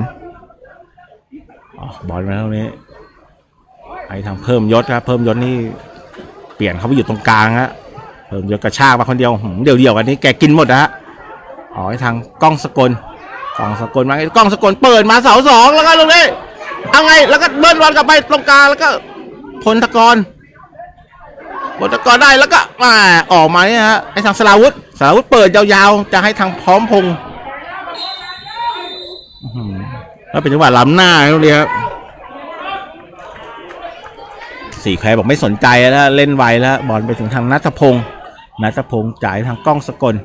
บอลมาแล้วนี้ไปทางเพิ่มยศครับเพิ่มยศนี่เปลี่ยนเขาไปอยู่ตรงกลางฮะเพิ่มยศกระชากมาคนเดียวเดี่ยวกันนี้แกกินหมดนะฮะให้ทางกล้องสกลมากล้องสกลเปิดมาเสา2แล้วก็ตรงนี้เอาไงแล้วก็เบิ้ลบอลกลับไปตรงกลางแล้วก็พลทกรได้แล้วก็มาออกมาเนี่ยฮะให้ทางสราวุธเปิดยาวๆจะให้ทางพร้อมพงษ์แล้วเป็นจังหวะล้ำหน้าตรงนี้ครับสีแควร์บอกไม่สนใจแล้วเล่นไวแล้วบอลไปถึงทางนัทพงษ์จ่ายทางกล้องสกล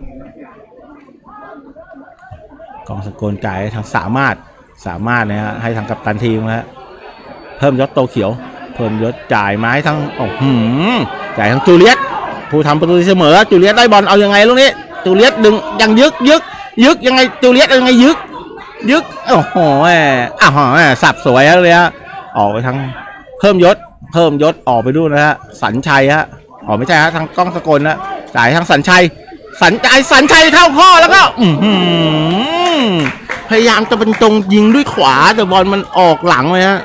จ่ายทางสามารถนะฮะให้ทางกัปตันทีมนะฮะเพิ่มยศโตเขียวเพิ่มยศจ่ายมาให้ทางจ่ายทางจูเลียสผู้ทำประตูเสมอจูเลียสได้บอลเอายังไงลูกนี้จูเลียสดึงยังยึกยังไงจูเลียสยังไงยึกโอ้โหสับสวยเลยฮะออกไปทางเพิ่มยศออกไปดูนะฮะสัญชัยฮะไม่ใช่ฮะทางกล้องสกลนะจ่ายทางสัญชัยเข้าข้อแล้วก็พยายามจะบรรจงยิงด้วยขวาแต่บอลมันออกหลังเลยฮะ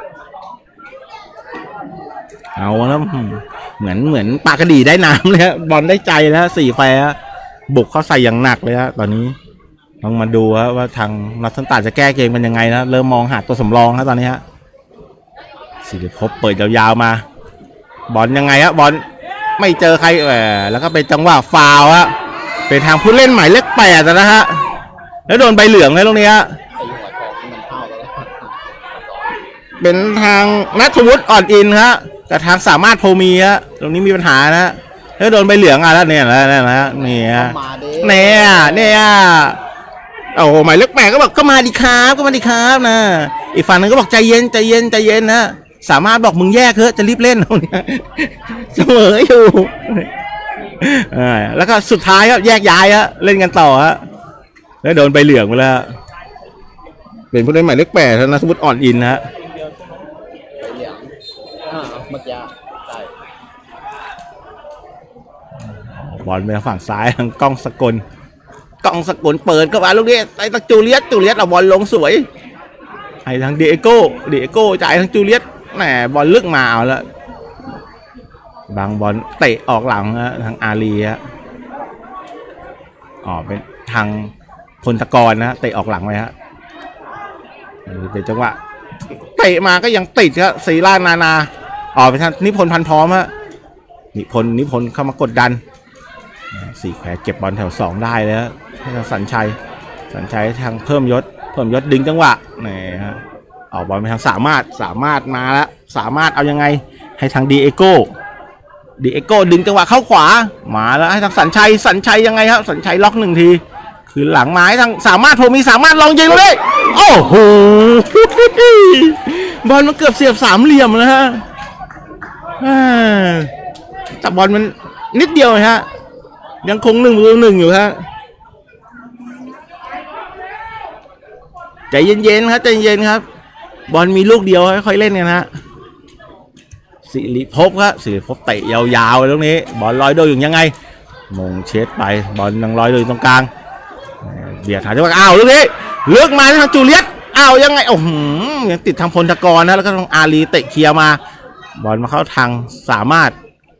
เอาแล้วเหมือนปากกระดีได้น้ำเลยฮะบอลได้ใจแล้ว4 แควร์บุกเข้าใส่อย่างหนักเลยฮะตอนนี้ต้องมาดูฮะว่าทางนัทสันตาจะแก้เกมมันยังไงนะเริ่มมองหาตัวสำรองฮะตอนนี้ฮะสิริภพเปิดยาวๆมาบอลยังไงฮะบอลไม่เจอใครแล้วก็เป็นจังหวะฟาวล์ฮะเป็นทางผู้เล่นหมายเลข 8นะฮะแล้วโดนใบเหลืองเลยตรงนี้ฮะเป็นทางนัทวุฒิอ่อนอินฮะกับทางสามารถโพมีฮะตรงนี้มีปัญหานะแล้วโดนใบเหลืองอ่ะแล้วเนี่ยโอ้หมายเลข8ก็บอกก็มาดิครับนะอีกฝั่งนึงก็บอกใจเย็นนะสามารถบอกมึงแยกเถอะจะรีบเล่นเนี่ยเสมออยู่แล้วก็สุดท้ายครับแยกย้ายฮะเล่นกันต่อฮะแล้วโดนใบเหลืองไปแล้วเป็นผู้เล่นหมายเลข8นะสมมติอ่อนอินฮะเมื่อกี้บอลไปทางฝั่งซ้ายทางกล้องสกลเปิดเข้ามาลูกนี้ไอ้ทางจูเลียสเอาบอลลงสวยให้ทางเดโก้จ่ายทางจูเลียสแหมบอลลึกมาเอาแล้วบางบอลเตะออกหลังฮะทางอารีฮะเป็นทางพลตะกรนะเตะออกหลังไว้ฮะเป็นจังหวะเตะมาก็ยังติดครับศิรานาไปทางนิพนธ์พันพร้อมฮะนิพนธ์เข้ามากดดันสี่แขวเก็บบอลแถว2ได้แล้วให้ทางสัญชัยทางเพิ่มยศดึงจังหวะนี่ฮะออกบอลไปทางสามารถมาแล้วสามารถเอายังไงให้ทางดีเอโก้ดึงจังหวะเข้าขวามาแล้วให้ทางสัญชัยยังไงครับสัญชัยล็อก1ทีคือหลังไม้ทางสามารถมีสามารถลองยิงเลยโอ้โหบอลมันเกือบเสียบ3เหลี่ยมแล้วฮะแต่บอลมันนิดเดียวฮะยังคง1-1อยู่ฮะใจเย็นครับบอลมีลูกเดียวค่อยๆเล่นกันฮะสิริภพเตะยาวๆตรงนี้บอลลอยโดยอยู่ยังไงมงเช็ดไปบอลยังลอยโดยตรงกลางเบียดหาจังหวะลูกนี้เลือกมาทางจูเลียสยังไงยังติดทางพลตะกรนะแล้วก็ทางอารีเตะเคลียร์มาบอลมาเข้าทางสามารถ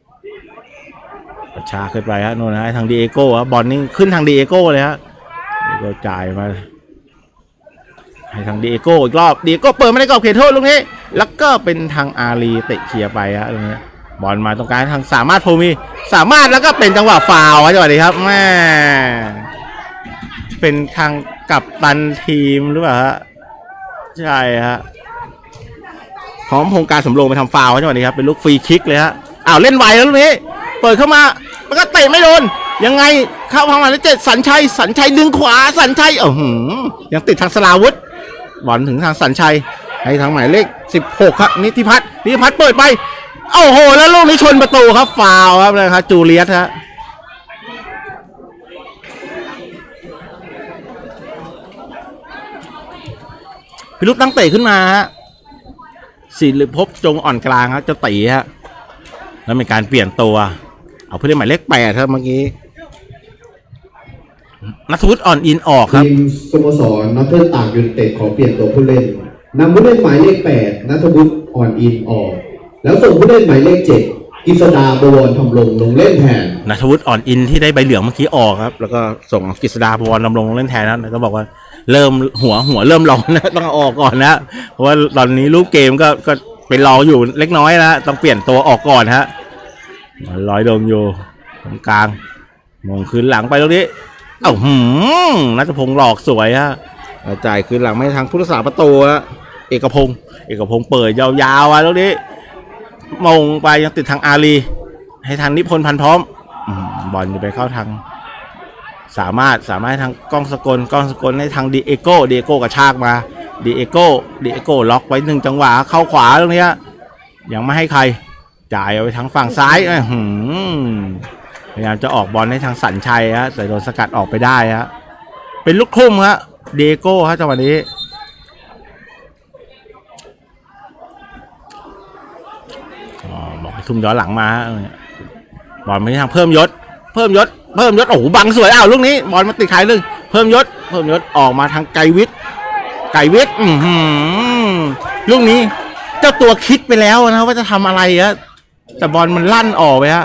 ประชาขึ้นไปฮะโน่นนะทางดีเอโก้บอลนี่ขึ้นทางดีเอโก้เลยฮะก็จ่ายมาให้ทางดีเอโก้อีกรอบดีเอโก้เปิดไม่ได้กรอบเขตโทษลูกนี้แล้วก็เป็นทางอารีเตะเคลียร์ไปฮะตรงนี้บอลมาตรงกลางทางสามารถแล้วก็เป็นจังหวะฟาวล์จังหวะนี้ครับแม่เป็นทางกัปตันทีมหรือเปล่าฮะใช่ฮะพร้อมพงการสำโรงไปทำฟาวล์จังหวะนี้ครับเป็นลูกฟรีคิกเลยฮะเล่นไวแล้วลูกนี้เปิดเข้ามามันก็เตะไม่โดนยังไงเข้าพังมาแล้วสัญชัยดึงขวายังติดทางสลาวุธบอลถึงทางสัญชัยให้ทางหมายเลข16ครับนิติพัฒน์เปิดไปโอ้โหแล้วลูกนี้ชนประตูครับฟาวล์ครับเลยครับจูเลียสฮะพิรุธตั้งเตะขึ้นมาฮะศิริภพจงอ่อนกลางครับจะตีฮะแล้วมีการเปลี่ยนตัวเอาผู้เล่นหมายเลข8ครับเมื่อกี้ณัฐวุฒิอ่อนอินออกครับทีมสโมสรนอร์เทิร์นตากยูไนเต็ดขอเปลี่ยนตัวผู้เล่นนำผู้เล่นหมายเลข8ณัฐวุฒิอ่อนอินออกแล้วส่งผู้เล่นหมายเลข7กฤษดาบวรทำลงเล่นแทนณัฐวุฒิอ่อนอินที่ได้ใบเหลืองเมื่อกี้ออกครับแล้วก็ส่งกฤษดาบวรทำลงเล่นแทนนะก็บอกว่าเริ่มหัวเริ่มร้อนนะต้องออกก่อนนะเพราะว่าตอนนี้รูปเกมก็เป็นรออยู่เล็กน้อยนะต้องเปลี่ยนตัวออกก่อนฮะลอยโดมอยู่ตรงกลางมงคืนหลังไปตรงนี้ณัฐพงศ์หลอกสวยฮะจ่ายคืนหลังไม่ทางผู้รักษาประตูฮะเอกพงศ์เปิดยาวๆตรงนี้มงไปยังติดทางอารีให้ทางนิพนธ์พันพร้อมบอลจะไปเข้าทางสามารถทางกล้องสกลให้ทางดีเอโก้กระชากมาดีเอโก้ล็อกไว้1จังหวะเข้าขวาตรงนี้ยังไม่ให้ใครจ่ายเอาไปทางฝั่งซ้ายพยายามจะออกบอลให้ทางสัญชัยฮะแต่โดนสกัดออกไปได้ฮะเป็นลูกทุ่มฮะดีเอโก้ฮะจังหวะนี้บอกให้ทุ่มย้อนหลังมาบอลไปทางเพิ่มยศโอ้โหบังสวยลูกนี้บอลมาติดใครเลยเพิ่มยศออกมาทางไกวิทย์ลูกนี้เจ้าตัวคิดไปแล้วนะว่าจะทำอะไรฮะแต่บอลมันลั่นออกไปฮะ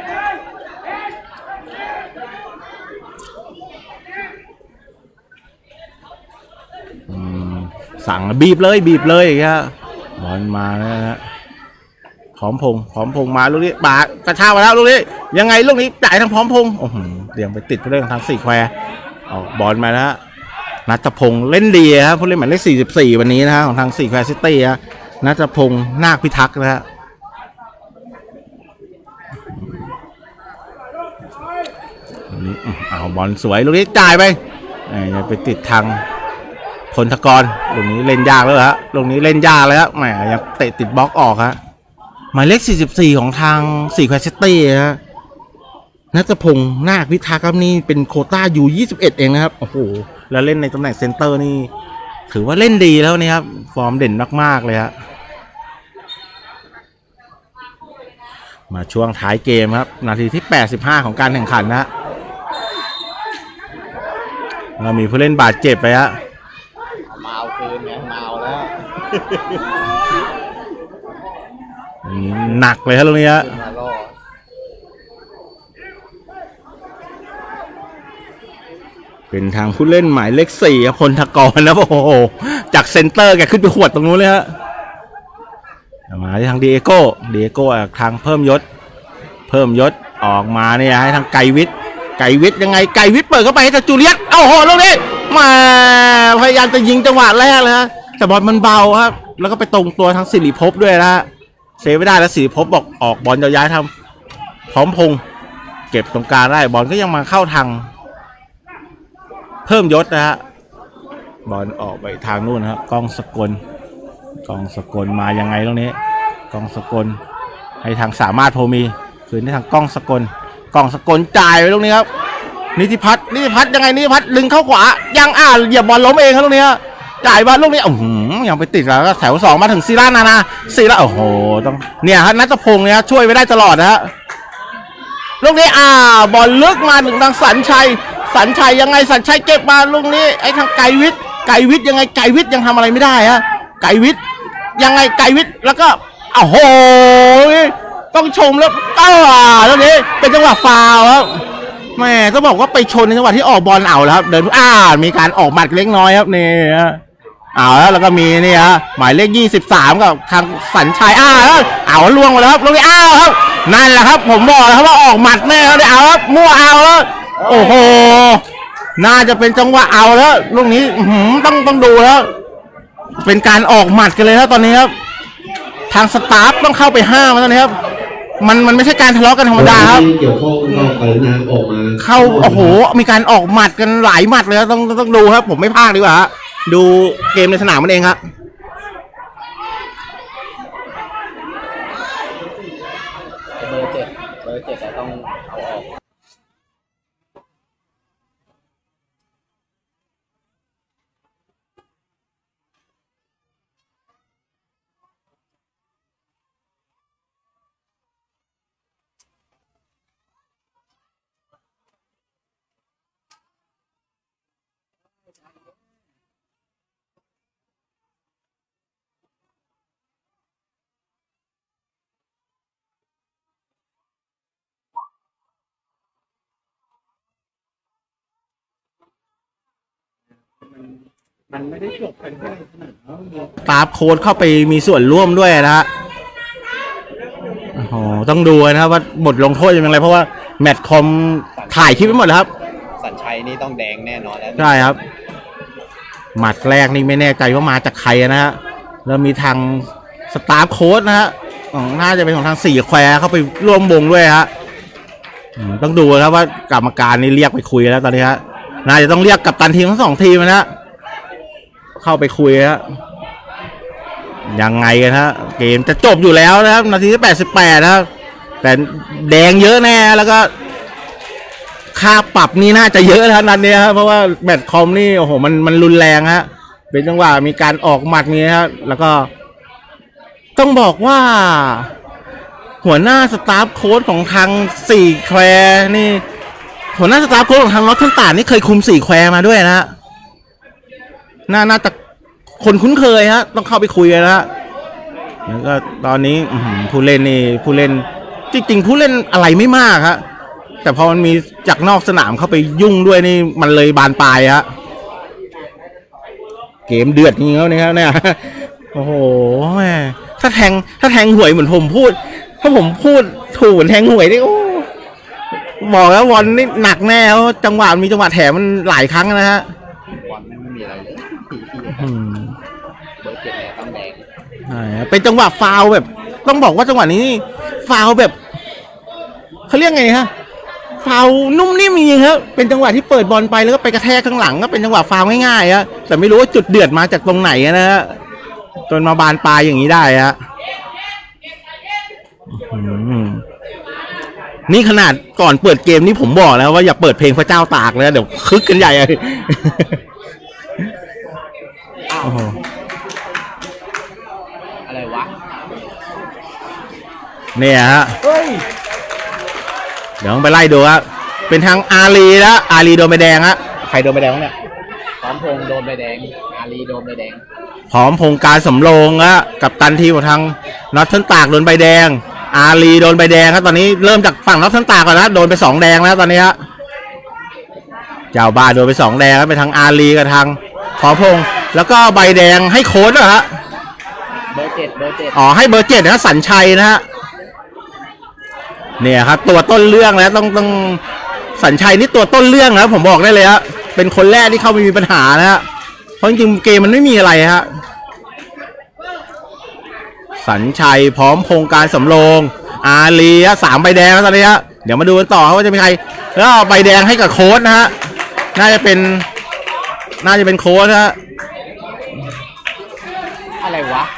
สั่งบีบเลยครับบอลมาแล้วฮะพร้อมพงมาลูกนี้บากระชากมาแล้วลูกนี้ยังไงลูกนี้จ่ายทางพร้อมพงเดี๋ยวไปติดผู้เล่นทาง4แควร์ออกบอลมาแล้วณัฐพงศ์เล่นดีครับผู้เล่นหมายเลข44วันนี้นะฮะของทาง4แควร์ซิตี้ฮะณัฐพงศ์นาคพิทักษ์นะฮะนี้เอาบอลสวยลูกนี้จ่ายไปไปติดทางพลทกรลูกนี้เล่นยากแล้วฮะลูกนี้เล่นยากเลยฮะแหมยังเตะติดบล็อกออกฮะหมายเลข44ของทาง4แควร์ซิตี้ฮะณัฐพงษ์นาคพิทักษ์ครับนี่เป็นโควต้าอยู่21เองนะครับโอ้โหแล้วเล่นในตำแหน่งเซนเตอร์นี่ถือว่าเล่นดีแล้วนี่ครับฟอร์มเด่นมากๆเลยฮะมาช่วงท้ายเกมครับนาทีที่85ของการแข่งขันนะเรามีผู้เล่นบาดเจ็บไปฮะมาเอาคืนไงมาเอาแล้วหนักเลยครับตรงนี้ฮะเป็นทางผู้เล่นหมายเลข4ครับพลทกรนะโอ้โหจากเซนเตอร์แกขึ้นไปขวดตรงนู้นเลยฮะมาที่ทางดีเอโก้ทางเพิ่มยศออกมาเนี่ยให้ทางไกวิทยังไงไกวิทเปิดเข้าไปให้ทางจูเลียสโอ้โหลูกนี้มาพยายามจะยิงจังหวะแรกเลยฮะแต่บอลมันเบาครับแล้วก็ไปตรงตัวทางสิริภพด้วยนะฮะเซฟไม่ได้แล้วสิริภพบอกออกบอลย้ายทำพร้อมพงษ์เก็บตรงกลางได้บอลก็ยังมาเข้าทางเพิ่มยศนะฮะบอลออกไปทางนู่นนะครับกองสกลมายังไงตรงนี้กองสกลให้ทางสามารถโพมีคืนให้ทางกองสกลจ่ายไปตรงนี้ครับนิติพัฒน์ยังไงนิติพัฒน์ดึงเข้าขวายังเหยียบบอลล้มเองครับตรงนี้จ่ายบอลลูกนี้ยังไปติดแล้วก็แถว2มาถึงศิลานาโอ้โหต้องเนี่ยฮะณัฐพงษ์เนี่ยช่วยไม่ได้ตลอดนะฮะลูกนี้บอลลึกมาถึงทางสัญชัยยังไงสัญชัยเก็บมาลูกนี้ไอ้ทางไกวิทยังไงไกวิทยังทำอะไรไม่ได้ฮะไกวิทยังไงไกวิทแล้วก็โอ้โหต้องชมแล้วลูกนี้เป็นจังหวะฟาวล์ครับแม่ต้องบอกว่าไปชนในจังหวะที่ออกบอลเอาแล้วครับเดินมีการออกหมัดเล็กน้อยครับนี่แล้วก็มีนี่ฮะหมายเลข23กับทางสัญชัยล่วงมาแล้วครับลูกนี้ครับนั่นแหละครับผมบอกแล้วครับว่าออกหมัดแน่เลยครับมั่วแล้วโอ้โหน่าจะเป็นจังหวะแล้วลูกนี้ต้องดูแล้วเป็นการออกหมัดกันเลยครับตอนนี้ครับทางสตาฟต้องเข้าไปห้ามตอนนี้ครับมันไม่ใช่การทะเลาะกันธรรมดาครับเกี่ยวข้องนอกไปนะออกมาเข้าโอ้โหมีการออกหมัดกันหลายหมัดเลยต้องดูครับผมไม่พลาดดีกว่าดูเกมในสนามมันเองครับเบอร์เจ็ดต้องเอาออกมันไม่ได้จบกันแค่ขนาดตาโค้ดเข้าไปมีส่วนร่วมด้วยนะฮะโอ้โหต้องดูนะครับว่าบทลงโทษจะเป็นอะไรเพราะว่าแมตช์คอมถ่ายคลิปไปหมดแล้วครับสัญชัยนี่ต้องแดงแน่นอนแล้วใช่ครับหมัดแรกนี่ไม่แน่ใจว่ามาจากใครนะฮะแล้วมีทางสตาฟโค้ดนะฮะน่าจะเป็นของทาง4แควร์เข้าไปร่วมวงด้วยฮะต้องดูครับว่ากรรมการนี่เรียกไปคุยแล้วตอนนี้ฮะน่าจะต้องเรียกกัปตันทีมทั้ง2ทีมนะฮะเข้าไปคุยฮะยังไงกันฮะเกมจะจบอยู่แล้วนะครับนาทีที่88นะครับแต่แดงเยอะแน่แล้วก็ค่าปรับนี่น่าจะเยอะนะนัดนี้ครับเพราะว่าแมตช์คอมนี่โอ้โหมันรุนแรงฮะเป็นจังหวะมีการออกหมัดนี้ฮะแล้วก็ต้องบอกว่าหัวหน้าสตาฟโค้ชของทาง4แควร์นี่หัวหน้าสตาฟโค้ชของทางนอตเทิร์นตานี่เคยคุม4แควร์มาด้วยนะฮะน่าจะคนคุ้นเคยฮะต้องเข้าไปคุยกันนะฮะแล้วก็ตอนนี้ผู้เล่นจริงๆผู้เล่นอะไรไม่มากฮะแต่พอมันมีจากนอกสนามเข้าไปยุ่งด้วยนี่มันเลยบานปลายฮะเกมเดือดจริงๆแล้วเนี่ยโอ้โหแม่ถ้าแทงหวยเหมือนผมพูดถ้าผมพูดถูกเหมือนแทงหวยนี่โอ้บอกแล้ววอนนี่หนักแน่เพราะจังหวะมีจังหวะแถมมันหลายครั้งนะฮะวอนไม่มีอะไรเลยเบอร์7เนี่ยต้องแดงเป็นจังหวะฟาวแบบต้องบอกว่าจังหวะนี้ฟาวแบบเขาเรียกไงฮะฟาวนุ่มนิ่มจริงครับเป็นจังหวะที่เปิดบอลไปแล้วก็ไปกระแทกข้างหลังก็เป็นจังหวะฟาวง่ายๆฮะแต่ไม่รู้ว่าจุดเดือดมาจากตรงไหนนะฮะจนมาบานปลายอย่างนี้ได้ฮะนี่ขนาดก่อนเปิดเกมนี่ผมบอกแล้วว่าอย่าเปิดเพลงพระเจ้าตากเลยเดี๋ยวคึกกันใหญ่เลยอะไรวะเนี่ยฮะเดี๋ยวไปไล่ดูครับเป็นทางอาลีแล้วอาลีโดนใบแดงฮะใครโดนใบแดงเนี่ยพร้อมพงโดนใบแดงอาลีโดนใบแดงพร้อมพงการสำโรงฮะกับตันทีของทางน็อตเทิร์นตากโดนใบแดงอาลีโดนใบแดงครับตอนนี้เริ่มจากฝั่งน็อตเทิร์นตากก่อนนะโดนไป2แดงแล้วตอนนี้ฮะเจ้าบ้าโดนไป2แดงแล้วไปทางอาลีกับทางพร้อมพงแล้วก็ใบแดงให้โค้ชฮะเบอร์7 อ๋อให้เบอร์7นะสัญชัยนะฮะเนี่ยครับตัวต้นเรื่องแล้วต้องสัญชัยนี่ตัวต้นเรื่องนะผมบอกได้เลยฮะเป็นคนแรกที่เข้าไปมีปัญหานะฮะเพราะจริงๆเกมมันไม่มีอะไรฮะสัญชัยพร้อมพงการสำโรงอาลีฮะ3ใบแดงแล้วตอนนี้ฮะเดี๋ยวมาดูกันต่อว่าจะมีใครแล้วใบแดงให้กับโค้ชนะฮะน่าจะเป็นโค้ชฮะอะไรวะ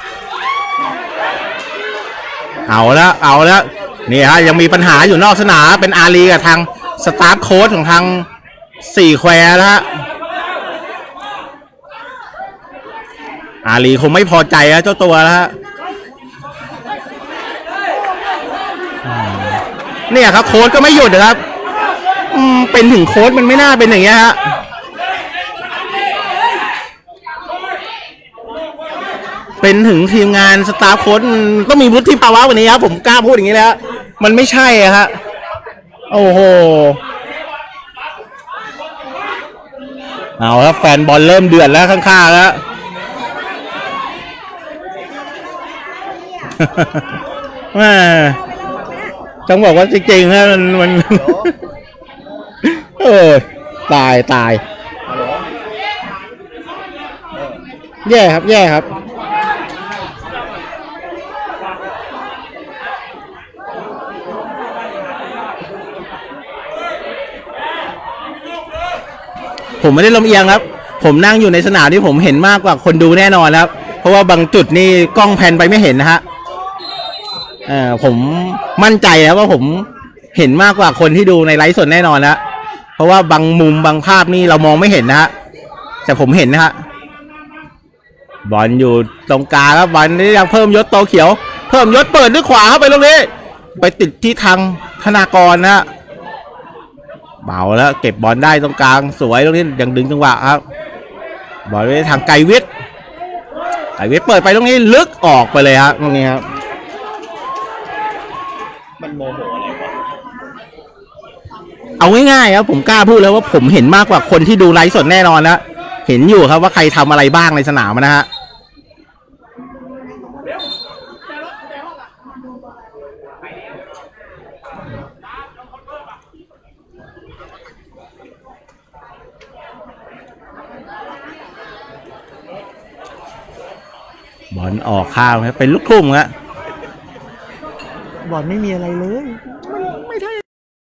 เอาแล้วนี่ฮะยังมีปัญหาอยู่นอกสนามเป็นอาลีกับทางสตาฟโค้ชของทาง4แควร์นะฮะอาลีคงไม่พอใจนะเจ้าตัวนะฮะเนี่ยครับโค้ชก็ไม่หยุดนะครับเป็นถึงโค้ชมันไม่น่าเป็นอย่างเงี้ยฮะเป็นถึงทีมงานสตาฟโค้ชต้องมีวุฒิภาวะกว่านี้ครับผมกล้าพูดอย่างนี้แล้วมันไม่ใช่อะฮะโอ้โหเอาครับแฟนบอลเริ่มเดือดแล้วข้างๆแล้วต้องบอกว่าจริงๆฮะมันตายแย่ครับผมไม่ได้ลำเอียงครับผมนั่งอยู่ในสนามที่ผมเห็นมากกว่าคนดูแน่นอนครับเพราะว่าบางจุดนี่กล้องแพนไปไม่เห็นนะฮะผมมั่นใจแล้วว่าผมเห็นมากกว่าคนที่ดูในไลฟ์สดแน่นอนแล้วเพราะว่าบางมุมบางภาพนี่เรามองไม่เห็นนะฮะแต่ผมเห็นนะฮะบอลอยู่ตรงกลางครับบอลนี่ยังเพิ่มยศโตเขียวเพิ่มยศเปิดด้วยขวาเข้าไปตรงนี้ไปติดที่ทางธนากรนะฮะเบาแล้วเก็บบอลได้ตรงกลางสวยตรงนี้ยังดึงจังหวะครับบอลไปทางไกรวิทย์เปิดไปตรงนี้ลึกออกไปเลยครับตรงนี้ครับมันโมโหอะไรวะเอาง่ายๆครับผมกล้าพูดแล้วว่าผมเห็นมากกว่าคนที่ดูไลฟ์สดแน่นอนนะเห็นอยู่ครับว่าใครทำอะไรบ้างในสนามนะฮะบอลออกข้างครับเป็นลูกทุ่งฮะบอลไม่มีอะไรเลยไม่ใช่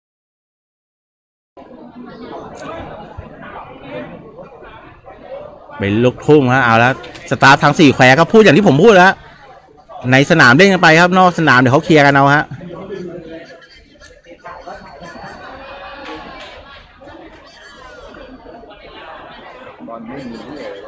เป็นลูกทุ่งฮะเอาแล้วสตาฟทาง4แควร์ก็พูดอย่างที่ผมพูดแล้วในสนามเล่นกันไปครับนอกสนามเดี๋ยวเขาเคลียร์กันเอาฮะบอลไม่มี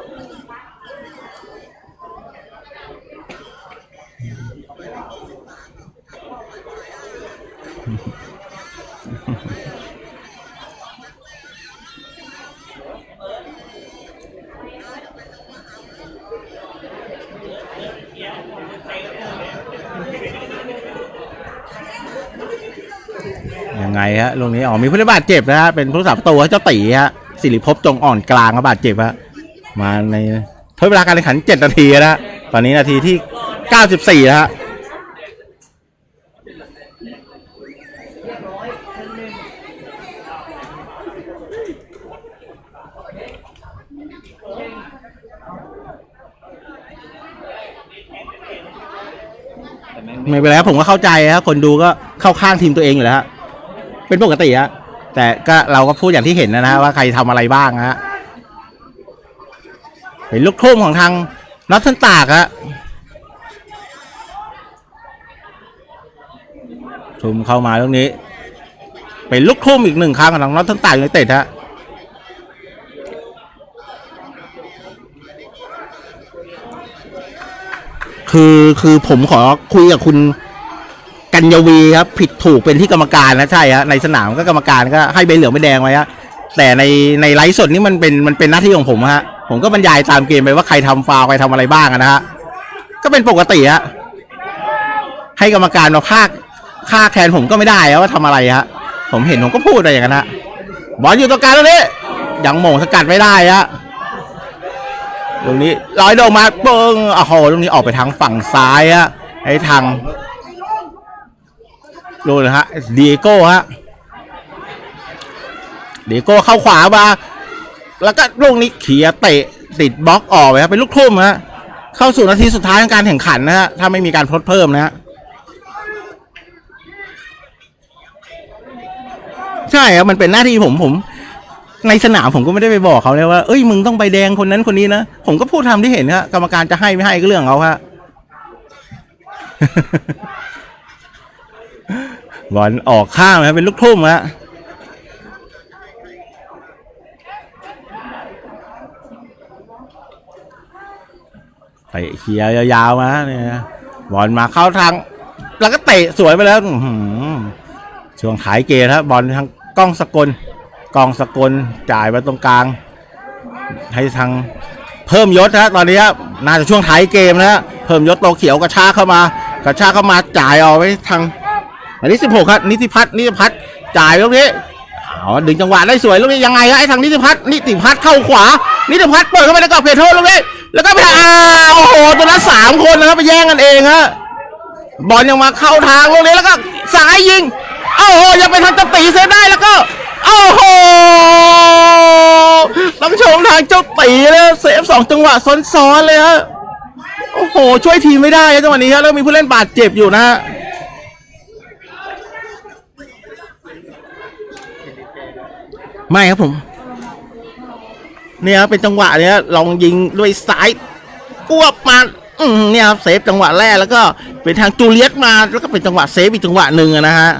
ยังไงฮะตรงนี้มีผู้ได้บาดเจ็บนะฮะเป็นผู้รักษาประตูเจ้าตีฮะสิริภพจงอ่อนกลางบาดเจ็บฮะมาในทดเวลาการแข่งขัน7 นาทีนะตอนนี้นาทีที่94แล้วฮะไม่เป็นไรครับผมก็เข้าใจครับคนดูก็เข้าข้างทีมตัวเองอยู่แล้วเป็นปกติฮะแต่ก็เราก็พูดอย่างที่เห็นนะว่าใครทำอะไรบ้างฮะเป็นลูกทุ่มของทางน็อตเทิร์นตากฮะทุ่มเข้ามาตรงนี้เป็นลูกทุ่มอีก1 ครั้งของทางน็อตเทิร์นตากในเตะฮะคือผมขอคุยกับคุณกัญญวีครับผิดถูกเป็นที่กรรมการนะใช่ฮะในสนามก็กรรมการก็ให้ใบเหลืองใบแดงไว้ฮะแต่ในไลฟ์สดนี่มันเป็นหน้าที่ของผมฮะผมก็บรรยายตามเกมไปว่าใครทำฟาวล์ใครทำอะไรบ้างนะฮะก็เป็นปกติฮะให้กรรมการมาฆ่าแทนผมก็ไม่ได้ว่าทำอะไรฮะผมเห็นผมก็พูดอะไรอย่างนั้นฮะบอลอยู่ตรงกลางตรงนี้ยังโหม่งสกัดไม่ได้ฮะตรงนี้ลอยโดงมาเปิ้งโอ้โหตรงนี้ออกไปทางฝั่งซ้ายฮะให้ทางดูนะฮะดีโก้ฮะดีโก้เข้าขวามาแล้วก็ลูกนี้เขี่ยเตะติดบล็อกออกไปครับเป็นลูกทุ่มฮะเข้าสู่นาทีสุดท้ายของการแข่งขันนะฮะถ้าไม่มีการทดเพิ่มนะฮะใช่ครับมันเป็นหน้าที่ผมในสนามผมก็ไม่ได้ไปบอกเขาเลยว่าเอ้ยมึงต้องใบแดงคนนั้นคนนี้นะผมก็พูดทำที่เห็นฮะกรรมการจะให้ไม่ให้ก็เรื่องของเขาฮะ บอลออกข้างนะเป็นลูกทุ่มฮะเตะเขี่ยยาวๆมาเนี่ยบอลมาเข้าทางแล้วก็เตะสวยไปแล้วช่วงท้ายเกมครับบอลทางกล้องสกลจ่ายมาตรงกลางให้ทางเพิ่มยศนะตอนนี้น่าจะช่วงท้ายเกมนะเพิ่มยศโตเขียวกระชากเข้ามาจ่ายออกไปทางอันนี้16ครับนิติพัฒน์จ่ายลูกนี้ดึงจังหวะได้สวยลูกนี้ยังไงฮะไอ้ทางนิติพัฒน์เข้าขวานิติพัฒน์เปิดเข้าไปในกรอบเขตโทษลูกนี้แล้วก็ไปโอ้โหตัวนั้น3 คนนะครับไปแย่งกันเองฮะบอลยังมาเข้าทางลูกนี้แล้วก็ซ้ายยิงโอ้โหยังไปทางเจ้าตีเซฟได้แล้วก็โอ้โหต้องชมทางเจ้าตีเลยเซฟ2 จังหวะซ้อนๆเลยฮะโอ้โหช่วยทีมไม่ได้จังหวะนี้ฮะแล้วมีผู้เล่นบาดเจ็บอยู่นะฮะไม่ครับผมเนี่ยเป็นจังหวะเนี้ยลองยิงด้วยซ้ายอ้วบมาเนี่ยครับเซฟจังหวะแรกแล้วก็เป็นทางจูเลียสมาแล้วก็เป็นจังหวะเซฟอีกจังหวะหนึ่งนะฮะ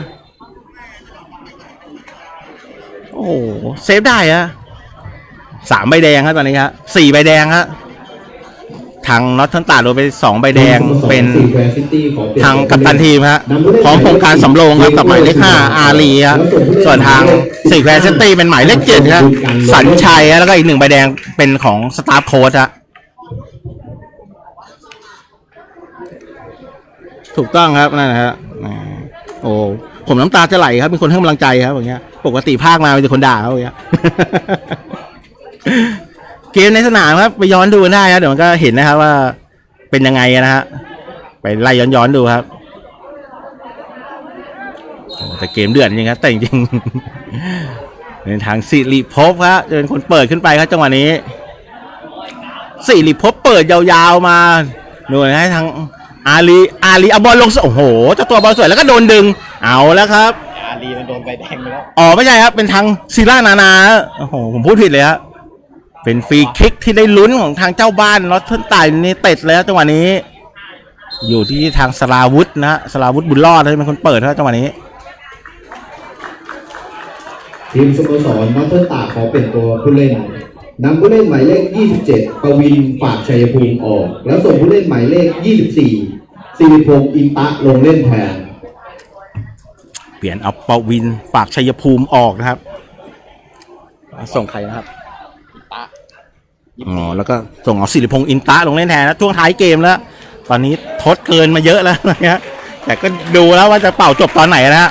โอ้โหเซฟได้ฮะ3 ใบแดงครับตอนนี้ครับ4 ใบแดงครับทางน็อตทันตาโดนไป2 ใบแดงเป็นทางกัปตันทีมฮะพร้อมโครงการสำรองครับกับหมายเลข5อาลีครับส่วนทาง4แควร์ซิตี้เป็นหมายเลข7ครับสัญชัยแล้วก็อีก1 ใบแดงเป็นของสตาฟโค้ชฮะถูกต้องครับนั่นนะฮะโอ้ผมน้ำตาจะไหลครับเป็นคนให้กำลังใจครับอย่างเงี้ยปกติภาคมาเป็นคนด่าเขาอย่างเงี้ย เกมในสนามครับไปย้อนดูได้ครับเดี๋ยวมันก็เห็นนะครับว่าเป็นยังไงนะฮะไปไล่ย้อนดูครับแต่เกมเดือดจริงครับแต่จริงเป็นทางสิริภพครับจะเป็นคนเปิดขึ้นไปครับจังหวะนี้สิริภพเปิดยาวๆมาดูนะให้ทางอาลีเอาบอลลงโอ้โหเจ้าตัวบอลสวยแล้วก็โดนดึงเอาแล้วครับอาลีมันโดนใบแดงไปแล้วอ๋อไม่ใช่ครับเป็นทางศิลานาโอ้โหผมพูดผิดเลยครับเป็นฟรีคิกที่ได้ลุ้นของทางเจ้าบ้านน็อตเทิร์นตากนี่เตะแล้วจังหวะนี้อยู่ที่ทางสราวุธนะสราวุธบุญรอดที่เป็นคนเปิดครับจังหวะนี้ทีมสโมสรน็อตเทิร์นตากขอเป็นตัวผู้เล่นนำผู้เล่นหมายเลข27ปวินฝากชัยภูมิออกแล้วส่งผู้เล่นหมายเลข24สิริพงษ์อินตะลงเล่นแทนเปลี่ยนเอาปวินฝากชัยภูมิออกนะครับส่งใครนะครับอ๋อแล้วก็ส่งเอาสิริพงษ์อินตะลงเล่นแทนนะช่วงท้ายเกมแล้วตอนนี้ทดเกินมาเยอะแล้วนะฮะแต่ก็ดูแล้วว่าจะเป่าจบตอนไหนนะฮะ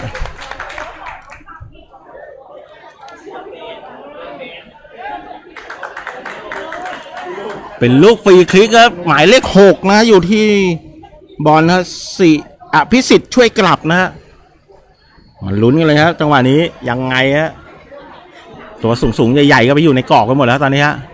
เป็นลูกฟรีคลิกครับหมายเลข6นะอยู่ที่บอลนะอภิสิทธิ์ช่วยกลับนะฮะมันลุ้นกันเลยครับจังหวะนี้ยังไงฮะตัวสูงๆใหญ่ๆก็ไปอยู่ในกรอบกันหมดแล้วตอนนี้ฮะ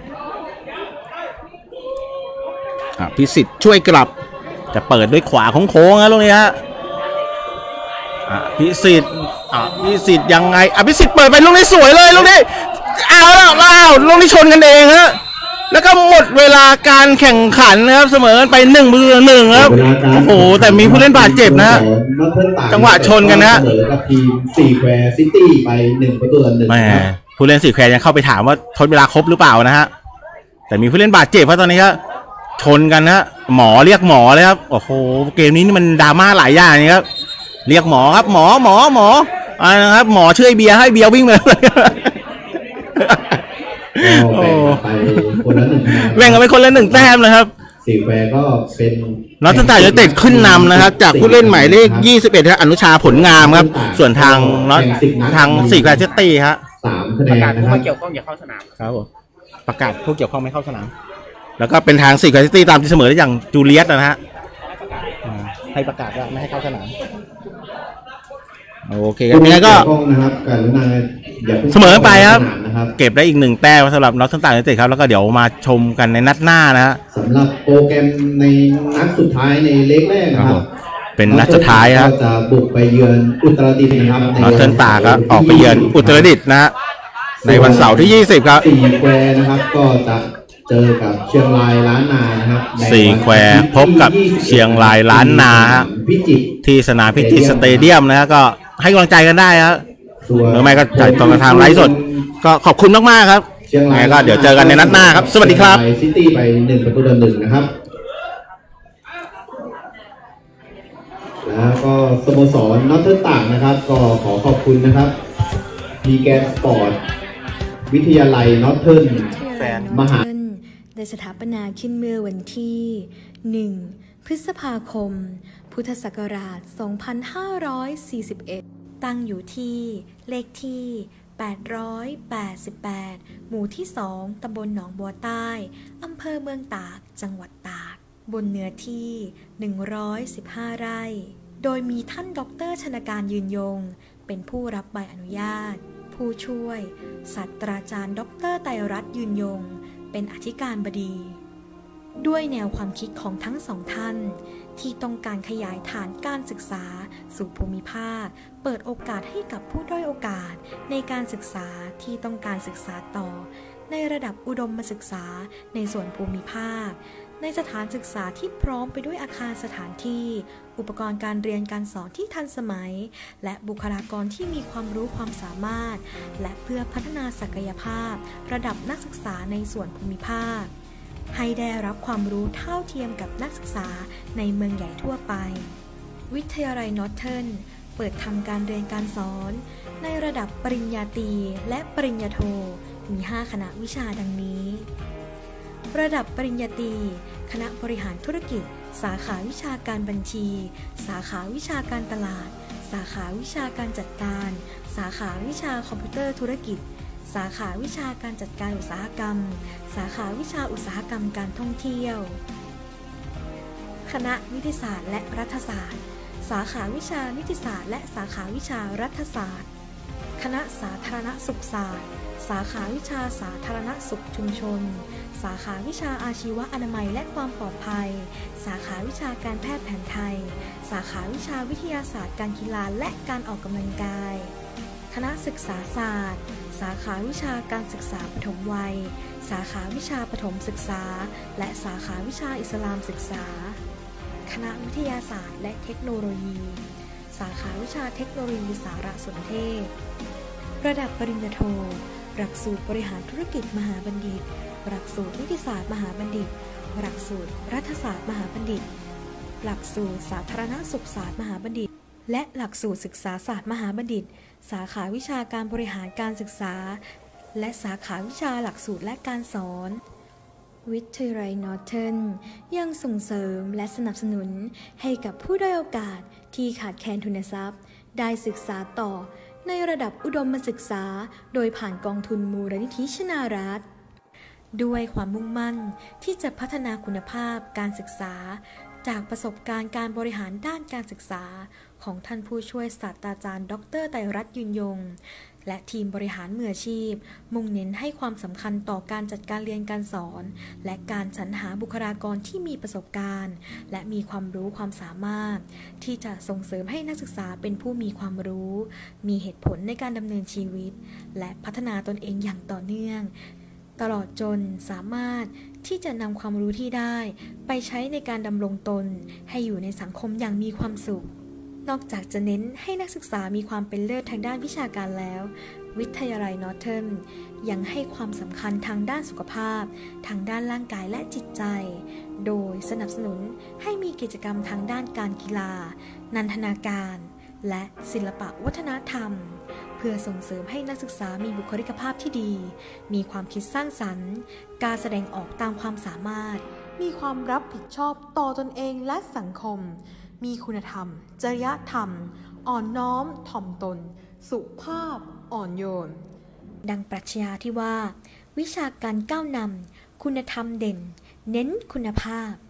อภิสิทธิ์ช่วยกลับจะเปิดด้วยขวาโค้งๆนะลูกนี้ฮะพิสิทธิ์พิสิทธิ์ยังไงพิสิทธิ์เปิดไปลูกนี้สวยเลยลูกนี้เอาแล้วลูกนี้ชนกันเองฮะแล้วก็หมดเวลาการแข่งขันนะครับเสมอไป1-1ครับโอ้โหแต่มีผู้เล่นบาดเจ็บนะจังหวะชนกันนะเสมอกับทีม4แควร์ซิตี้ไป1-1ครับผู้เล่น4แควร์ยังเข้าไปถามว่าทดเวลาครบหรือเปล่านะฮะแต่มีผู้เล่นบาดเจ็บเพราะตอนนี้ครับชนกันนะหมอเรียกหมอเลยครับโอ้โหเกมนี้นี่มันดราม่าหลายอย่างนี่ครับเรียกหมอครับหมอนะครับหมอช่วยเบียร์ให้เบียร์วิ่งมาเลยไปคนละ1 แบ่งกันไปคนละ1แต้มเลยครับ 4แควร์ก็เป็นนอตตันตายูไนเต็ดขึ้นนำนะครับจากผู้เล่นหมายเลข21อนุชาผลงามครับส่วนทาง4แควร์ซิตี้ฮะ 3คะแนนนะครับเกี่ยวข้องอย่าเข้าสนามครับประกาศผู้เกี่ยวข้องไม่เข้าสนามแล้วก็เป็นทาง4แควร์ซิตี้ตามที่เสมอได้อย่างจูเลียสนะฮะให้ประกาศว่าไม่ให้เข้าสนามโอเคครับยังไงก็เสมอไปครับเก็บได้อีก1แต้มสำหรับนอตตันตายูไนเต็ดครับแล้วก็เดี๋ยวมาชมกันในนัดหน้านะฮะสำหรับโปรแกรมในนัดสุดท้ายในเล็กแรกนะครับเป็นนัดสุดท้ายครับจะบุกไปเยือนอุตรดิตถ์นะครับนอตตันตาก็ออกไปเยือนอุตรดิตถ์นะฮะในวันเสาร์ที่20ครับ 4แควร์นะครับก็จะเจอกับเชียงรายล้านนานะครับ 4แควร์พบกับเชียงรายล้านนาที่สนามพิจิตรสเตเดียมนะฮะก็ให้กำลังใจกันได้ครับหรือไม่ก็จ่ายตรงทางไลฟ์สดก็ขอบคุณมากๆครับยังไงก็เดี๋ยวเจอกันในนัดหน้าครับสวัสดีครับซิตี้ไป1-1นะครับแล้วก็สโมสรนอตเทิร์นต่างนะครับก็ขอขอบคุณนะครับพีแกนสปอร์ตวิทยาลัยนอตเทิร์นมหาได้สถาปนาขึ้นเมื่อวันที่1พฤษภาคมพุทธศักราช2541ตั้งอยู่ที่เลขที่888หมู่ที่2ตำบลหนองบัวใต้อำเภอเมืองตากจังหวัดตากบนเนื้อที่115ไร่โดยมีท่านดร.ชนการยืนยงเป็นผู้รับใบอนุญาตผู้ช่วยศาสตราจารย์ดร.ไตรรัตน์ยืนยงเป็นอธิการบดีด้วยแนวความคิดของทั้งสองท่านที่ต้องการขยายฐานการศึกษาสู่ภูมิภาคเปิดโอกาสให้กับผู้ด้อยโอกาสในการศึกษาที่ต้องการศึกษาต่อในระดับอุดมศึกษาในส่วนภูมิภาคในสถานศึกษาที่พร้อมไปด้วยอาคารสถานที่อุปกรณ์การเรียนการสอนที่ทันสมัยและบุคลากรที่มีความรู้ความสามารถและเพื่อพัฒนาศักยภาพระดับนักศึกษาในส่วนภูมิภาคให้ได้รับความรู้เท่าเทียมกับนักศึกษาในเมืองใหญ่ทั่วไปวิทยาลัยนอร์เทิร์นเปิดทำการเรียนการสอนในระดับปริญญาตรีและปริญญาโทมี5คณะวิชาดังนี้ระดับปริญญาตรีคณะบริหารธุรกิจสาขาวิชาการบัญชีสาขาวิชาการตลาดสาขาวิชาการจัดการสาขาวิชาคอมพิวเตอร์ธุรกิจสาขาวิชาการจัดการอุตสาหกรรมสาขาวิชาอุตสาหกรรมการท่องเที่ยวคณะนิติศาสตร์และรัฐศาสตร์สาขาวิชานิติศาสตร์และสาขาวิชารัฐศาสตร์คณะสาธารณสุขศาสตร์สาขาวิชาสาธารณสุขชุมชนสาขาวิชาอาชีวะอนามัยและความปลอดภัยสาขาวิชาการแพทย์แผนไทยสาขาวิชาวิทยาศาสตร์การกีฬาและการออกกำลังกายคณะศึกษาศาสตร์สาขาวิชาการศึกษาปฐมวัยสาขาวิชาปฐมศึกษาและสาขาวิชาอิสลามศึกษาคณะวิทยาศาสตร์และเทคโนโลยีสาขาวิชาเทคโนโลยีสารสนเทศระดับปริญญาโทหลักสูตรบริหารธุรกิจมหาบัณฑิตหลักสูตรนิติศาสตร์มหาบัณฑิตหลักสูตรรัฐศาสตร์มหาบัณฑิตหลักสูตรสาธารณสุขศาสตร์มหาบัณฑิตและหลักสูตรศึกษาศาสตร์มหาบัณฑิตสาขาวิชาการบริหารการศึกษาและสาขาวิชาหลักสูตรและการสอนวิทยาลัยนอร์เทิร์นยังส่งเสริมและสนับสนุนให้กับผู้ด้อยโอกาสที่ขาดแคลนทุนทรัพย์ได้ศึกษาต่อในระดับอุดมศึกษาโดยผ่านกองทุนมูลนิธิชนารัตน์ด้วยความมุ่งมั่นที่จะพัฒนาคุณภาพการศึกษาจากประสบการณ์การบริหารด้านการศึกษาของท่านผู้ช่วยศาสตราจารย์ดร.ไตรรัตน์ยืนยงและทีมบริหารมืออาชีพมุ่งเน้นให้ความสำคัญต่อการจัดการเรียนการสอนและการสรรหาบุคลากรที่มีประสบการณ์และมีความรู้ความสามารถที่จะส่งเสริมให้นักศึกษาเป็นผู้มีความรู้มีเหตุผลในการดำเนินชีวิตและพัฒนาตนเองอย่างต่อเนื่องตลอดจนสามารถที่จะนำความรู้ที่ได้ไปใช้ในการดำรงตนให้อยู่ในสังคมอย่างมีความสุขนอกจากจะเน้นให้นักศึกษามีความเป็นเลิศทางด้านวิชาการแล้ววิทยาลัยนอร์เทิร์นยังให้ความสำคัญทางด้านสุขภาพทางด้านร่างกายและจิตใจโดยสนับสนุนให้มีกิจกรรมทางด้านการกีฬานันทนาการและศิลปะวัฒนธรรมเพื่อส่งเสริมให้นักศึกษามีบุคลิกภาพที่ดีมีความคิดสร้างสรรค์การแสดงออกตามความสามารถมีความรับผิดชอบต่อตนเองและสังคมมีคุณธรรมจริยธรรมอ่อนน้อมถ่อมตนสุภาพอ่อนโยนดังปรัชญาที่ว่าวิชาการก้าวนำคุณธรรมเด่นเน้นคุณภาพ